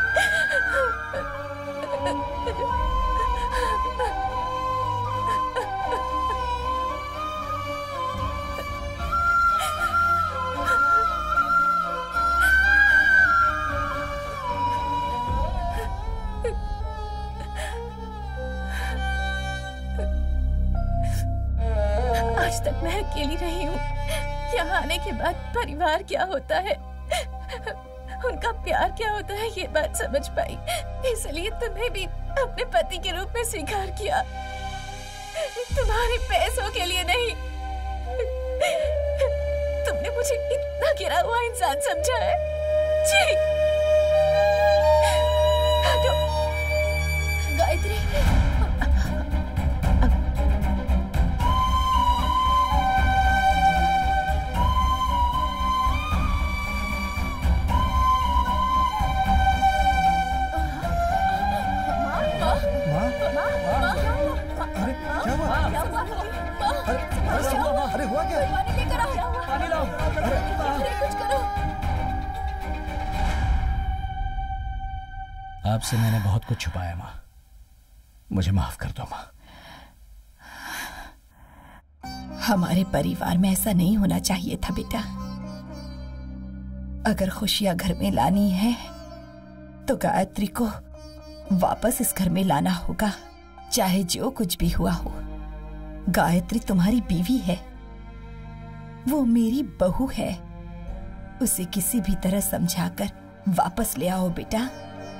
K: आज तक मैं अकेली रही हूँ। यहाँ आने के बाद परिवार क्या होता है, उनका प्यार क्या होता है, ये बात समझ पाई। इसलिए तुम्हें भी अपने पति के रूप में स्वीकार किया, तुम्हारे पैसों के लिए नहीं। तुमने मुझे इतना गिरा हुआ इंसान समझा है। जी
Q: गायत्री,
N: अरे हुआ क्या?
K: पानी लेकर आओ, पानी लाओ, कुछ करो।
A: आपसे मैंने बहुत कुछ छुपाया माँ, मुझे माफ कर दो माँ।
P: हमारे परिवार में ऐसा नहीं होना चाहिए था बेटा। अगर खुशियां घर में लानी है तो गायत्री को वापस इस घर में लाना होगा, चाहे जो कुछ भी हुआ हो। गायत्री तुम्हारी बीवी है, वो मेरी बहू है। उसे किसी भी तरह समझाकर वापस ले आओ बेटा।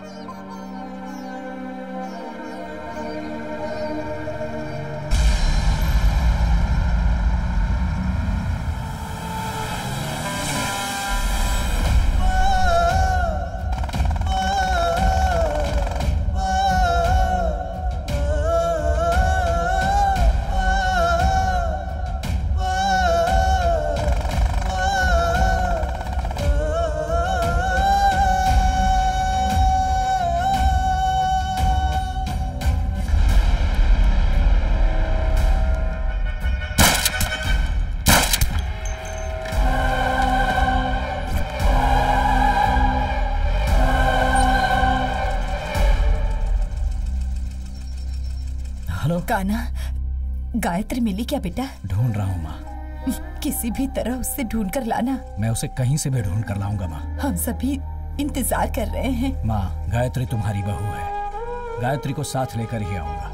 P: कान्हा, गायत्री मिली क्या बेटा?
A: ढूंढ रहा हूँ माँ।
P: किसी भी तरह उससे ढूंढ कर लाना।
A: मैं उसे कहीं से भी ढूंढ कर लाऊंगा माँ।
P: हम सभी इंतजार कर रहे हैं।
A: माँ, गायत्री तुम्हारी बहू है, गायत्री को साथ लेकर ही आऊंगा।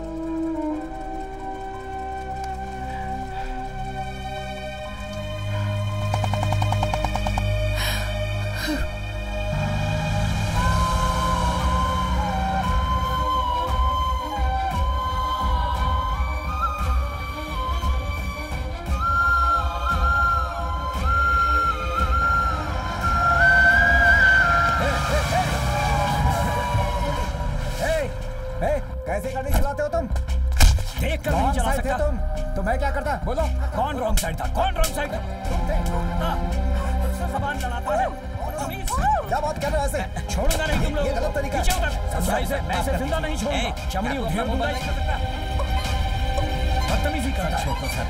A: चमड़ी उधेड़ दूंगा। बदतमीजी करता है। सर,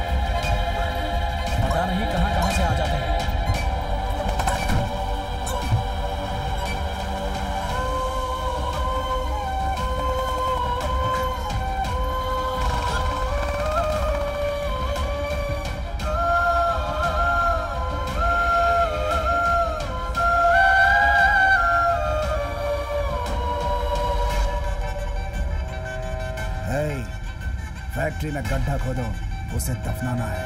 A: पता नहीं कहां कहां से आ जाते हैं।
N: फैक्ट्री में गड्ढा खोदो, उसे दफनाना है।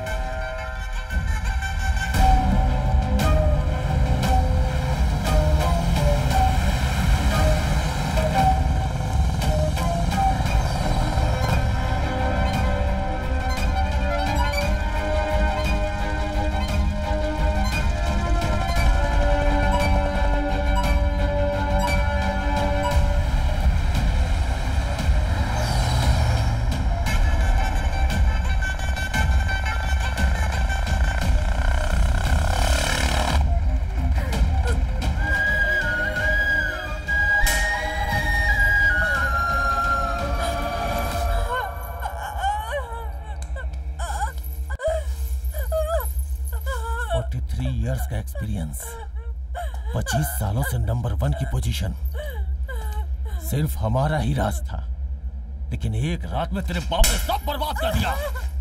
G: इयर्स का एक्सपीरियंस, पच्चीस सालों से नंबर वन की पोजीशन, सिर्फ हमारा ही राज था, लेकिन एक रात में तेरे बाप ने सब बर्बाद कर दिया।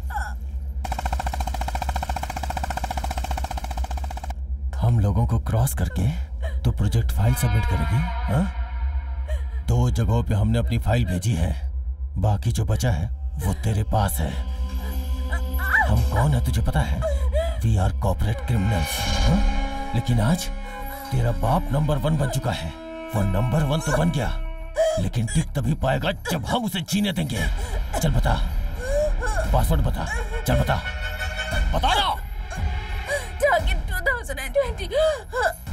G: हम लोगों को क्रॉस करके तो प्रोजेक्ट फाइल सबमिट करेगी? हाँ? दो जगहों पे हमने अपनी फाइल भेजी है, बाकी जो बचा है वो तेरे पास है। हम कौन है तुझे पता है? We are corporate criminals. लेकिन आज तेरा बाप नंबर वन बन चुका है। वो नंबर वन तो बन गया, लेकिन टिक तभी पाएगा जब हम उसे जीने देंगे। चल बता, पासवर्ड बता, चल बता, बता ना।
K: Target two thousand twenty.